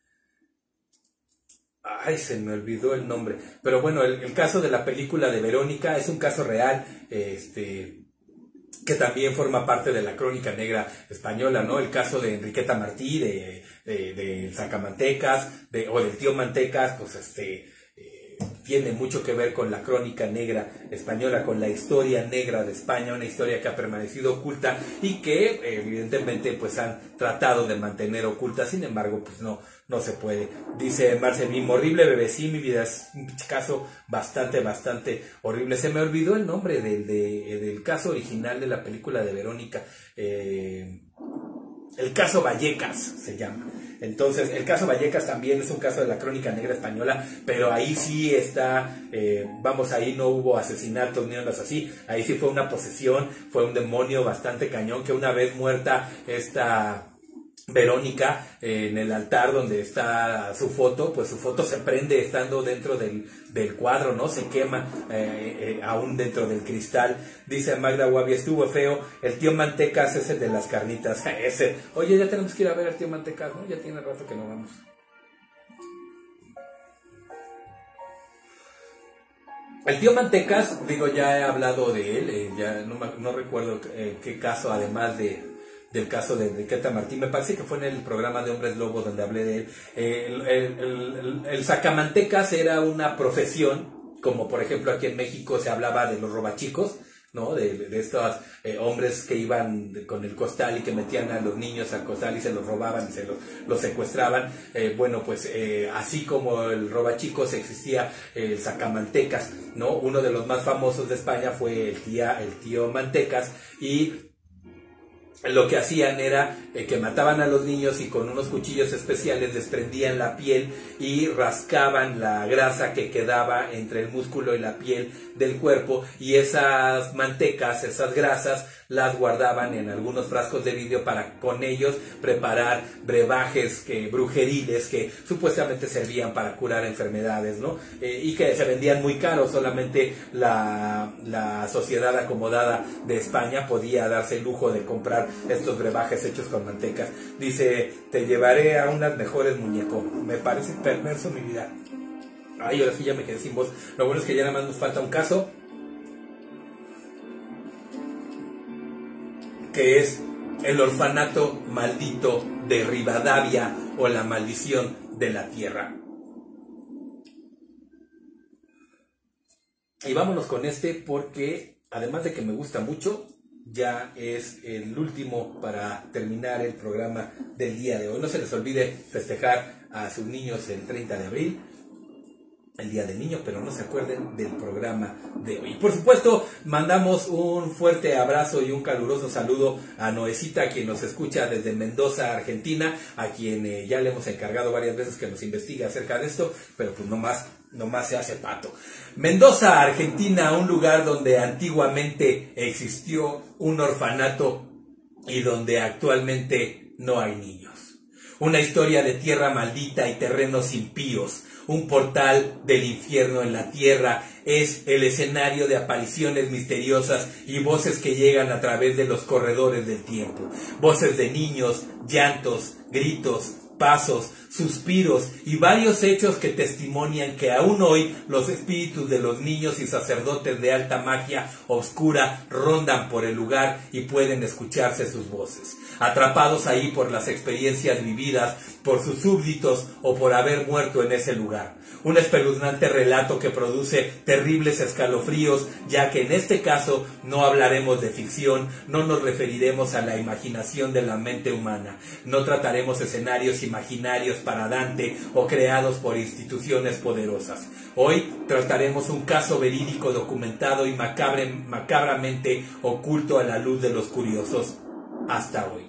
Ay, se me olvidó el nombre. Pero bueno, el, el caso de la película de Verónica es un caso real, este, que también forma parte de la crónica negra española, ¿no? El caso de Enriqueta Martí, de, de, de Sacamantecas, de, o del tío Mantecas, pues este, eh, tiene mucho que ver con la crónica negra española, con la historia negra de España, una historia que ha permanecido oculta y que evidentemente pues han tratado de mantener oculta. Sin embargo, pues no, no se puede. Dice Marce Bim, horrible bebé, sí, mi vida es un caso bastante, bastante horrible. Se me olvidó el nombre del, de, del caso original de la película de Verónica. Eh, el caso Vallecas se llama. Entonces, el caso Vallecas también es un caso de la crónica negra española, pero ahí sí está, eh, vamos, ahí no hubo asesinatos ni nada así, ahí sí fue una posesión, fue un demonio bastante cañón, que una vez muerta esta Verónica, eh, en el altar donde está su foto, pues su foto se prende estando dentro del, del cuadro, ¿no? Se quema eh, eh, aún dentro del cristal. Dice Magda Guavia, estuvo feo. El tío Mantecas es el de las carnitas. Ese. Oye, ya tenemos que ir a ver al tío Mantecas, ¿no? Ya tiene rato que no vamos. El tío Mantecas, digo, ya he hablado de él, eh, ya no, no recuerdo eh, qué caso, además de del caso de Enriqueta Martí, me parece que fue en el programa de Hombres Lobo donde hablé de él. Eh, el, el, el, el Sacamantecas era una profesión, como por ejemplo aquí en México se hablaba de los robachicos, ¿no? De, de estos eh, hombres que iban de, con el costal y que metían a los niños al costal y se los robaban y se los, los secuestraban. Eh, bueno, pues eh, así como el robachicos existía el Sacamantecas, ¿no? Uno de los más famosos de España fue el, tía, el tío Mantecas, y lo que hacían era eh, que mataban a los niños y con unos cuchillos especiales desprendían la piel y rascaban la grasa que quedaba entre el músculo y la piel del cuerpo, y esas mantecas, esas grasas, las guardaban en algunos frascos de vidrio para con ellos preparar brebajes que, brujeriles que supuestamente servían para curar enfermedades, ¿no? Eh, y que se vendían muy caros. Solamente la, la sociedad acomodada de España podía darse el lujo de comprar estos brebajes hechos con mantecas. Dice, te llevaré a unas mejores, muñeco. Me parece perverso, mi vida. Ay, ahora sí ya me quedé sin voz. Lo bueno es que ya nada más nos falta un caso, que es el orfanato maldito de Rivadavia, o la maldición de la tierra. Y vámonos con este porque, además de que me gusta mucho, ya es el último para terminar el programa del día de hoy. No se les olvide festejar a sus niños el treinta de abril, el Día del Niño, pero no se acuerden del programa de hoy. Y por supuesto, mandamos un fuerte abrazo y un caluroso saludo a Noecita, quien nos escucha desde Mendoza, Argentina, a quien eh, ya le hemos encargado varias veces que nos investigue acerca de esto, pero pues nomás, nomás se hace pato. Mendoza, Argentina, un lugar donde antiguamente existió un orfanato y donde actualmente no hay niños. Una historia de tierra maldita y terrenos impíos. Un portal del infierno en la tierra, es el escenario de apariciones misteriosas y voces que llegan a través de los corredores del tiempo. Voces de niños, llantos, gritos, pasos, suspiros y varios hechos que testimonian que aún hoy los espíritus de los niños y sacerdotes de alta magia oscura rondan por el lugar y pueden escucharse sus voces, atrapados ahí por las experiencias vividas, por sus súbditos o por haber muerto en ese lugar. Un espeluznante relato que produce terribles escalofríos, ya que en este caso no hablaremos de ficción, no nos referiremos a la imaginación de la mente humana, no trataremos escenarios imaginarios para Dante o creados por instituciones poderosas. Hoy trataremos un caso verídico documentado y macabre, macabramente oculto a la luz de los curiosos hasta hoy.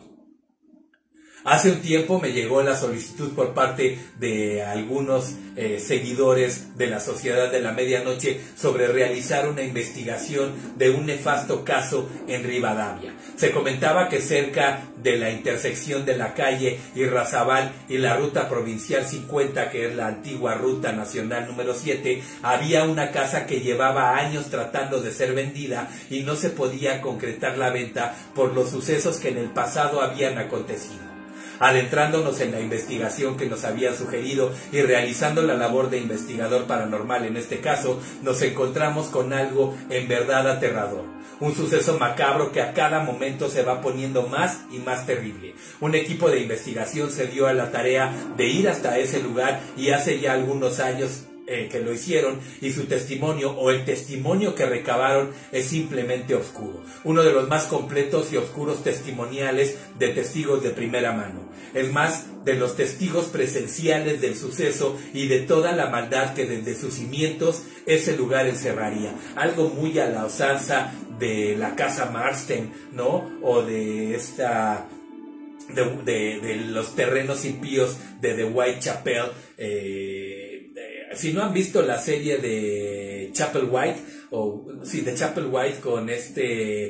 Hace un tiempo me llegó la solicitud por parte de algunos eh, seguidores de la Sociedad de la Medianoche sobre realizar una investigación de un nefasto caso en Rivadavia. Se comentaba que cerca de la intersección de la calle Irrazabal y la ruta provincial cincuenta, que es la antigua ruta nacional número siete, había una casa que llevaba años tratando de ser vendida y no se podía concretar la venta por los sucesos que en el pasado habían acontecido. Adentrándonos en la investigación que nos habían sugerido y realizando la labor de investigador paranormal en este caso, nos encontramos con algo en verdad aterrador. Un suceso macabro que a cada momento se va poniendo más y más terrible. Un equipo de investigación se dio a la tarea de ir hasta ese lugar y hace ya algunos años Eh, que lo hicieron, y su testimonio o el testimonio que recabaron es simplemente oscuro, uno de los más completos y oscuros testimoniales de testigos de primera mano, es más, de los testigos presenciales del suceso y de toda la maldad que desde sus cimientos ese lugar encerraría, algo muy a la usanza de la casa Marsden, ¿no? O de esta de, de, de los terrenos impíos de The Whitechapel. eh, Si no han visto la serie de Chapel White, o sí, de Chapel White con este,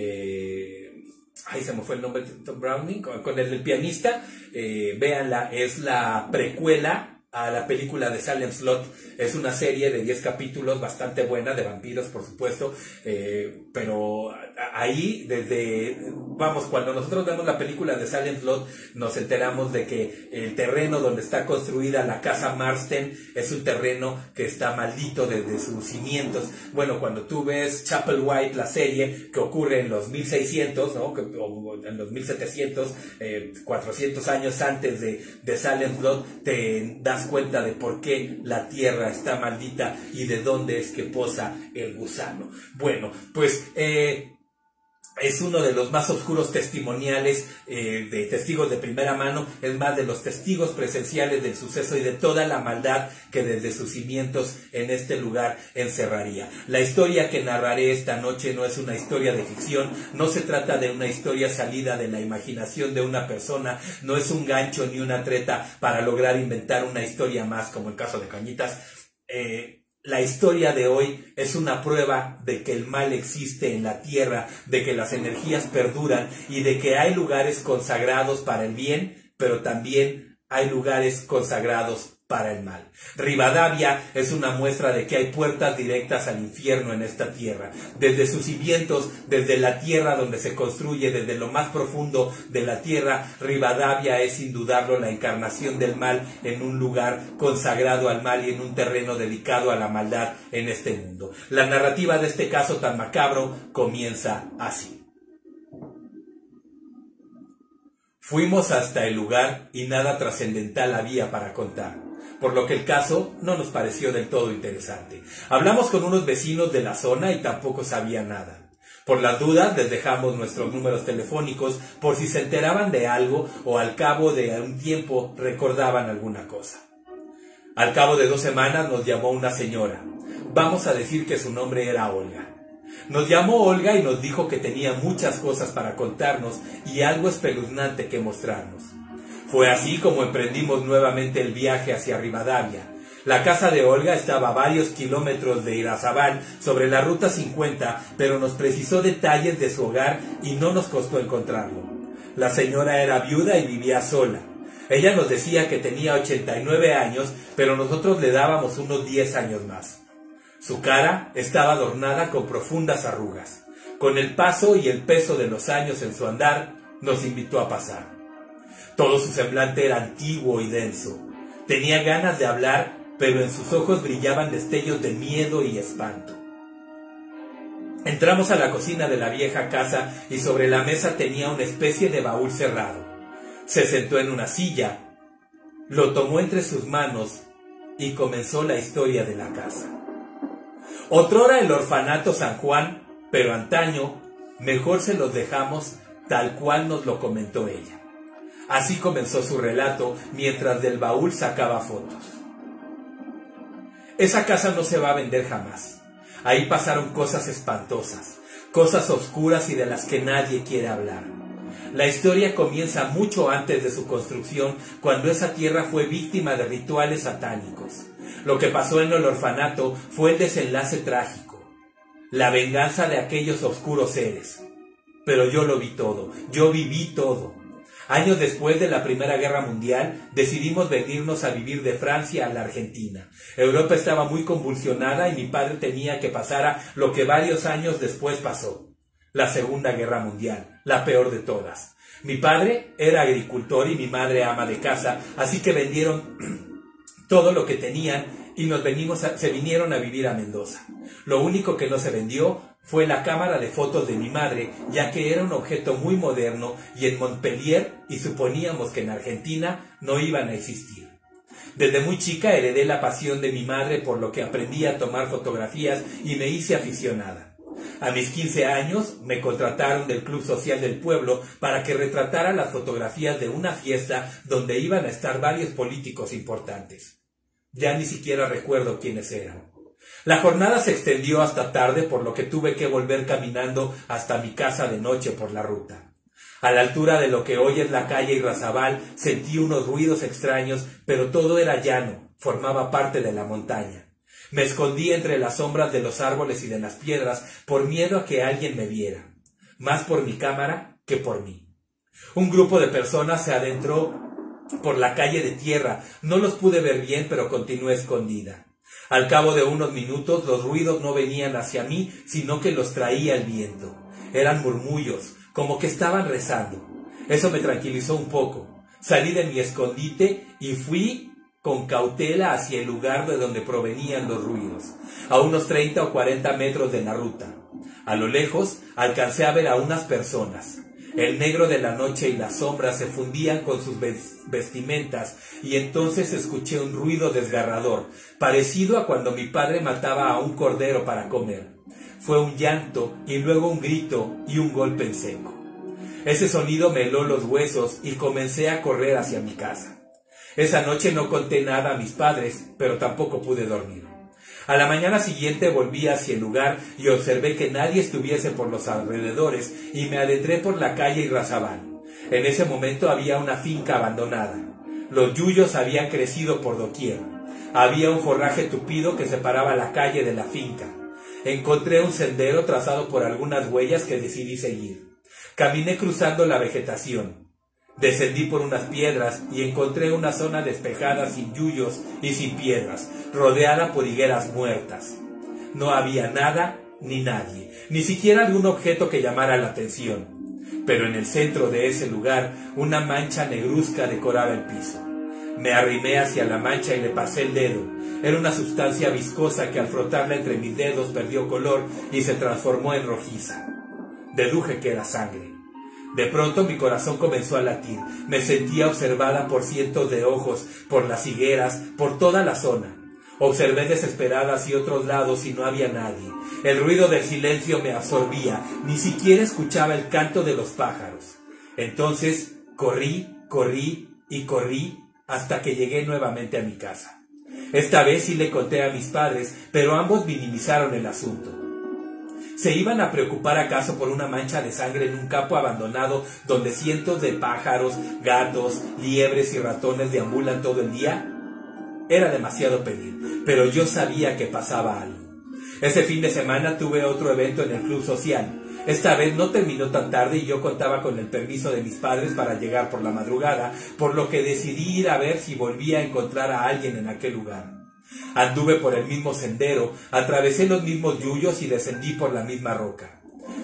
eh, ay, se me fue el nombre, Tom Browning, con, con el del pianista, eh, véanla, es la precuela a la película de Salem Slot. Es una serie de diez capítulos bastante buena, de vampiros por supuesto, eh, pero ahí desde, vamos, cuando nosotros vemos la película de Salem Slot nos enteramos de que el terreno donde está construida la casa Marsden es un terreno que está maldito desde sus cimientos. Bueno, cuando tú ves Chapel White, la serie que ocurre en los mil seiscientos, ¿no? O en los mil setecientos, eh, cuatrocientos años antes de, de Salem Slot, te das cuenta de por qué la tierra está maldita y de dónde es que posa el gusano. Bueno, pues eh, es uno de los más oscuros testimoniales eh, de testigos de primera mano, es más, de los testigos presenciales del suceso y de toda la maldad que desde sus cimientos en este lugar encerraría. La historia que narraré esta noche no es una historia de ficción, no se trata de una historia salida de la imaginación de una persona, no es un gancho ni una treta para lograr inventar una historia más, como el caso de Cañitas. Eh, La historia de hoy es una prueba de que el mal existe en la tierra, de que las energías perduran y de que hay lugares consagrados para el bien, pero también hay lugares consagrados para el mal. Rivadavia es una muestra de que hay puertas directas al infierno en esta tierra. Desde sus cimientos, desde la tierra donde se construye, desde lo más profundo de la tierra, Rivadavia es sin dudarlo la encarnación del mal en un lugar consagrado al mal y en un terreno dedicado a la maldad en este mundo. La narrativa de este caso tan macabro comienza así. Fuimos hasta el lugar y nada trascendental había para contar, por lo que el caso no nos pareció del todo interesante. Hablamos con unos vecinos de la zona y tampoco sabían nada. Por las dudas les dejamos nuestros números telefónicos por si se enteraban de algo o al cabo de un tiempo recordaban alguna cosa. Al cabo de dos semanas nos llamó una señora. Vamos a decir que su nombre era Olga. Nos llamó Olga y nos dijo que tenía muchas cosas para contarnos y algo espeluznante que mostrarnos. Fue así como emprendimos nuevamente el viaje hacia Rivadavia. La casa de Olga estaba a varios kilómetros de Irrazabal, sobre la ruta cincuenta, pero nos precisó detalles de su hogar y no nos costó encontrarlo. La señora era viuda y vivía sola. Ella nos decía que tenía ochenta y nueve años, pero nosotros le dábamos unos diez años más. Su cara estaba adornada con profundas arrugas. Con el paso y el peso de los años en su andar, nos invitó a pasar. Todo su semblante era antiguo y denso. Tenía ganas de hablar, pero en sus ojos brillaban destellos de miedo y espanto. Entramos a la cocina de la vieja casa y sobre la mesa tenía una especie de baúl cerrado. Se sentó en una silla, lo tomó entre sus manos y comenzó la historia de la casa. Otrora el orfanato San Juan, pero antaño, mejor se los dejamos tal cual nos lo comentó ella. Así comenzó su relato mientras del baúl sacaba fotos. Esa casa no se va a vender jamás. Ahí pasaron cosas espantosas, cosas oscuras y de las que nadie quiere hablar. La historia comienza mucho antes de su construcción, cuando esa tierra fue víctima de rituales satánicos. Lo que pasó en el orfanato fue el desenlace trágico, la venganza de aquellos oscuros seres. Pero yo lo vi todo, yo viví todo. Años después de la Primera Guerra Mundial, decidimos venirnos a vivir de Francia a la Argentina. Europa estaba muy convulsionada y mi padre temía que pasara lo que varios años después pasó: la Segunda Guerra Mundial, la peor de todas. Mi padre era agricultor y mi madre ama de casa, así que vendieron todo lo que tenían y nos venimos a, se vinieron a vivir a Mendoza. Lo único que no se vendió fue la cámara de fotos de mi madre, ya que era un objeto muy moderno y en Montpellier, y suponíamos que en Argentina no iban a existir. Desde muy chica heredé la pasión de mi madre, por lo que aprendí a tomar fotografías y me hice aficionada. A mis quince años me contrataron del Club Social del Pueblo para que retratara las fotografías de una fiesta donde iban a estar varios políticos importantes. Ya ni siquiera recuerdo quiénes eran. La jornada se extendió hasta tarde, por lo que tuve que volver caminando hasta mi casa de noche por la ruta. A la altura de lo que hoy es la calle Irrazabal, sentí unos ruidos extraños, pero todo era llano, formaba parte de la montaña. Me escondí entre las sombras de los árboles y de las piedras por miedo a que alguien me viera, más por mi cámara que por mí. Un grupo de personas se adentró por la calle de tierra. No los pude ver bien, pero continué escondida. Al cabo de unos minutos, los ruidos no venían hacia mí, sino que los traía el viento. Eran murmullos, como que estaban rezando. Eso me tranquilizó un poco. Salí de mi escondite y fui con cautela hacia el lugar de donde provenían los ruidos, a unos treinta o cuarenta metros de la ruta. A lo lejos, alcancé a ver a unas personas. El negro de la noche y las sombras se fundían con sus vestimentas, y entonces escuché un ruido desgarrador, parecido a cuando mi padre mataba a un cordero para comer. Fue un llanto, y luego un grito y un golpe en seco. Ese sonido me heló los huesos y comencé a correr hacia mi casa. Esa noche no conté nada a mis padres, pero tampoco pude dormir. A la mañana siguiente volví hacia el lugar y observé que nadie estuviese por los alrededores, y me adentré por la calle Irrazabal. En ese momento había una finca abandonada. Los yuyos habían crecido por doquier. Había un forraje tupido que separaba la calle de la finca. Encontré un sendero trazado por algunas huellas que decidí seguir. Caminé cruzando la vegetación. Descendí por unas piedras y encontré una zona despejada, sin yuyos y sin piedras, rodeada por higueras muertas. No había nada ni nadie, ni siquiera algún objeto que llamara la atención. Pero en el centro de ese lugar, una mancha negruzca decoraba el piso. Me arrimé hacia la mancha y le pasé el dedo. Era una sustancia viscosa que al frotarla entre mis dedos perdió color y se transformó en rojiza. Deduje que era sangre. De pronto mi corazón comenzó a latir. Me sentía observada por cientos de ojos, por las higueras, por toda la zona. Observé desesperada hacia otros lados y no había nadie. El ruido del silencio me absorbía. Ni siquiera escuchaba el canto de los pájaros. Entonces corrí, corrí y corrí hasta que llegué nuevamente a mi casa. Esta vez sí le conté a mis padres, pero ambos minimizaron el asunto. ¿Se iban a preocupar acaso por una mancha de sangre en un campo abandonado donde cientos de pájaros, gatos, liebres y ratones deambulan todo el día? Era demasiado pedir, pero yo sabía que pasaba algo. Ese fin de semana tuve otro evento en el club social. Esta vez no terminó tan tarde y yo contaba con el permiso de mis padres para llegar por la madrugada, por lo que decidí ir a ver si volvía a encontrar a alguien en aquel lugar. Anduve por el mismo sendero, atravesé los mismos yuyos y descendí por la misma roca.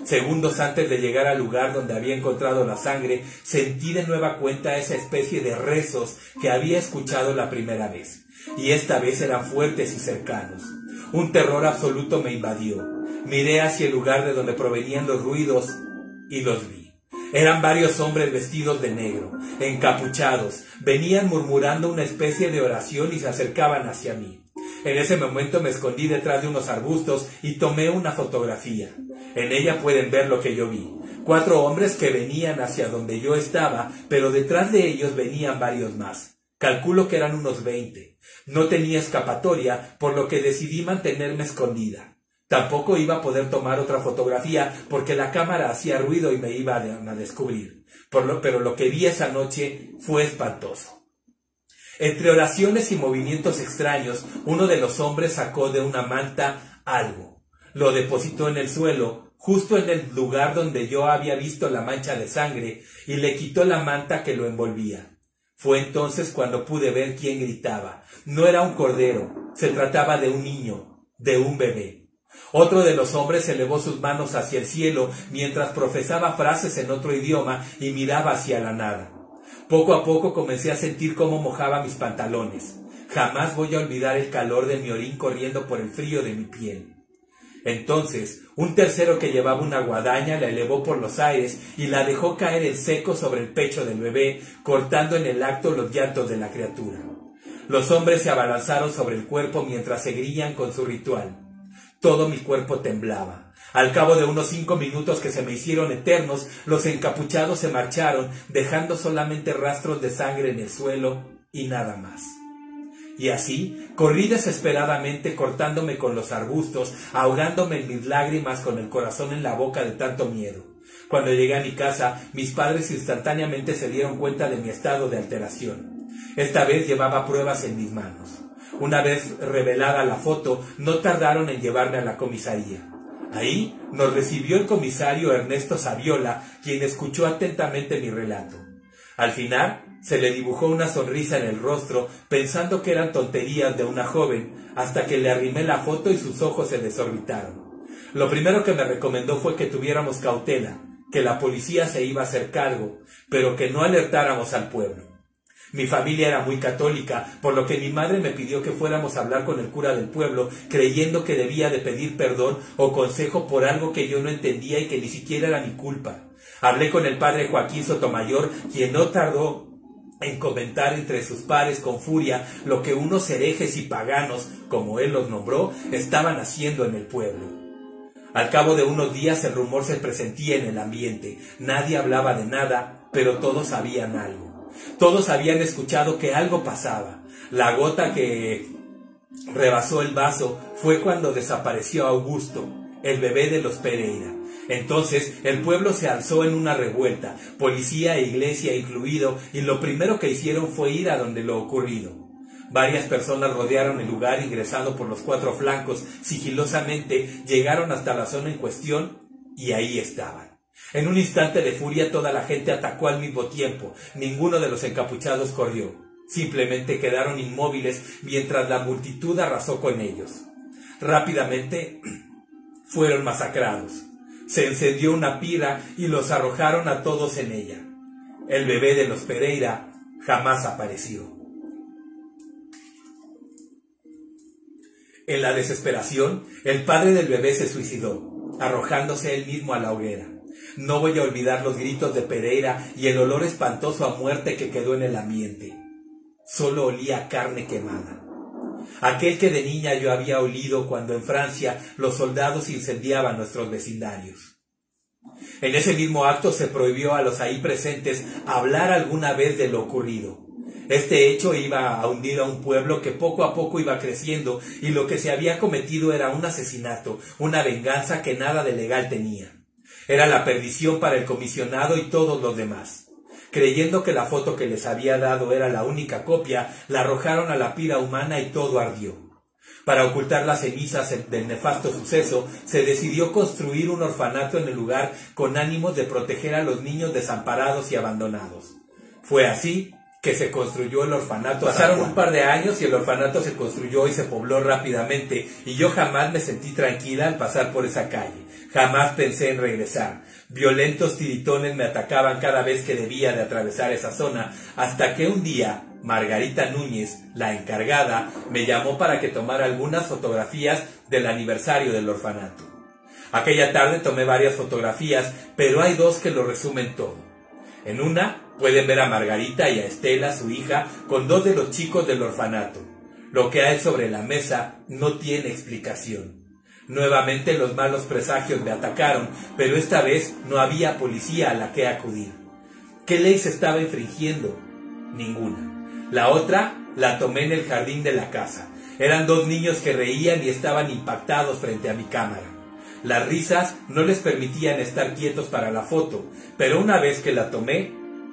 Segundos antes de llegar al lugar donde había encontrado la sangre, sentí de nueva cuenta esa especie de rezos que había escuchado la primera vez, y esta vez eran fuertes y cercanos. Un terror absoluto me invadió. Miré hacia el lugar de donde provenían los ruidos y los vi. Eran varios hombres vestidos de negro, encapuchados, venían murmurando una especie de oración y se acercaban hacia mí. En ese momento me escondí detrás de unos arbustos y tomé una fotografía. En ella pueden ver lo que yo vi. Cuatro hombres que venían hacia donde yo estaba, pero detrás de ellos venían varios más. Calculo que eran unos veinte. No tenía escapatoria, por lo que decidí mantenerme escondida. Tampoco iba a poder tomar otra fotografía porque la cámara hacía ruido y me iba a descubrir. Por lo, pero lo que vi esa noche fue espantoso. Entre oraciones y movimientos extraños, uno de los hombres sacó de una manta algo. Lo depositó en el suelo, justo en el lugar donde yo había visto la mancha de sangre, y le quitó la manta que lo envolvía. Fue entonces cuando pude ver quién gritaba. No era un cordero, se trataba de un niño, de un bebé. Otro de los hombres elevó sus manos hacia el cielo mientras profesaba frases en otro idioma y miraba hacia la nada. Poco a poco comencé a sentir cómo mojaba mis pantalones. Jamás voy a olvidar el calor de mi orín corriendo por el frío de mi piel. Entonces, un tercero que llevaba una guadaña la elevó por los aires y la dejó caer en seco sobre el pecho del bebé, cortando en el acto los llantos de la criatura. Los hombres se abalanzaron sobre el cuerpo mientras seguían con su ritual. Todo mi cuerpo temblaba. Al cabo de unos cinco minutos que se me hicieron eternos, los encapuchados se marcharon, dejando solamente rastros de sangre en el suelo y nada más. Y así, corrí desesperadamente cortándome con los arbustos, ahogándome en mis lágrimas con el corazón en la boca de tanto miedo. Cuando llegué a mi casa, mis padres instantáneamente se dieron cuenta de mi estado de alteración. Esta vez llevaba pruebas en mis manos. Una vez revelada la foto, no tardaron en llevarme a la comisaría. Ahí nos recibió el comisario Ernesto Saviola, quien escuchó atentamente mi relato. Al final, se le dibujó una sonrisa en el rostro, pensando que eran tonterías de una joven, hasta que le arrimé la foto y sus ojos se desorbitaron. Lo primero que me recomendó fue que tuviéramos cautela, que la policía se iba a hacer cargo, pero que no alertáramos al pueblo. Mi familia era muy católica, por lo que mi madre me pidió que fuéramos a hablar con el cura del pueblo, creyendo que debía de pedir perdón o consejo por algo que yo no entendía y que ni siquiera era mi culpa. Hablé con el padre Joaquín Sotomayor, quien no tardó en comentar entre sus pares con furia lo que unos herejes y paganos, como él los nombró, estaban haciendo en el pueblo. Al cabo de unos días el rumor se presentía en el ambiente. Nadie hablaba de nada, pero todos sabían algo. Todos habían escuchado que algo pasaba. La gota que rebasó el vaso fue cuando desapareció Augusto, el bebé de los Pereira. Entonces el pueblo se alzó en una revuelta, policía e iglesia incluido, y lo primero que hicieron fue ir a donde lo ocurrido. Varias personas rodearon el lugar ingresando por los cuatro flancos. Sigilosamente llegaron hasta la zona en cuestión y ahí estaban. En un instante de furia toda la gente atacó al mismo tiempo. Ninguno de los encapuchados corrió. Simplemente quedaron inmóviles mientras la multitud arrasó con ellos. Rápidamente fueron masacrados. Se encendió una pira y los arrojaron a todos en ella. El bebé de los Pereira jamás apareció. En la desesperación, el padre del bebé se suicidó, arrojándose él mismo a la hoguera. No voy a olvidar los gritos de Pereira y el olor espantoso a muerte que quedó en el ambiente. Solo olía a carne quemada. Aquel que de niña yo había olido cuando en Francia los soldados incendiaban nuestros vecindarios. En ese mismo acto se prohibió a los ahí presentes hablar alguna vez de lo ocurrido. Este hecho iba a hundir a un pueblo que poco a poco iba creciendo, y lo que se había cometido era un asesinato, una venganza que nada de legal tenía. Era la perdición para el comisionado y todos los demás. Creyendo que la foto que les había dado era la única copia, la arrojaron a la pira humana y todo ardió. Para ocultar las cenizas del nefasto suceso, se decidió construir un orfanato en el lugar con ánimos de proteger a los niños desamparados y abandonados. Fue así que se construyó el orfanato. Pasaron un par de años y el orfanato se construyó y se pobló rápidamente, y yo jamás me sentí tranquila al pasar por esa calle. Jamás pensé en regresar. Violentos tiritones me atacaban cada vez que debía de atravesar esa zona, hasta que un día Margarita Núñez, la encargada, me llamó para que tomara algunas fotografías del aniversario del orfanato. Aquella tarde tomé varias fotografías, pero hay dos que lo resumen todo. En una pueden ver a Margarita y a Estela, su hija, con dos de los chicos del orfanato. Lo que hay sobre la mesa no tiene explicación. Nuevamente los malos presagios me atacaron, pero esta vez no había policía a la que acudir. ¿Qué ley se estaba infringiendo? Ninguna. La otra la tomé en el jardín de la casa. Eran dos niños que reían y estaban impactados frente a mi cámara. Las risas no les permitían estar quietos para la foto, pero una vez que la tomé,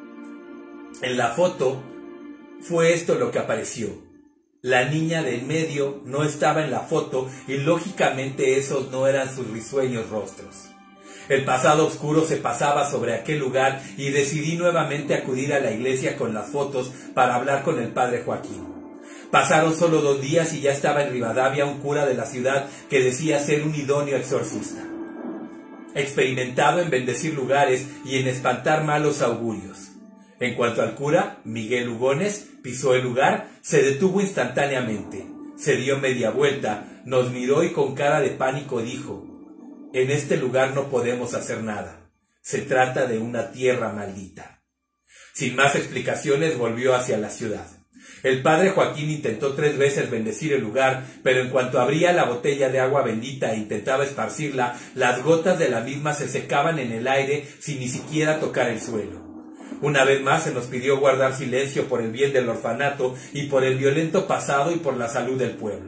en la foto fue esto lo que apareció. La niña de en medio no estaba en la foto y lógicamente esos no eran sus risueños rostros. El pasado oscuro se pasaba sobre aquel lugar y decidí nuevamente acudir a la iglesia con las fotos para hablar con el padre Joaquín. Pasaron solo dos días y ya estaba en Rivadavia un cura de la ciudad que decía ser un idóneo exorcista, experimentado en bendecir lugares y en espantar malos augurios. En cuanto al cura, Miguel Lugones, pisó el lugar, se detuvo instantáneamente, se dio media vuelta, nos miró y con cara de pánico dijo: «En este lugar no podemos hacer nada, se trata de una tierra maldita». Sin más explicaciones volvió hacia la ciudad. El padre Joaquín intentó tres veces bendecir el lugar, pero en cuanto abría la botella de agua bendita e intentaba esparcirla, las gotas de la misma se secaban en el aire sin ni siquiera tocar el suelo. Una vez más se nos pidió guardar silencio por el bien del orfanato y por el violento pasado y por la salud del pueblo.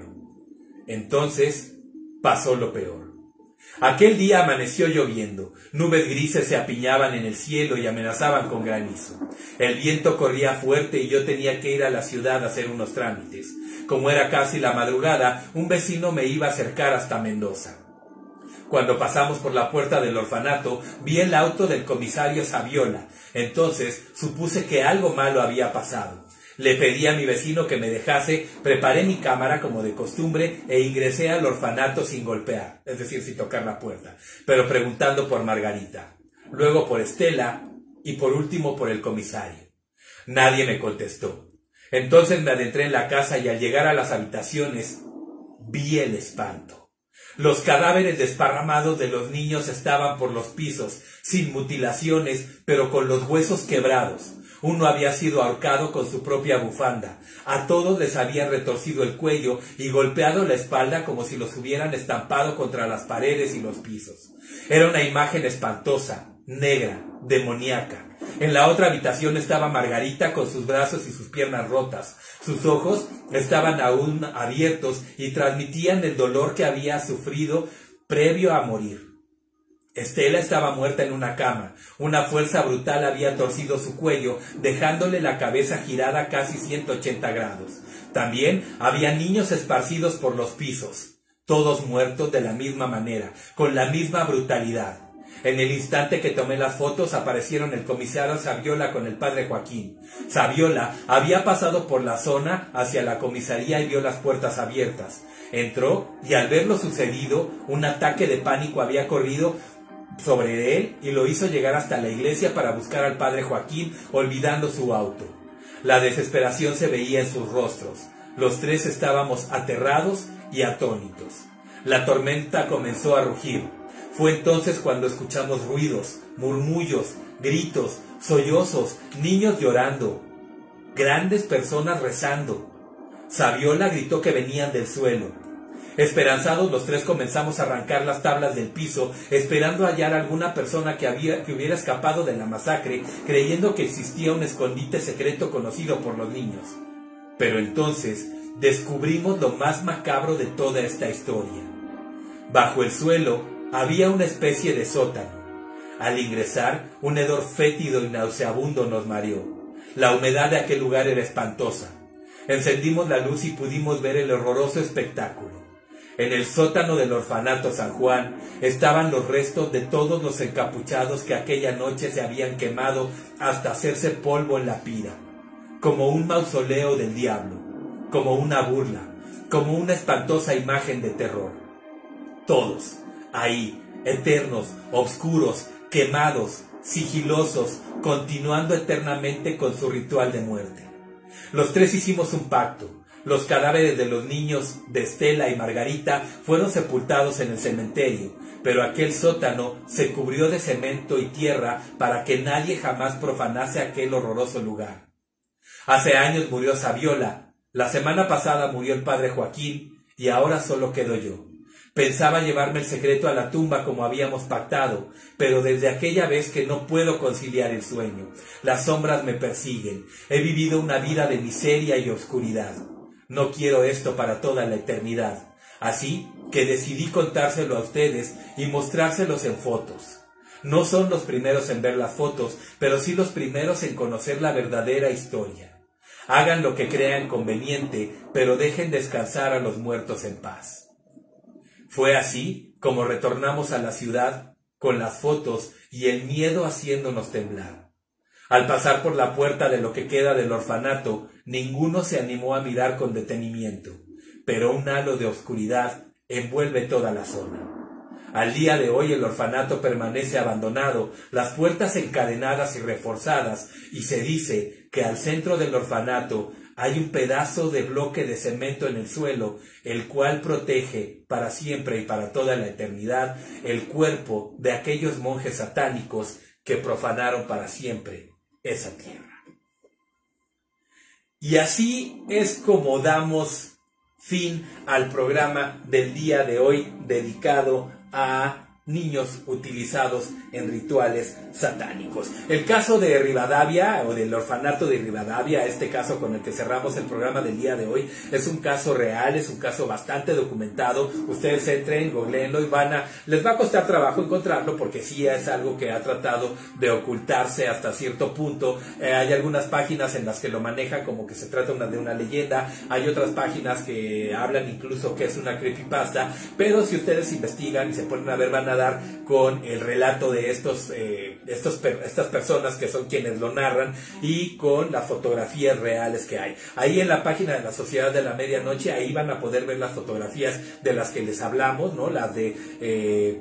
Entonces pasó lo peor. Aquel día amaneció lloviendo, nubes grises se apiñaban en el cielo y amenazaban con granizo. El viento corría fuerte y yo tenía que ir a la ciudad a hacer unos trámites. Como era casi la madrugada, un vecino me iba a acercar hasta Mendoza. Cuando pasamos por la puerta del orfanato, vi el auto del comisario Saviola. Entonces supuse que algo malo había pasado. Le pedí a mi vecino que me dejase, preparé mi cámara como de costumbre e ingresé al orfanato sin golpear, es decir, sin tocar la puerta, pero preguntando por Margarita, luego por Estela y por último por el comisario. Nadie me contestó. Entonces me adentré en la casa y al llegar a las habitaciones vi el espanto. Los cadáveres desparramados de los niños estaban por los pisos, sin mutilaciones, pero con los huesos quebrados. Uno había sido ahorcado con su propia bufanda. A todos les habían retorcido el cuello y golpeado la espalda como si los hubieran estampado contra las paredes y los pisos. Era una imagen espantosa, negra, demoníaca. En la otra habitación estaba Margarita con sus brazos y sus piernas rotas. Sus ojos estaban aún abiertos y transmitían el dolor que había sufrido previo a morir. Estela estaba muerta en una cama. Una fuerza brutal había torcido su cuello, dejándole la cabeza girada casi ciento ochenta grados. También había niños esparcidos por los pisos, todos muertos de la misma manera, con la misma brutalidad. En el instante que tomé las fotos aparecieron el comisario Saviola con el padre Joaquín. Saviola había pasado por la zona hacia la comisaría y vio las puertas abiertas. Entró y al ver lo sucedido, un ataque de pánico había corrido sobre él y lo hizo llegar hasta la iglesia para buscar al padre Joaquín, olvidando su auto. La desesperación se veía en sus rostros. Los tres estábamos aterrados y atónitos. La tormenta comenzó a rugir. Fue entonces cuando escuchamos ruidos, murmullos, gritos, sollozos, niños llorando, grandes personas rezando. Saviola gritó que venían del suelo. Esperanzados, los tres comenzamos a arrancar las tablas del piso, esperando hallar alguna persona que, había, que hubiera escapado de la masacre, creyendo que existía un escondite secreto conocido por los niños. Pero entonces descubrimos lo más macabro de toda esta historia. Bajo el suelo había una especie de sótano. Al ingresar, un hedor fétido y nauseabundo nos mareó. La humedad de aquel lugar era espantosa. Encendimos la luz y pudimos ver el horroroso espectáculo. En el sótano del orfanato San Juan estaban los restos de todos los encapuchados que aquella noche se habían quemado hasta hacerse polvo en la pira. como un mausoleo del diablo, como una burla, como una espantosa imagen de terror. Todos, ahí, eternos, oscuros, quemados, sigilosos, continuando eternamente con su ritual de muerte. Los tres hicimos un pacto. Los cadáveres de los niños de Estela y Margarita fueron sepultados en el cementerio, pero aquel sótano se cubrió de cemento y tierra para que nadie jamás profanase aquel horroroso lugar. Hace años murió Saviola, la semana pasada murió el padre Joaquín y ahora solo quedo yo. Pensaba llevarme el secreto a la tumba como habíamos pactado, pero desde aquella vez que no puedo conciliar el sueño. Las sombras me persiguen. He vivido una vida de miseria y oscuridad. No quiero esto para toda la eternidad. Así que decidí contárselo a ustedes y mostrárselos en fotos. No son los primeros en ver las fotos, pero sí los primeros en conocer la verdadera historia. Hagan lo que crean conveniente, pero dejen descansar a los muertos en paz. Fue así como retornamos a la ciudad con las fotos y el miedo haciéndonos temblar. Al pasar por la puerta de lo que queda del orfanato, ninguno se animó a mirar con detenimiento, pero un halo de oscuridad envuelve toda la zona. Al día de hoy el orfanato permanece abandonado, las puertas encadenadas y reforzadas, y se dice que al centro del orfanato hay un pedazo de bloque de cemento en el suelo, el cual protege para siempre y para toda la eternidad el cuerpo de aquellos monjes satánicos que profanaron para siempre esa tierra. Y así es como damos fin al programa del día de hoy dedicado a niños utilizados en rituales satánicos. El caso de Rivadavia, o del orfanato de Rivadavia, este caso con el que cerramos el programa del día de hoy, es un caso real, es un caso bastante documentado. Ustedes entren, googleenlo y van a, les va a costar trabajo encontrarlo porque sí es algo que ha tratado de ocultarse hasta cierto punto. Eh, hay algunas páginas en las que lo manejan como que se trata una, de una leyenda, hay otras páginas que hablan incluso que es una creepypasta, pero si ustedes investigan y se ponen a ver, van a dar con el relato de estos, eh, estos estas personas que son quienes lo narran y con las fotografías reales que hay. Ahí en la página de la Sociedad de la Medianoche, ahí van a poder ver las fotografías de las que les hablamos, ¿no? Las de eh,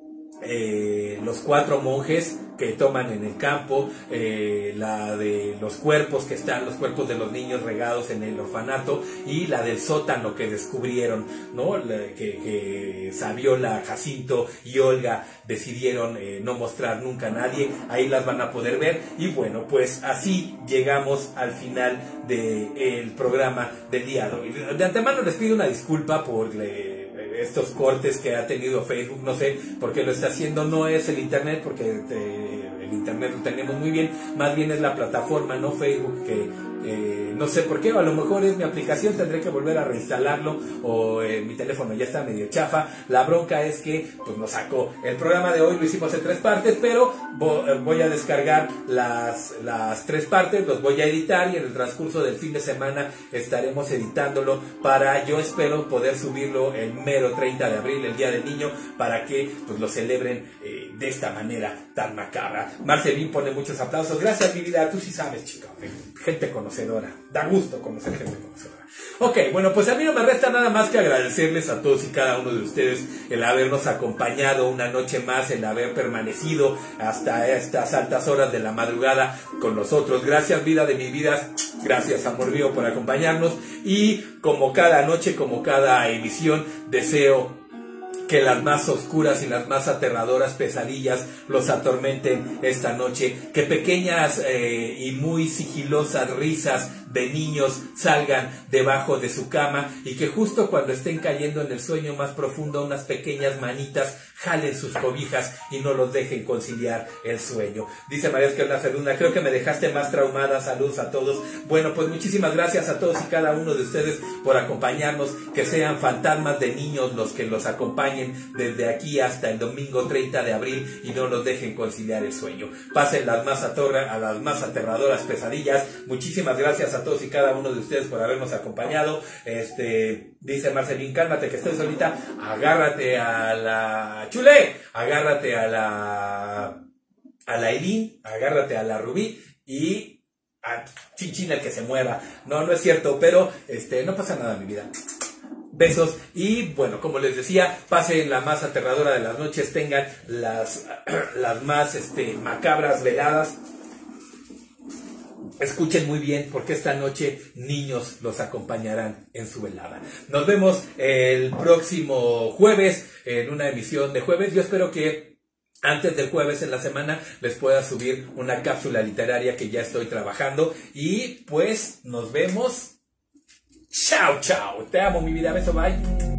eh, los cuatro monjes que toman en el campo, eh, la de los cuerpos que están, los cuerpos de los niños regados en el orfanato, y la del sótano que descubrieron, ¿no? La, que, que Saviola, Jacinto y Olga decidieron eh, no mostrar nunca a nadie. Ahí las van a poder ver. Y bueno, pues así llegamos al final del programa del día de hoy. De antemano les pido una disculpa por le, estos cortes que ha tenido Facebook, no sé por qué lo está haciendo, no es el internet, porque te, el internet lo tenemos muy bien, más bien es la plataforma, no Facebook, que eh, no sé por qué, o a lo mejor es mi aplicación, tendré que volver a reinstalarlo, o eh, mi teléfono ya está medio chafa. La bronca es que pues nos sacó. El programa de hoy lo hicimos en tres partes, pero voy a descargar las, las tres partes, los voy a editar y en el transcurso del fin de semana estaremos editándolo para, yo espero poder subirlo el mero treinta de abril, el Día del Niño, para que pues lo celebren eh, de esta manera tan macabra. Marcelín pone muchos aplausos. Gracias, mi vida, tú sí sabes, chica, gente conocedora, da gusto conocer gente conocedora. Ok, bueno, pues a mí no me resta nada más que agradecerles a todos y cada uno de ustedes el habernos acompañado una noche más, el haber permanecido hasta estas altas horas de la madrugada con nosotros. Gracias, vida de mi vida, gracias, amor mío, por acompañarnos. Y como cada noche, como cada emisión, deseo que las más oscuras y las más aterradoras pesadillas los atormenten esta noche, que pequeñas eh, y muy sigilosas risas de niños salgan debajo de su cama y que justo cuando estén cayendo en el sueño más profundo unas pequeñas manitas jalen sus cobijas y no los dejen conciliar el sueño. Dice María Esquerda Feruna, creo que me dejaste más traumada, saludos a todos. Bueno, pues muchísimas gracias a todos y cada uno de ustedes por acompañarnos, que sean fantasmas de niños los que los acompañen desde aquí hasta el domingo treinta de abril y no nos dejen conciliar el sueño. Pasen las más atorra, a las más aterradoras pesadillas. Muchísimas gracias a todos y cada uno de ustedes por habernos acompañado. Este, dice Marcelín, cálmate que estoy solita, agárrate a la Chule, agárrate a la a la Eileen, agárrate a la Rubí y a chinchín el que se mueva. No, no es cierto, pero este, no pasa nada, mi vida. Besos y bueno, como les decía, pasen la más aterradora de las noches, tengan las, las más este, macabras veladas. Escuchen muy bien porque esta noche niños los acompañarán en su velada. Nos vemos el próximo jueves en una emisión de jueves. Yo espero que antes del jueves en la semana les pueda subir una cápsula literaria que ya estoy trabajando. Y pues nos vemos. Chao, chao. Te amo, mi vida. Beso, bye.